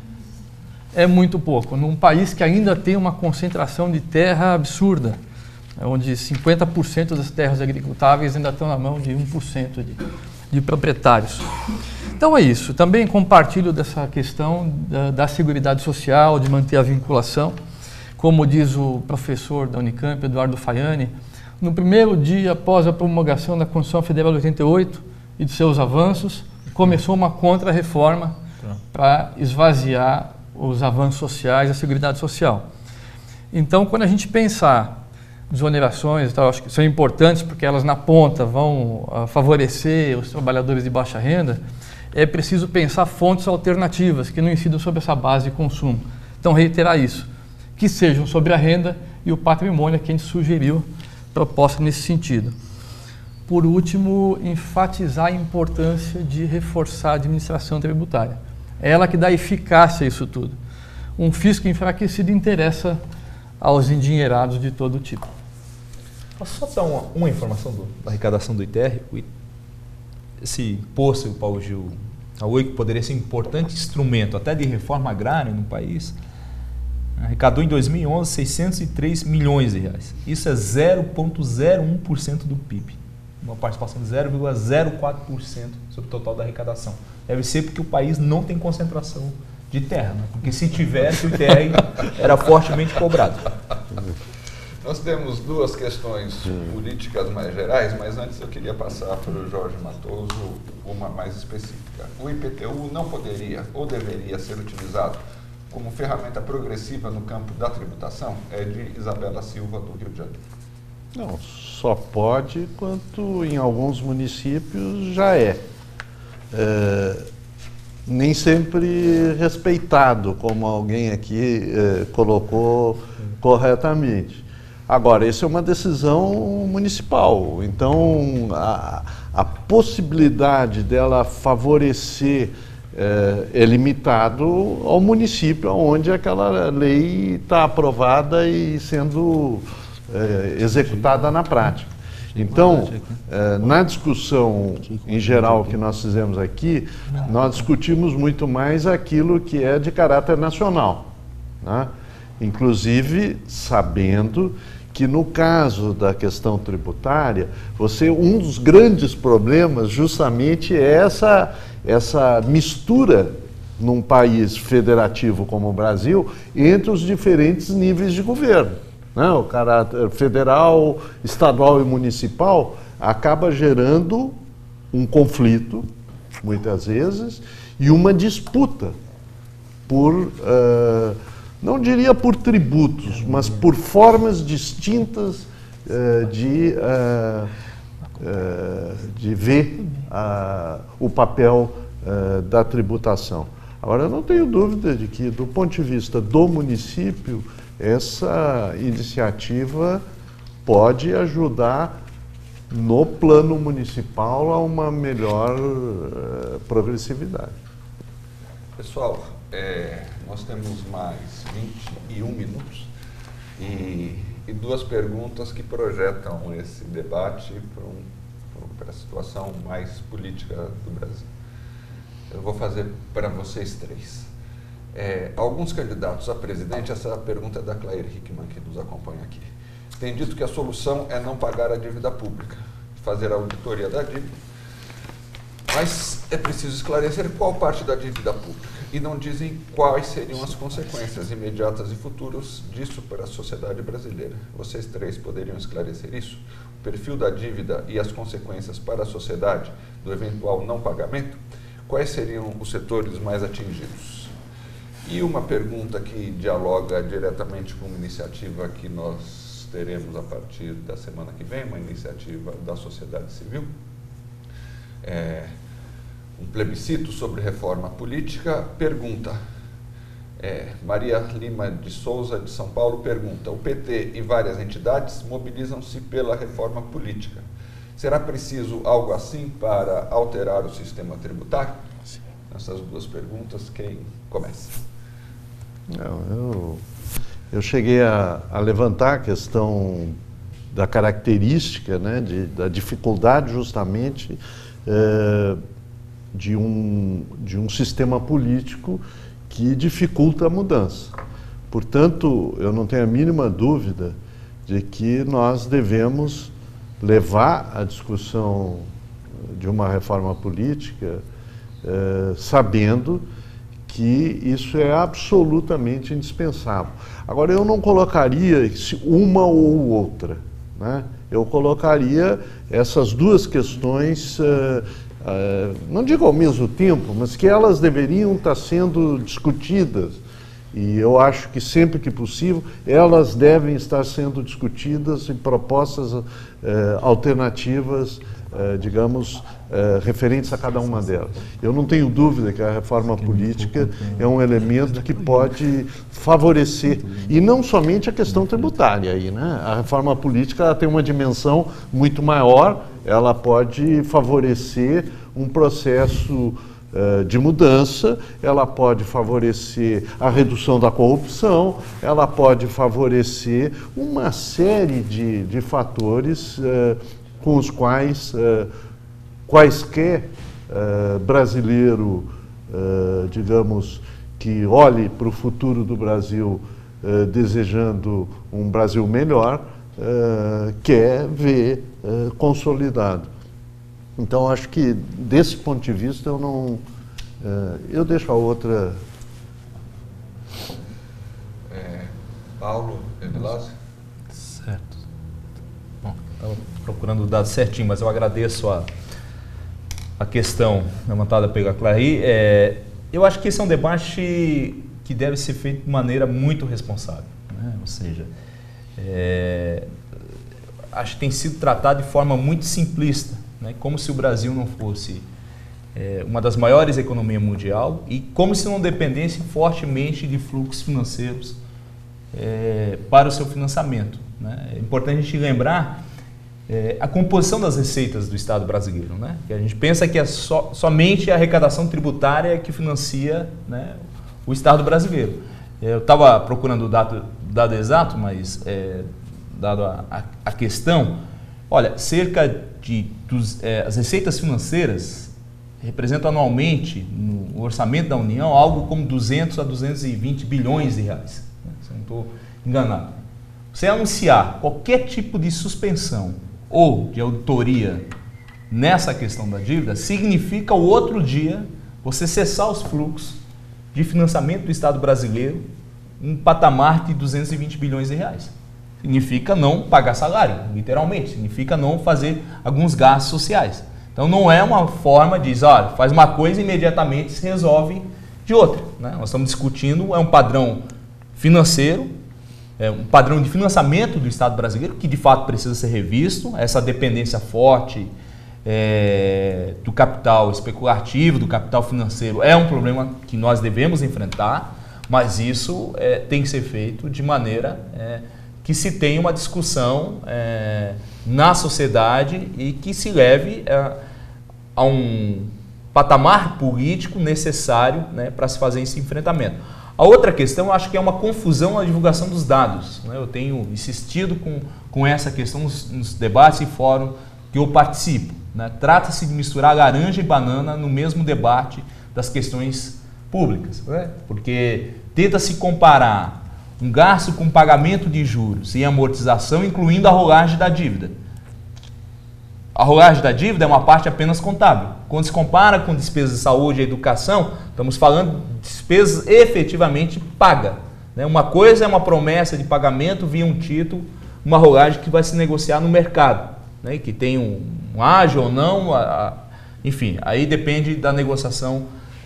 É muito pouco, num país que ainda tem uma concentração de terra absurda, onde 50% das terras agricultáveis ainda estão na mão de 1% de proprietários. Então é isso, também compartilho dessa questão da Seguridade Social, de manter a vinculação. Como diz o professor da Unicamp, Eduardo Faiani, no primeiro dia após a promulgação da Constituição Federal de 88 e de seus avanços, começou uma contra-reforma para esvaziar os avanços sociais e a Seguridade Social. Então, quando a gente pensar desonerações, acho que são importantes porque elas na ponta vão favorecer os trabalhadores de baixa renda, é preciso pensar fontes alternativas que não incidam sobre essa base de consumo. Então, reiterar isso, que sejam sobre a renda e o patrimônio que a gente sugeriu, proposta nesse sentido. Por último, enfatizar a importância de reforçar a administração tributária. É ela que dá eficácia a isso tudo. Um fisco enfraquecido interessa aos endinheirados de todo tipo. Posso só dar uma informação da arrecadação do ITR? Esse imposto, o Paulo Gil, que poderia ser um importante instrumento até de reforma agrária no país, arrecadou em 2011 603 milhões de reais. Isso é 0,01% do PIB. Uma participação de 0,04% sobre o total da arrecadação. Deve ser porque o país não tem concentração de terra, né? Porque se tivesse, o ITR era fortemente cobrado. Nós temos duas questões políticas mais gerais, mas antes eu queria passar para o Jorge Matoso uma mais específica. O IPTU não poderia ou deveria ser utilizado como ferramenta progressiva no campo da tributação? É de Isabela Silva, do Rio de Janeiro. Não, só pode quanto em alguns municípios já é. Nem sempre respeitado, como alguém aqui colocou corretamente. Agora, isso é uma decisão municipal, então a possibilidade dela favorecer é limitado ao município onde aquela lei está aprovada e sendo executada na prática. Então, na discussão em geral que nós fizemos aqui, nós discutimos muito mais aquilo que é de caráter nacional, né? Inclusive sabendo que no caso da questão tributária, um dos grandes problemas justamente é essa mistura num país federativo como o Brasil entre os diferentes níveis de governo, né? O caráter federal, estadual e municipal acaba gerando um conflito, muitas vezes, e uma disputa por... não diria por tributos, mas por formas distintas de ver o papel da tributação. Agora, eu não tenho dúvida de que, do ponto de vista do município, essa iniciativa pode ajudar no plano municipal a uma melhor progressividade. Pessoal, nós temos mais 21 minutos e duas perguntas que projetam esse debate para a situação mais política do Brasil. Eu vou fazer para vocês três. Alguns candidatos a presidente, essa pergunta é da Claire Hickman, que nos acompanha aqui, têm dito que a solução é não pagar a dívida pública, fazer a auditoria da dívida, mas é preciso esclarecer qual parte da dívida pública. E não dizem quais seriam as consequências imediatas e futuras disso para a sociedade brasileira. Vocês três poderiam esclarecer isso? O perfil da dívida e as consequências para a sociedade do eventual não pagamento? Quais seriam os setores mais atingidos? E uma pergunta que dialoga diretamente com uma iniciativa que nós teremos a partir da semana que vem, uma iniciativa da sociedade civil, um plebiscito sobre reforma política. Pergunta, Maria Lima de Souza, de São Paulo, pergunta: o PT e várias entidades mobilizam-se pela reforma política. Será preciso algo assim para alterar o sistema tributário? Sim. Essas duas perguntas, quem começa? Não, eu cheguei a levantar a questão da característica, né, da dificuldade justamente de um sistema político que dificulta a mudança. Portanto, eu não tenho a mínima dúvida de que nós devemos levar a discussão de uma reforma política sabendo que isso é absolutamente indispensável. Agora, eu não colocaria uma ou outra, né? Eu colocaria essas duas questões, não digo ao mesmo tempo, mas que elas deveriam estar sendo discutidas. E eu acho que sempre que possível, elas devem estar sendo discutidas em propostas alternativas, digamos, referentes a cada uma delas. Eu não tenho dúvida que a reforma política é um elemento que pode favorecer, e não somente a questão tributária aí, né? A reforma política ela tem uma dimensão muito maior, ela pode favorecer um processo de mudança, ela pode favorecer a redução da corrupção, ela pode favorecer uma série de fatores com os quais quaisquer brasileiro, digamos, que olhe para o futuro do Brasil desejando um Brasil melhor, quer ver consolidado. Então, acho que, desse ponto de vista, eu não... eu deixo a outra... Paulo, Evilásio? Certo. Bom, estava procurando o dado certinho, mas eu agradeço a questão levantada pela Clary. Eu acho que esse é um debate que deve ser feito de maneira muito responsável, né? Ou seja, acho que tem sido tratado de forma muito simplista, né? Como se o Brasil não fosse uma das maiores economias mundial e como se não dependesse fortemente de fluxos financeiros para o seu financiamento, né? É importante a gente lembrar a composição das receitas do Estado brasileiro, né? Que a gente pensa que é somente a arrecadação tributária que financia, né, o Estado brasileiro. Eu estava procurando o dado exato, mas dado a questão, olha, cerca de as receitas financeiras representam anualmente no orçamento da União algo como 200 a 220 bilhões de reais, né? Se eu não estou enganado. Você anunciar qualquer tipo de suspensão ou de auditoria nessa questão da dívida significa o outro dia você cessar os fluxos de financiamento do Estado brasileiro em um patamar de 220 bilhões de reais. Significa não pagar salário, literalmente. Significa não fazer alguns gastos sociais. Então não é uma forma de dizer, olha, faz uma coisa e imediatamente se resolve de outra, né? Nós estamos discutindo, um padrão financeiro, um padrão de financiamento do Estado brasileiro que de fato precisa ser revisto. Essa dependência forte do capital especulativo, do capital financeiro é um problema que nós devemos enfrentar, mas isso tem que ser feito de maneira que se tenha uma discussão na sociedade e que se leve a um patamar político necessário, né, para se fazer esse enfrentamento. A outra questão, eu acho que é uma confusão na divulgação dos dados, né? Eu tenho insistido com essa questão nos debates e fóruns que eu participo, né? Trata-se de misturar laranja e banana no mesmo debate das questões públicas, né? Porque tenta-se comparar um gasto com pagamento de juros e amortização, incluindo a rolagem da dívida. A rolagem da dívida é uma parte apenas contábil. Quando se compara com despesas de saúde e educação, estamos falando de despesas efetivamente pagas, né? Uma coisa é uma promessa de pagamento via um título, uma rolagem que vai se negociar no mercado, né? Que tem um ágio ou não, enfim, aí depende da negociação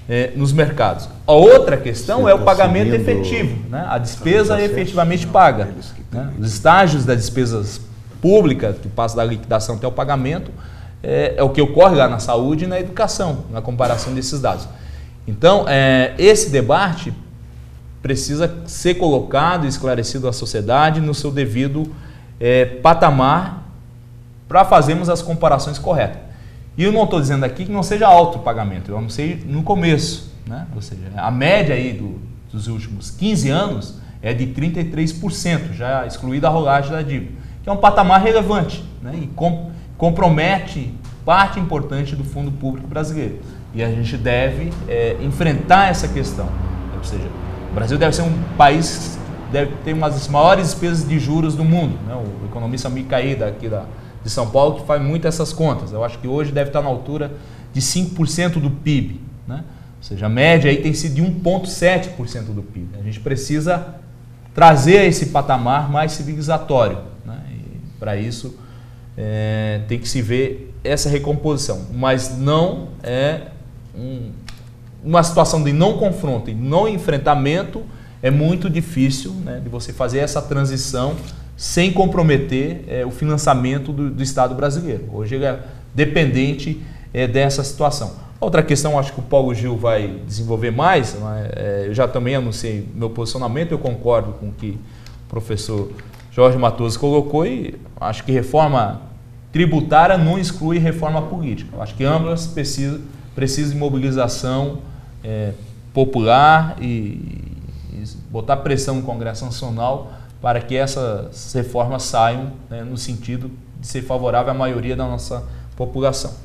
nos mercados. A outra questão é o tá pagamento seguindo efetivo, né? A despesa processo? efetivamente paga. Né? Os estágios das despesas públicas, que passa da liquidação até o pagamento, é o que ocorre lá na saúde e na educação, na comparação desses dados. Então, esse debate precisa ser colocado e esclarecido à sociedade no seu devido patamar para fazermos as comparações corretas. E eu não estou dizendo aqui que não seja alto o pagamento, eu não sei no começo, né? Ou seja, a média aí dos últimos 15 anos é de 33%, já excluída a rolagem da dívida, que é um patamar relevante, né? E compromete parte importante do fundo público brasileiro. E a gente deve enfrentar essa questão. Ou seja, o Brasil deve ser um país que deve ter uma das maiores despesas de juros do mundo, né? O economista Micaída aqui de São Paulo que faz muito essas contas. Eu acho que hoje deve estar na altura de 5% do PIB, né? Ou seja, a média aí tem sido de 1,7% do PIB. A gente precisa trazer esse patamar mais civilizatório, né? E para isso tem que se ver essa recomposição, mas não é uma situação de não confronto e não enfrentamento. É muito difícil, né, de você fazer essa transição sem comprometer o financiamento do Estado brasileiro. Hoje ele é dependente dessa situação. Outra questão, acho que o Paulo Gil vai desenvolver mais, mas, eu já também anunciei meu posicionamento, eu concordo com o que o professor Jorge Matoso colocou e acho que reforma tributária não exclui reforma política. Eu acho que ambas precisam de mobilização popular e botar pressão no Congresso Nacional para que essas reformas saiam, né, no sentido de ser favorável à maioria da nossa população.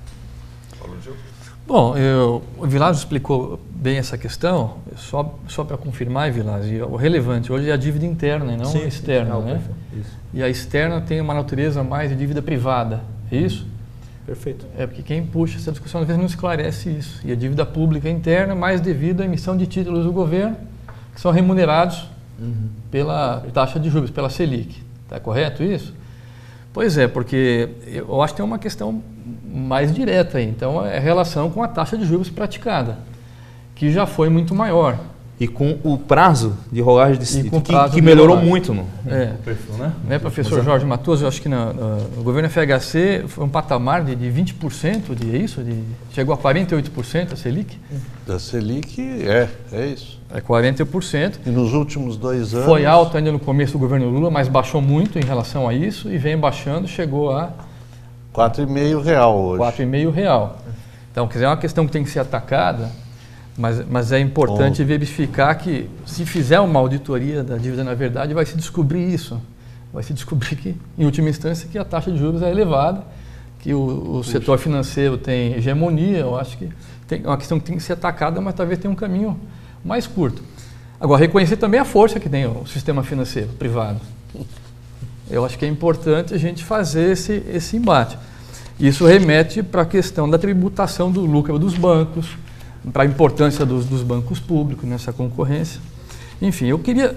Bom, o Vilas explicou bem essa questão, só para confirmar, Vilas, o relevante hoje é a dívida interna e não a externa. Sim, né? E a externa tem uma natureza mais de dívida privada, é isso? Perfeito. Porque quem puxa essa discussão às vezes não esclarece isso. E a dívida pública interna é mais devido à emissão de títulos do governo, que são remunerados pela taxa de juros, pela Selic. Está correto isso? Pois é, porque eu acho que tem uma questão mais direta aí. Então, é a relação com a taxa de juros praticada, que já foi muito maior. E com o prazo de rolagem que melhorou muito no perfil, né? Professor Jorge Matoso, eu acho que no governo FHC foi um patamar de 20%, chegou a 48% a Selic? Da Selic é isso. É 40%. E nos últimos 2 anos... Foi alto ainda no começo do governo Lula, mas baixou muito em relação a isso e vem baixando, chegou a... R$4,5 real hoje. R$4,5 real. Então, quer dizer, é uma questão que tem que ser atacada, mas é importante verificar que, se fizer uma auditoria da dívida, na verdade, vai se descobrir isso. Vai se descobrir que, em última instância, que a taxa de juros é elevada, que o setor financeiro tem hegemonia. Eu acho que é uma questão que tem que ser atacada, mas talvez tenha um caminho mais curto. Agora, reconhecer também a força que tem o sistema financeiro privado. Eu acho que é importante a gente fazer esse embate. Isso remete para a questão da tributação do lucro dos bancos, para a importância dos bancos públicos nessa concorrência. Enfim, eu queria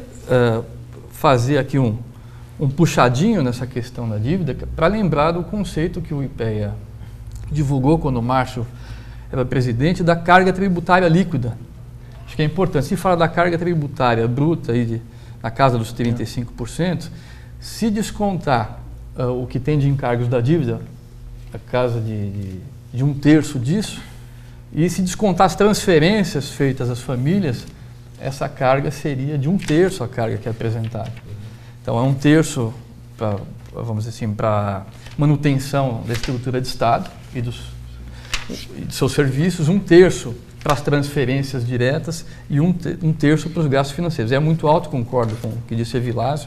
fazer aqui um puxadinho nessa questão da dívida para lembrar do conceito que o IPEA divulgou quando o Márcio era presidente, da carga tributária líquida. Acho que é importante. Se fala da carga tributária bruta aí na casa dos 35%, se descontar o que tem de encargos da dívida, a casa de 1/3 disso, e se descontar as transferências feitas às famílias, essa carga seria de 1/3 a carga que é apresentada. Então é 1/3 para, vamos dizer assim, para manutenção da estrutura de Estado e de seus serviços, 1/3 para as transferências diretas e 1/3 para os gastos financeiros. É muito alto, concordo com o que disse a Vilásio,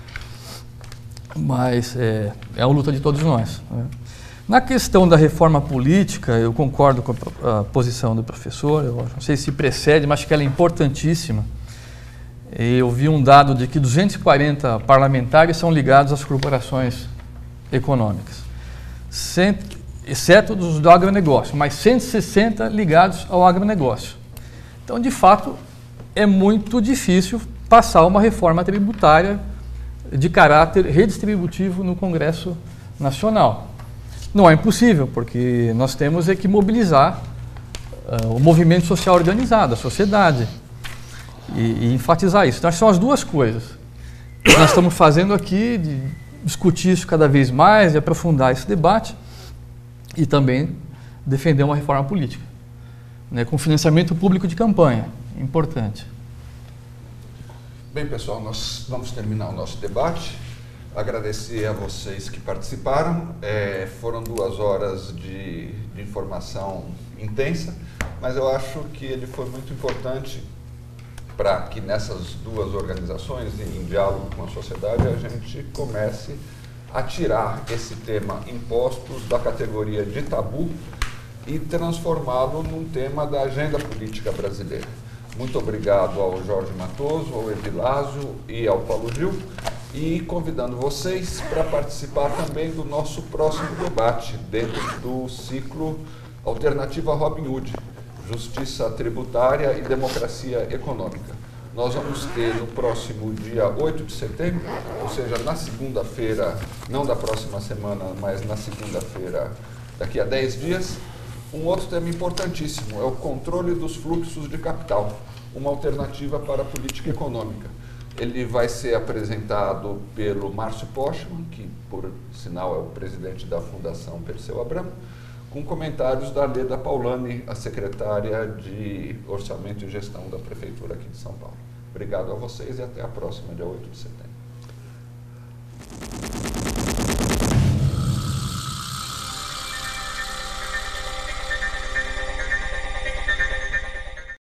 mas é a luta de todos nós, né? Na questão da reforma política, eu concordo com a posição do professor, eu não sei se precede, mas acho que ela é importantíssima. Eu vi um dado de que 240 parlamentares são ligados às corporações econômicas, exceto dos do agronegócio, mas 160 ligados ao agronegócio. Então, de fato, é muito difícil passar uma reforma tributária de caráter redistributivo no Congresso Nacional. Não é impossível, porque nós temos que mobilizar o movimento social organizado, a sociedade, e enfatizar isso. Então, acho que são as duas coisas que nós estamos fazendo aqui, de discutir isso cada vez mais, de aprofundar esse debate e também defender uma reforma política, né, com financiamento público de campanha, importante. Bem, pessoal, nós vamos terminar o nosso debate. Agradecer a vocês que participaram. Foram 2 horas de informação intensa, mas eu acho que ele foi muito importante para que nessas 2 organizações, em diálogo com a sociedade, a gente comece a tirar esse tema impostos da categoria de tabu e transformá-lo num tema da agenda política brasileira. Muito obrigado ao Jorge Matoso, ao Evilásio e ao Paulo Gil, e convidando vocês para participar também do nosso próximo debate dentro do ciclo Alternativa Robin Hood, Justiça Tributária e Democracia Econômica. Nós vamos ter no próximo dia 8 de setembro, ou seja, na segunda-feira, não da próxima semana, mas na segunda-feira, daqui a 10 dias, um outro tema importantíssimo, é o controle dos fluxos de capital, uma alternativa para a política econômica. Ele vai ser apresentado pelo Márcio Postman, que, por sinal, é o presidente da Fundação Perseu Abramo, com comentários da Leda Paulani, a secretária de Orçamento e Gestão da Prefeitura aqui de São Paulo. Obrigado a vocês e até a próxima, dia 8 de setembro.